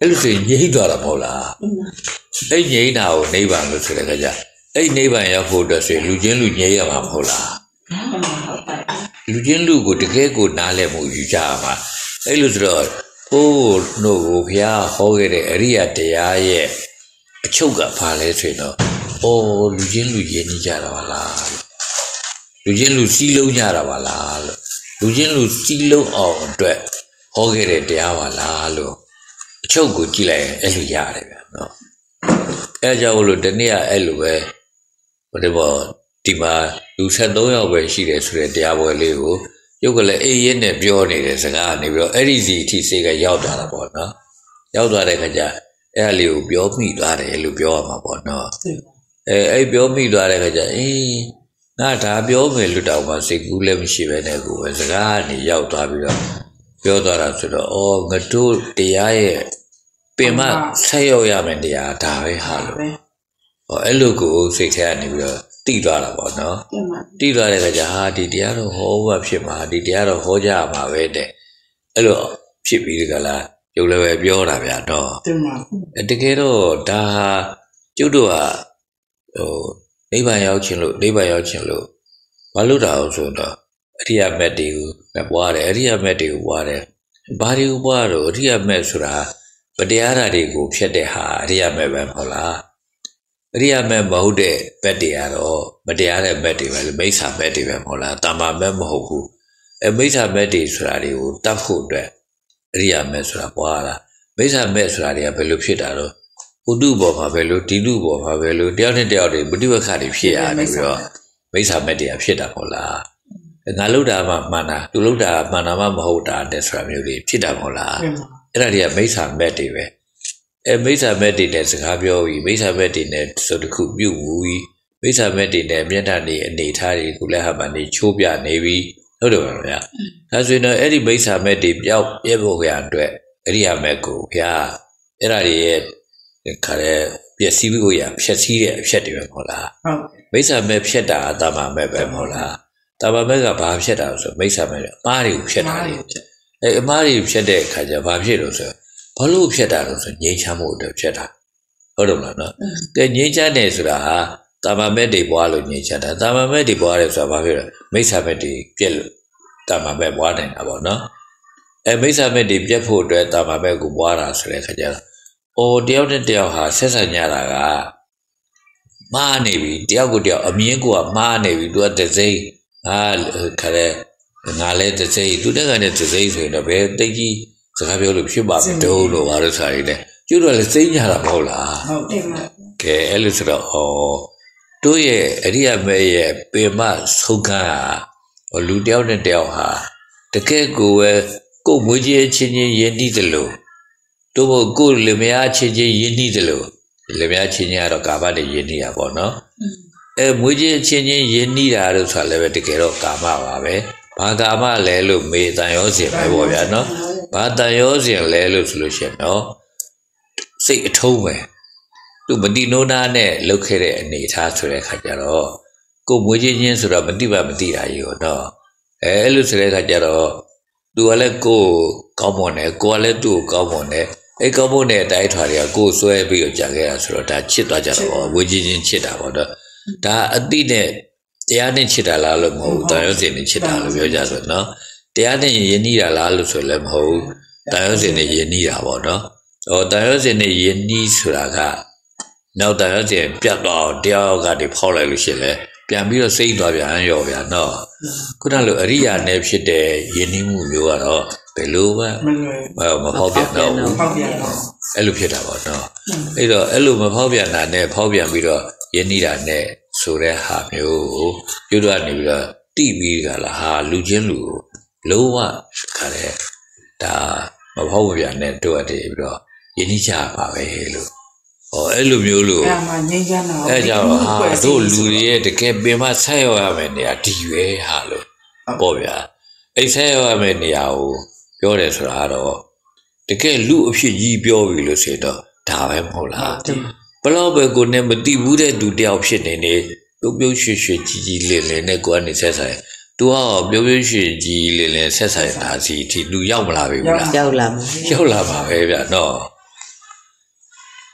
အဲ့လိုဆိုရင်ငြိမ့်သွားတာမဟုတ်လားအဲ့ငြိမ့်တာကိုနိဗ္ဗာန်လို့ဆိုတဲ့ခါကျအဲ့နိဗ္ဗာန်ရောက်ဖို့အတွက်ဆိုရင်လူချင်းလူငြိမ့်ရမှာမဟုတ်လားလူချင်းလူကိုတကယ်ကိုနားလည်မှုယူကြရမှာအဲ့လိုဆိုတော့ဟိုးတို့ကိုဘုရားဟောခဲ့တဲ့အရိယတရားရဲ့အချုပ်ကဘာလဲဆိုရင်တော့အော်လူချင်းလူရင်းနေကြတာပါလားလူချင်းလူစီးလုံးကြတာပါလားလို့လူချင်းလူစီးလုံးအောင်အတွက်ဟောခဲ့တဲ့တရားပါလားလို့အချုပ်ကိုကြည့်လိုက်ရင်အဲ့လိုရတယ်ဗျာနော်အဲကြောင့်လို့ဒီနေ့ကအဲ့လိုပဲဟိုဒီပေါ်ဒီမှာလူဆက်သုံးယောက်ပဲရှိတယ်ဆိုတဲ့တရားပွဲလေးကိုရုပ်ကလည်းအေးရဲနဲ့ပြောနေတဲ့စကားကနေပြီးတော့အဲ့ဒီစီအထိစိတ်ကရောက်သွားတာပေါ့နော်ရောက်သွားတဲ့ခါကျအဲ့အလေးကိုပြောမိသွားတယ်လို့ပြောရမှာပေါ့နော်အဲအဲ့ပြောမိသွားတဲ့ခါကျအေးငါဒါပြောမယ်လို့တောင်မှစိတ်ကူးလည်းမရှိပဲနဲ့ကိုပဲစကားကနေရောက်သွားပြီးတော့ပြောသွားတာဆိုတော့အော်ငါတို့တရားရဲ့ပင်မဆက်ရောက်ရမယ်တရားဒါပဲဟာလို့ဟောအဲ့လိုကိုစိတ်ထဲကနေပြီးတော့တိသွားတာပေါ့နော်တိသွားတဲ့ခါကျဟာဒီတရားတော့ဟောမှဖြစ်မှာဒီတရားတော့ဟောကြရမှာပဲတဲ့အဲ့လိုဖြစ်ပြီးကြလားရုပ်လည်းပဲပြောတာဗျာတော့တကယ်တော့ဒါဟာကျုပ်တို့ဟာဟိုနိဗ္ဗာန်ရောက်ခြင်းလို့နိဗ္ဗာန်ရောက်ခြင်းလို့မလုပ်တာအောင်ဆိုတော့အရိယာမက်တွေကိုပွားတယ်အရိယာမက်တွေကိုပွားတယ်ဘာတွေကိုပွားတော့အရိယာမက်ဆိုတာဗတရားဓာတ်တွေကိုဖြတ်တဲ့ဟာအရိယာမက်ပဲမဟုတ်လားအရိယာမက်မဟုတ်တဲ့မက်တွေကတော့မတရားတဲ့မက်တွေပဲလေမိစ္ဆာမက်တွေပဲမဟုတ်လားတမ္မာမက်မဟုတ်ဘူးအဲမိစ္ဆာမက်တွေဆိုတာတွေကိုတတ်ဖို့အတွက်အရိယာမက်ဆိုတာပွားတာမိစ္ဆာမက်ဆိုတာတွေကဘယ်လိုဖြစ်တာတော့ဥဒုဘောမှာပဲလို့ဒီလူဘောမှာပဲလို့တယောက်နဲ့တယောက်တွေပဋိပက္ခတွေဖြစ်ရတယ်ပြီးတော့မိစ္ဆာမက်တွေကဖြစ်တာမဟုတ်လားငါလောက်တာမှမှန်တာသူလောက်တာမှန်တာမှမဟုတ်တာတဲ့ဆိုတာမျိုးတွေဖြစ်တာမဟုတ်လားအဲ့ဒါတွေကမိစ္ဆာမက်တွေပဲအဲမိစ္ဆာမက်တွေနဲ့စကားပြောပြီးမိစ္ဆာမက်တွေနဲ့ဆိုတခုပြုတ်ဘူးပြီးမိစ္ဆာမက်တွေနဲ့မျက်နှာနေအနေထားတွေကိုလည်းဟာမှနေချိုးပြနေပြီးဟုတ်တယ်ဗျာဒါဆိုရင်တော့အဲ့ဒီမိစ္ဆာမက်တွေပျောက်ပြဖို့ရအတွက်အရိယာမက်ကိုဗျာအဲ့ဒါတွေရဲ့ခါရဲပျက်စီးဖို့ရဖြက်စီးတဲ့အဖြက်တွေပဲမဟုတ်လားဟုတ်မိစ္ဆာမက်ဖြက်တာအတ္တမမက်ပဲမဟုတ်လားတမ္မာမက်ကဘာဖြက်တာဆိုမိစ္ဆာမက်အမှားတွေကိုဖြက်တာလေအဲအမှားတွေဖြက်တဲ့အခါကျဘာဖြစ်လို့ဆိုဘာလို့ဖြက်တာလို့ဆိုငြိမ်းချမ်းမှုအတွက်ဖြက်တာဟုတ်တယ်မလားနော်ကဲငြိမ်းချမ်းတယ်ဆိုတာဟာတမ္မာမက်တွေပွားလို့ငြိမ်းချမ်းတာတမ္မာမက်တွေပွားတယ်ဆိုတာဘာဖြစ်လဲမိစ္ဆာမက်တွေပြက်လို့တမ္မာမက်ပွားနေတာပေါ့နော်အဲမိစ္ဆာမက်တွေပြက်ဖို့အတွက်တမ္မာမက်ကိုပွားတာဆိုတဲ့အခါကျတော့အော်တယောက်နဲ့တယောက်ဟာဆက်ဆံကြတာကမှားနေပြီတယောက်ကိုတယောက်အမြင်ကိုကမှားနေပြီသူကတစိမ့်ဟာခရဲငါလဲတစိမ့်သူတက်ကနေတစိမ့်ဆိုရင်တော့ဘယ်တိတ်ကြီးစကားပြောလို့ဖြစ်ပါမတုံးလို့ပါလို့ဆိုရင်လည်းကျိုးတော့လည်းစိမ့်ကြတာမဟုတ်လားဟုတ်တယ်မကဲအဲ့လိုဆိုတော့ဟောတို့ရဲ့အရိယာမဲရဲ့ပေမဆုံးခန်းဟာလူတယောက်နဲ့တယောက်ဟာတကယ်ကိုပဲကိုယ်မွေးချင်းချင်းချင်းရင်းနှီးတယ်လို့တို့ဘကိုယ်လင်မယားချင်းချင်းရင်းနှီးတယ်လို့လင်မယားချင်းချင်းကတော့ကာမနဲ့ရင်းနှီးတာပေါ့နော်အဲမွေးချင်းချင်းချင်းရင်းနှီးတာလို့ဆိုတာလည်းပဲတကယ်တော့ကာမပါပဲဘာကာမလဲလို့မေတန်ရောစဉ်ပဲပေါ့ဗျာနော်ဘာတန်ရောစဉ်လဲလို့ဆိုလို့ရှိရင်နော်စိတ်အထုံးပဲသူမတိနိုးနာနဲ့လုပ်ခဲ့တဲ့အနေထားဆိုတဲ့ခါကျတော့ကိုမွေးချင်းချင်းဆိုတော့မတိပါမတိတာကြီးရောနော်အဲအဲ့လိုဆိုတဲ့ခါကျတော့သူကလည်းကိုယ်ကောင်းမွန်တယ်ကိုယ်ကလည်းသူ့ကိုကောင်းမွန်တယ်အဲ့ကောင်းမွန်တဲ့အတိုင်းထွာတွေကကိုယ်ဆွဲပြီးတော့ကြာခဲ့တာဆိုတော့ဒါချစ်သွားကြတော့ပေါ့ဝေချင်းချင်းချစ်တာပေါ့တော့ဒါအတိနဲ့တရားနဲ့ချစ်တာလားလို့မဟုတ်ဘူးတာရောစင်နဲ့ချစ်တာလို့ပြောကြဆိုနော်တရားနဲ့ယဉ်နီးတာလားလို့ဆိုလည်းမဟုတ်ဘူးတာရောစင်နဲ့ယဉ်နီးတာပေါ့နော်ဟောတာရောစင်နဲ့ယဉ်နီးဆိုတာကနောက်တာရောစင်ပြတ်တော့တရားကနေဖောက်လိုက်လို့ရှိရင်လည်းပြန်ပြီးတော့စိတ်သွားပြန်ရောဗျာနော်ခုနလိုအရိယာနဲ့ဖြစ်တဲ့ယဉ်နီးမှုမျိုးကတော့ဘယ်လိုမှမဖောက်ပြန်တော့ဘူးအဲ့လိုဖြစ်တာပေါ့နော်အဲ့တော့အဲ့လိုမဖောက်ပြန်တာနဲ့ဖောက်ပြန်ပြီးတော့ယဉ်နီးတာနဲ့ဆိုတဲ့ဟာမျိုးကိုပြုတ်ကနေပြီးတော့တိပြီးကြလားဟာလူချင်းလူလုံးဝခါတဲ့ဒါမဖောက်ပြန်တဲ့တို့အတည်းပြီးတော့ယဉ်နီးကြပါပဲလို့ဟောအဲ့လိုမျိုးလို့အဲ့မှာငြိမ်းချမ်းတာအဲ့ကြောင့်ဟာတို့လူတွေရဲ့တကယ်ပင်မဆက်ရောက်ရမယ်နေရာဒီရွယ်ဟာလို့ပေါ့ဗျာအဲ့ဆက်ရောက်ရမယ်နေရာကိုပြောတယ်ဆိုတာတော့တကယ်လူအဖြစ်ကြီးပြောပြီလို့ဆိုတော့ဒါပဲမဟုတ်လားဘလောက်ပဲကိုနဲ့မတိဘူးတဲ့သူတယောက်ဖြစ်နေနေပြုတ်ပြုတ်ရွှေရွှေကြီးကြီးလင်းလင်းနဲ့ကိုကနေဆက်ဆိုင်သူကပြုတ်ပြုတ်ရွှေကြီးလင်းလင်းဆက်ဆိုင်တာစီဒီလူရောက်မလာပြီဘူးလားရောက်လာမှာရောက်လာပါပဲဗျာနော်ဟ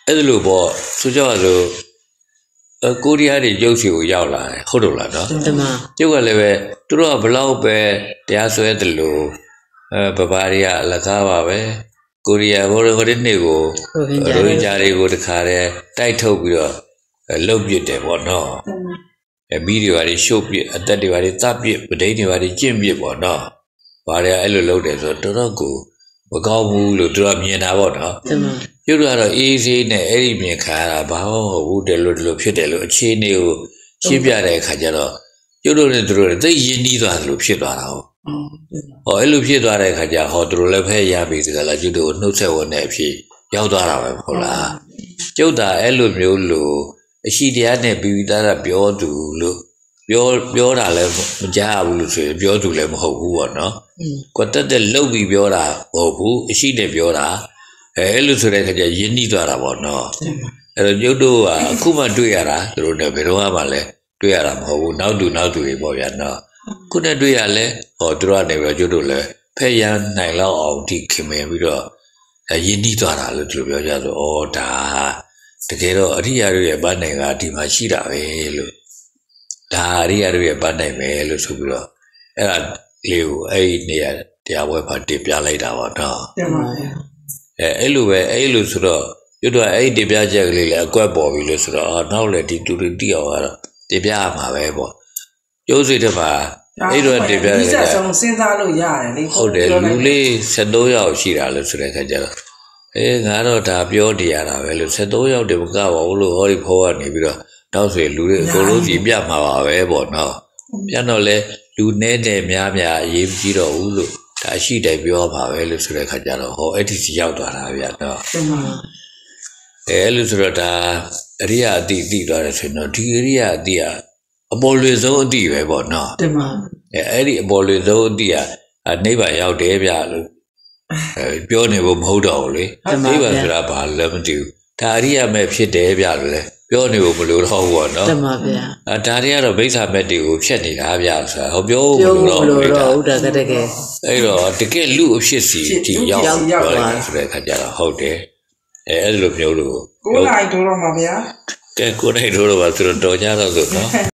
အဲ့ဒါလို့ပေါ့ဆိုကြဆိုကိုရီးယားတွေရုပ်စီကိုရောက်လာတယ်ဟုတ်တော့လားနော်တမကျုပ်ကလည်းပဲသူတို့ကဘလောက်ပဲတရားစွဲတယ်လို့အဲဗမာတွေကအလကားပါပဲကိုရီးယားဟိုဟိုဒီနေ့ကိုရိုဟင်ဂျာတွေကိုတခါတည်းတိုက်ထုတ်ပြီးတော့လှုပ်ပစ်တယ်ပေါ့နော်အဲမိတွေဘာတွေရှို့ပစ်အသက်တွေဘာတွေတပ်ပစ်ပဒိန်းတွေဘာတွေကျင့်ပစ်ပေါ့နော်ဘာတွေအဲ့လိုလုပ်တယ်ဆိုတော့တော်တော်ကိုမကောင်းဘူးလို့သူကမြင်တာပေါ့နော်ကျုပ်တို့ကတော့အေးဆေးနဲ့အဲ့ဒီမြင်ခါရတာဘာမှမဟုတ်ဘူးတယ်လို့ဒီလိုဖြစ်တယ်လို့အခြေအနေကိုရှင်းပြတဲ့အခါကျတော့ကျုပ်တို့နဲ့သူတို့လည်းသိရင်းနှီးသွားတယ်လို့ဖြစ်သွားတာဟုတ်ဟောအဲ့လိုဖြစ်သွားတဲ့အခါကျဟောသူတို့လည်းဖဲရပြီဒီကလာကျုပ်တို့နှုတ်ဆက်ဝင်တဲ့အဖြစ်ရောက်သွားတာပဲဟုတ်လားကျုပ်သာအဲ့လိုမျိုးလို့အရှိတရားနဲ့ပြီးပြီးသားပြောသူလို့ပြောပြောတာလည်းမကြားဘူးလို့ဆိုရင်ပြောသူလည်းမဟုတ်ဘူးပေါ့နော်ကွတက်တက်လှုပ်ပြီးပြောတာမဟုတ်ဘူးအရှိနဲ့ပြောတာအဲအဲ့လိုဆိုတဲ့အခါကျရင်းနှီးသွားတာပေါ့နော်အဲ့တော့ကျုပ်တို့ကအခုမှတွေ့ရတာသူတို့နဲ့ဘယ်တော့မှလည်းတွေ့ရတာမဟုတ်ဘူးနောက်တူနောက်တူတွေပေါ့ဗျာနော်ခုနဲ့တွေ့ရလဲဟောသူတို့ကနေပြီးကျုပ်တို့လည်းဖဲ့ရနိုင်လောက်အောင်ဒီခင်မင်ပြီးတော့ရင်းနှီးသွားတာလို့သူတို့ပြောကြဆိုဩဒါတကယ်တော့အရိယာတို့ရဲ့ဗတ်နိုင်ကဒီမှာရှိတာပဲလို့ဒါအရိယာတို့ရဲ့ဗတ်နိုင်ပဲလို့ဆိုပြီးတော့အဲ့ဒါလေးကိုအဲ့ဒီနေရာတရားပွဲမှာတင်ပြလိုက်တာပေါ့နော်တင်ပါဗျာအဲအဲ့လိုပဲအဲ့လိုဆိုတော့ကျွတ်တော့အဲ့ဒီတင်ပြချက်ကလေးလည်းအကွက်ပေါ်ပြီလို့ဆိုတော့အော်နောက်လည်းဒီတူတူတိအောင်ကတော့တင်ပြရမှာပဲပေါ့ကျိုးစိတ်တပါအဲ့တော့တင်ပြရတယ်ဒီဆက်ဆုံးစဉ်းစားလို့ရတယ်လေဟုတ်တယ်လူလေးဆက်သုံးယောက်ရှိတာလို့ဆိုတဲ့အခါကျတော့အေးငါတော့ဒါပြောတရားတာပဲလို့ဆက်သုံးယောက်တည်းမကပါဘူးလို့ဟောဒီဖောကနေပြီးတော့တောက်ဆွေလူတွေအကုန်လုံးစီပြမှာပါပဲပေါ့နော်ပြန်တော့လေလူနဲ့တဲ့များများအရေးကြီးတော့ဘူးလို့ဒါရှိတယ်ပြောပါပဲလို့ဆိုတဲ့အခါကျတော့ဟောအဲ့ဒီစီရောက်သွားတာဗျာနော်အဲလို့ဆိုတော့ဒါအရိယာအတိတိသွားတယ်ဆိုရင်တော့ဒီအရိယာအတိကအပေါ်လွေဆုံးအတိပဲပေါ့နော်တင်ပါအဲအဲ့ဒီအပေါ်လွေဆုံးအတိကနိဗ္ဗာန်ရောက်တယ်ဗျာလို့အဲပြောနေဖို့မဟုတ်တော့ဘူးလေနိဗ္ဗာန်ဆိုတာဘာလဲမသိဘူးဒါအရိယာမဲ့ဖြစ်တယ်ဗျာလို့လေပြောနေဖို့မလိုတော့ဘူးပေါ့နော်တင်ပါဗျာအဲဒါတွေကတော့ဗိဿာမဲ့တွေကိုဖြတ်နေတာဗျာဆိုတာဟောပြောမလိုတော့ဘူးဟုတ်တာတကယ်အဲ့တော့တကယ်လူအဖြစ်စီဒီရောက်ပြောတယ်ဆိုတဲ့အခါကျတော့ဟုတ်တယ်အဲအဲ့လိုမျိုးလို့ကိုယ်နိုင်ထိုးတော့မှာဗျာကဲကိုယ်နိုင်ထိုးတော့ပါဆိုတော့တော်ကြတော့ဆိုနော်